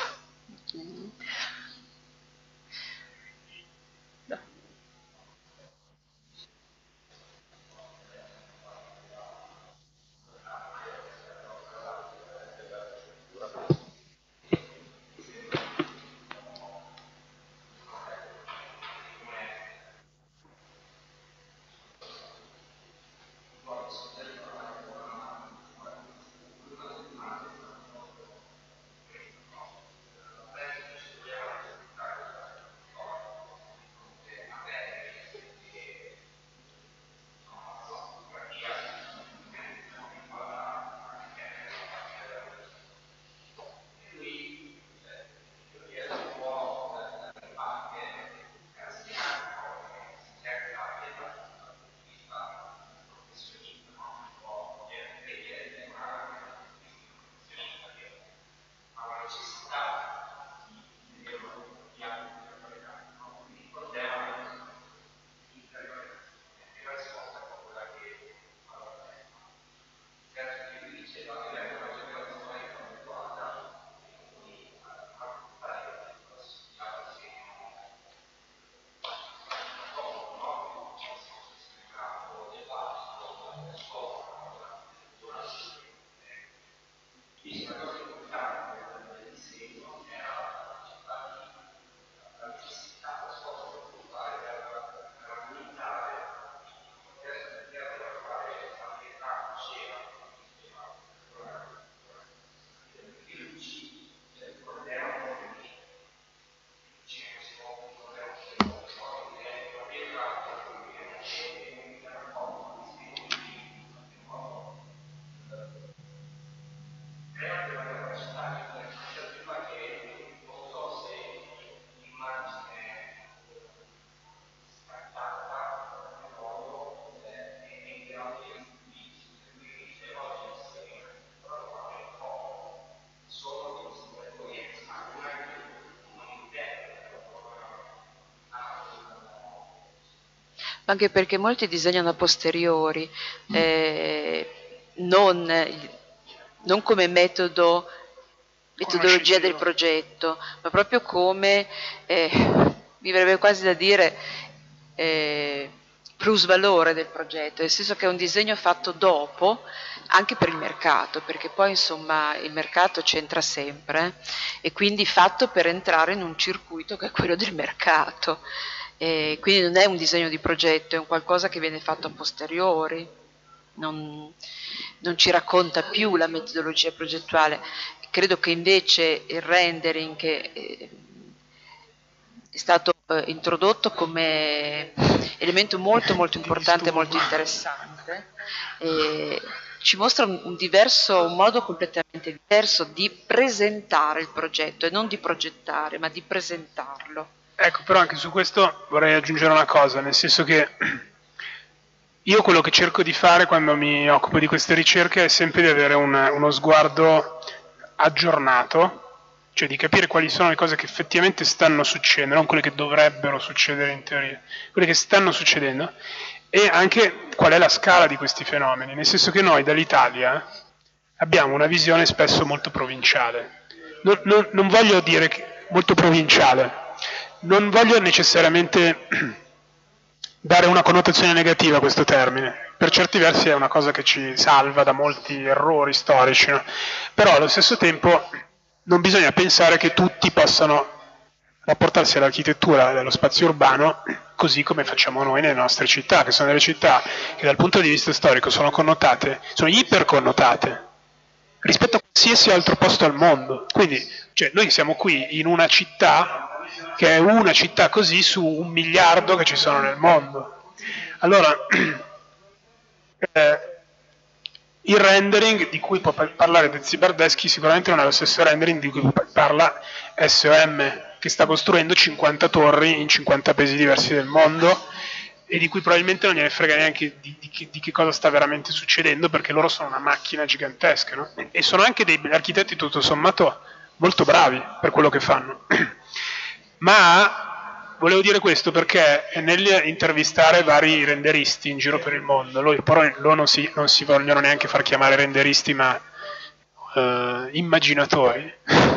Anche perché molti disegnano a posteriori, non come metodologia del progetto, ma proprio come, mi verrebbe quasi da dire, plusvalore del progetto, nel senso che è un disegno fatto dopo, anche per il mercato, perché poi insomma il mercato c'entra sempre, e quindi fatto per entrare in un circuito che è quello del mercato. Quindi non è un disegno di progetto, è un qualcosa che viene fatto a posteriori, non ci racconta più la metodologia progettuale. Credo che invece il rendering, che è stato introdotto come elemento molto molto importante e molto interessante, ci mostra un modo completamente diverso di presentare il progetto, e non di progettare, ma di presentarlo. Ecco, però anche su questo vorrei aggiungere una cosa, nel senso che io quello che cerco di fare quando mi occupo di queste ricerche è sempre di avere uno sguardo aggiornato, cioè di capire quali sono le cose che effettivamente stanno succedendo, non quelle che dovrebbero succedere in teoria, quelle che stanno succedendo, e anche qual è la scala di questi fenomeni, nel senso che noi dall'Italia abbiamo una visione spesso molto provinciale. Non voglio dire che molto provinciale, non voglio necessariamente dare una connotazione negativa a questo termine, per certi versi è una cosa che ci salva da molti errori storici, no? Però allo stesso tempo non bisogna pensare che tutti possano rapportarsi all'architettura dello spazio urbano così come facciamo noi nelle nostre città, che sono delle città che dal punto di vista storico sono connotate, sono iperconnotate rispetto a qualsiasi altro posto al mondo. Quindi cioè, noi siamo qui in una città che è una città così su 1 miliardo che ci sono nel mondo. Allora, il rendering di cui può parlare Dezzi Bardeschi sicuramente non è lo stesso rendering di cui parla SOM, che sta costruendo 50 torri in 50 paesi diversi del mondo, e di cui probabilmente non gliene frega neanche di che cosa sta veramente succedendo, perché loro sono una macchina gigantesca, no? E sono anche degli architetti tutto sommato molto bravi per quello che fanno. Ma volevo dire questo perché nell'intervistare vari renderisti in giro per il mondo, loro non si vogliono neanche far chiamare renderisti, ma immaginatori,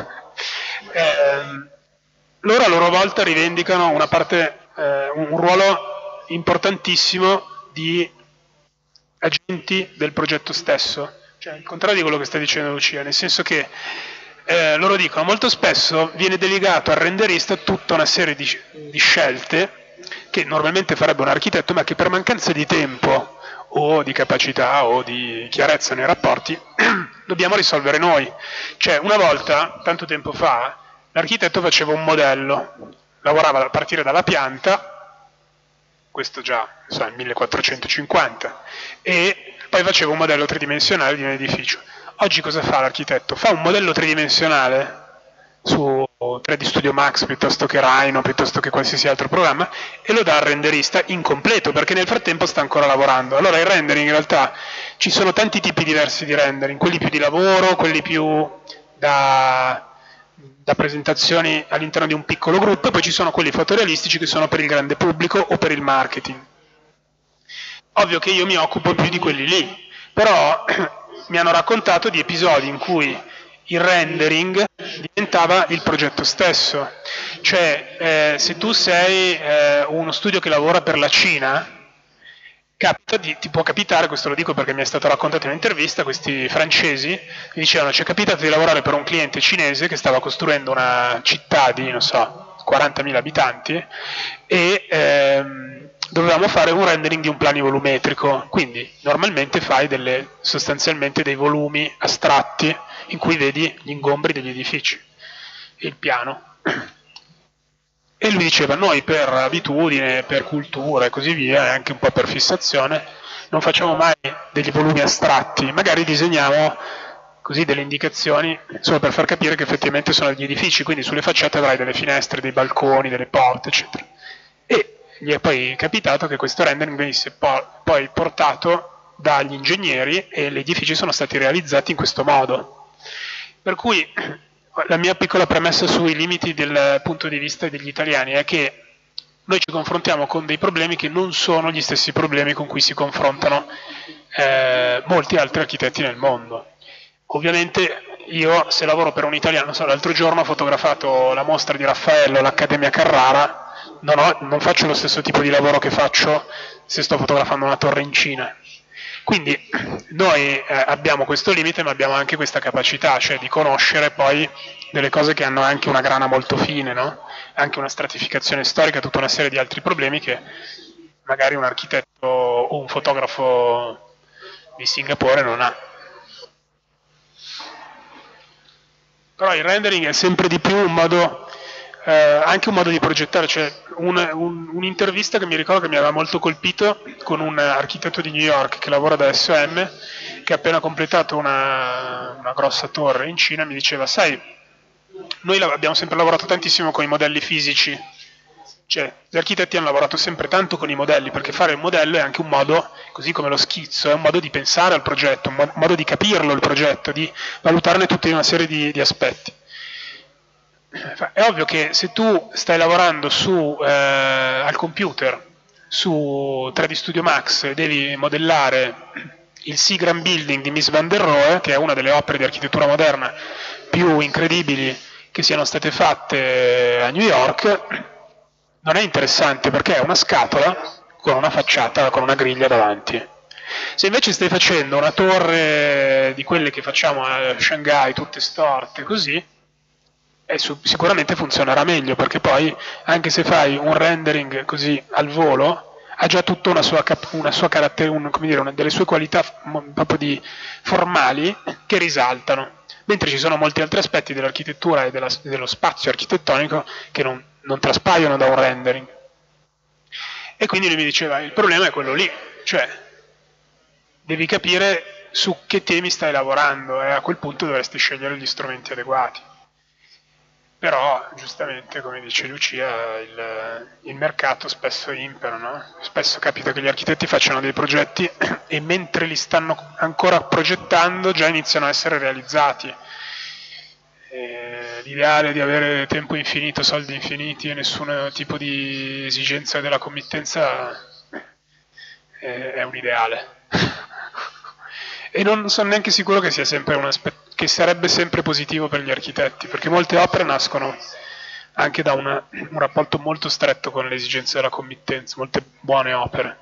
loro a loro volta rivendicano un ruolo importantissimo di agenti del progetto stesso, cioè il contrario di quello che sta dicendo Lucia, nel senso che loro dicono molto spesso viene delegato al renderista tutta una serie di scelte che normalmente farebbe un architetto, ma che per mancanza di tempo o di capacità o di chiarezza nei rapporti dobbiamo risolvere noi. Cioè, una volta, tanto tempo fa, l'architetto faceva un modello, lavorava a partire dalla pianta, questo già nel 1450, e poi faceva un modello tridimensionale di un edificio. Oggi cosa fa l'architetto? Fa un modello tridimensionale su 3D Studio Max piuttosto che Rhino, piuttosto che qualsiasi altro programma, e lo dà al renderista incompleto, perché nel frattempo sta ancora lavorando. Allora il rendering, in realtà ci sono tanti tipi diversi di rendering, quelli più di lavoro, quelli più da presentazioni all'interno di un piccolo gruppo, e poi ci sono quelli fotorealistici che sono per il grande pubblico o per il marketing. Ovvio che io mi occupo più di quelli lì, però mi hanno raccontato di episodi in cui il rendering diventava il progetto stesso. Cioè, se tu sei uno studio che lavora per la Cina, ti può capitare, questo lo dico perché mi è stato raccontato in un'intervista, questi francesi mi dicevano ci è capitato di lavorare per un cliente cinese che stava costruendo una città di, non so, 40.000 abitanti e dovevamo fare un rendering di un planivolumetrico, quindi normalmente fai sostanzialmente dei volumi astratti in cui vedi gli ingombri degli edifici e il piano. E lui diceva, noi per abitudine, per cultura e così via, e anche un po' per fissazione, non facciamo mai degli volumi astratti, magari disegniamo così delle indicazioni solo per far capire che effettivamente sono degli edifici, quindi sulle facciate avrai delle finestre, dei balconi, delle porte, eccetera. E gli è poi capitato che questo rendering venisse poi portato dagli ingegneri e gli edifici sono stati realizzati in questo modo. Per cui la mia piccola premessa sui limiti del punto di vista degli italiani è che noi ci confrontiamo con dei problemi che non sono gli stessi problemi con cui si confrontano molti altri architetti nel mondo. Ovviamente io, se lavoro per un italiano, l'altro giorno ho fotografato la mostra di Raffaello all'Accademia Carrara, non faccio lo stesso tipo di lavoro che faccio se sto fotografando una torre in Cina. Quindi noi abbiamo questo limite, ma abbiamo anche questa capacità, cioè di conoscere poi delle cose che hanno anche una grana molto fine, no? Anche una stratificazione storica, tutta una serie di altri problemi che magari un architetto o un fotografo di Singapore non ha. Però il rendering è sempre di più un modo, anche un modo di progettare, cioè un'intervista che mi ricordo che mi aveva molto colpito con un architetto di New York che lavora da SOM, che ha appena completato una grossa torre in Cina, mi diceva, sai, noi abbiamo sempre lavorato tantissimo con i modelli fisici, cioè gli architetti hanno lavorato sempre tanto con i modelli, perché fare un modello è anche un modo, così come lo schizzo, è un modo di pensare al progetto, un modo di capirlo il progetto, di valutarne tutta una serie di aspetti. È ovvio che se tu stai lavorando al computer su 3D Studio Max e devi modellare il Seagram Building di Mies van der Rohe, che è una delle opere di architettura moderna più incredibili che siano state fatte a New York, non è interessante perché è una scatola con una facciata, con una griglia davanti. Se invece stai facendo una torre di quelle che facciamo a Shanghai, tutte storte così, sicuramente funzionerà meglio, perché poi anche se fai un rendering così al volo ha già tutta una sua delle sue qualità proprio formali che risaltano, mentre ci sono molti altri aspetti dell'architettura e dello spazio architettonico che non traspaiono da un rendering. E quindi lui mi diceva, il problema è quello lì, cioè devi capire su che temi stai lavorando e a quel punto dovresti scegliere gli strumenti adeguati. Però giustamente, come dice Lucia, il mercato spesso impera, no? Spesso capita che gli architetti facciano dei progetti e mentre li stanno ancora progettando già iniziano a essere realizzati. L'ideale di avere tempo infinito, soldi infiniti e nessun tipo di esigenza della committenza è un ideale. E non sono neanche sicuro che sia sempre che sarebbe sempre positivo per gli architetti, perché molte opere nascono anche da un rapporto molto stretto con le esigenze della committenza, molte buone opere.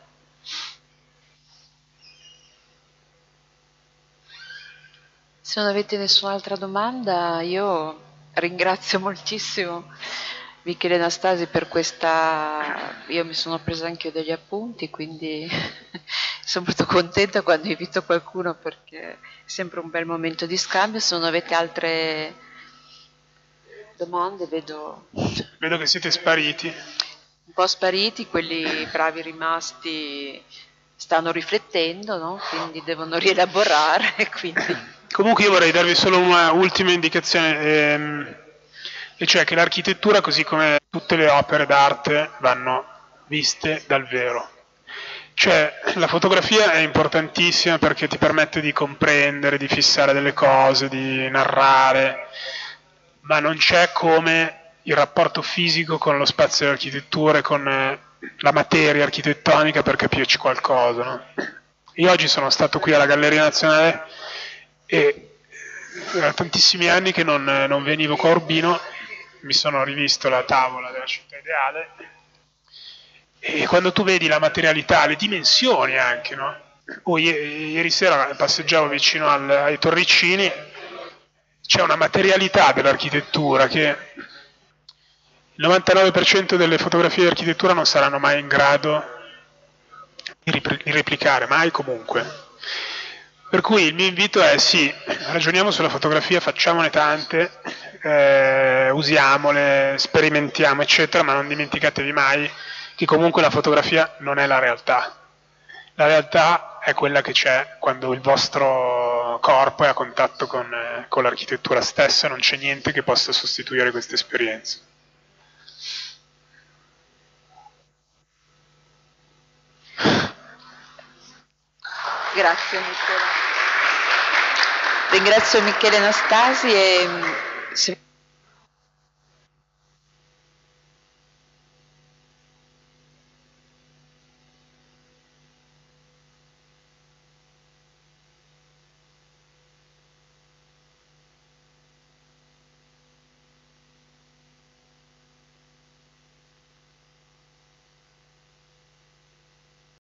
Se non avete nessun'altra domanda, io ringrazio moltissimo Michele Anastasi per questa. Io mi sono presa anche io degli appunti, quindi sono molto contenta quando invito qualcuno perché è sempre un bel momento di scambio. Se non avete altre domande, vedo che siete spariti. un po' spariti, quelli bravi rimasti stanno riflettendo, no? Quindi devono rielaborare. Quindi. Comunque io vorrei darvi solo una ultima indicazione, e cioè che l'architettura, così come tutte le opere d'arte, vanno viste dal vero. Cioè la fotografia è importantissima perché ti permette di comprendere, di fissare delle cose, di narrare, ma non c'è come il rapporto fisico con lo spazio dell'architettura e con la materia architettonica per capirci qualcosa, no? Io oggi sono stato qui alla Galleria Nazionale e da tantissimi anni che non venivo qua a Urbino, mi sono rivisto la tavola della città ideale e quando tu vedi la materialità, le dimensioni anche, no? Ieri sera passeggiavo vicino ai Torricini, c'è una materialità dell'architettura che il 99% delle fotografie di architettura non saranno mai in grado di replicare, mai comunque. Per cui il mio invito è sì, ragioniamo sulla fotografia, facciamone tante, usiamole, sperimentiamo, eccetera, ma non dimenticatevi mai che comunque la fotografia non è la realtà. La realtà è quella che c'è quando il vostro corpo è a contatto con l'architettura stessa, non c'è niente che possa sostituire questa esperienza. Grazie Michele. Ringrazio Michele Anastasi e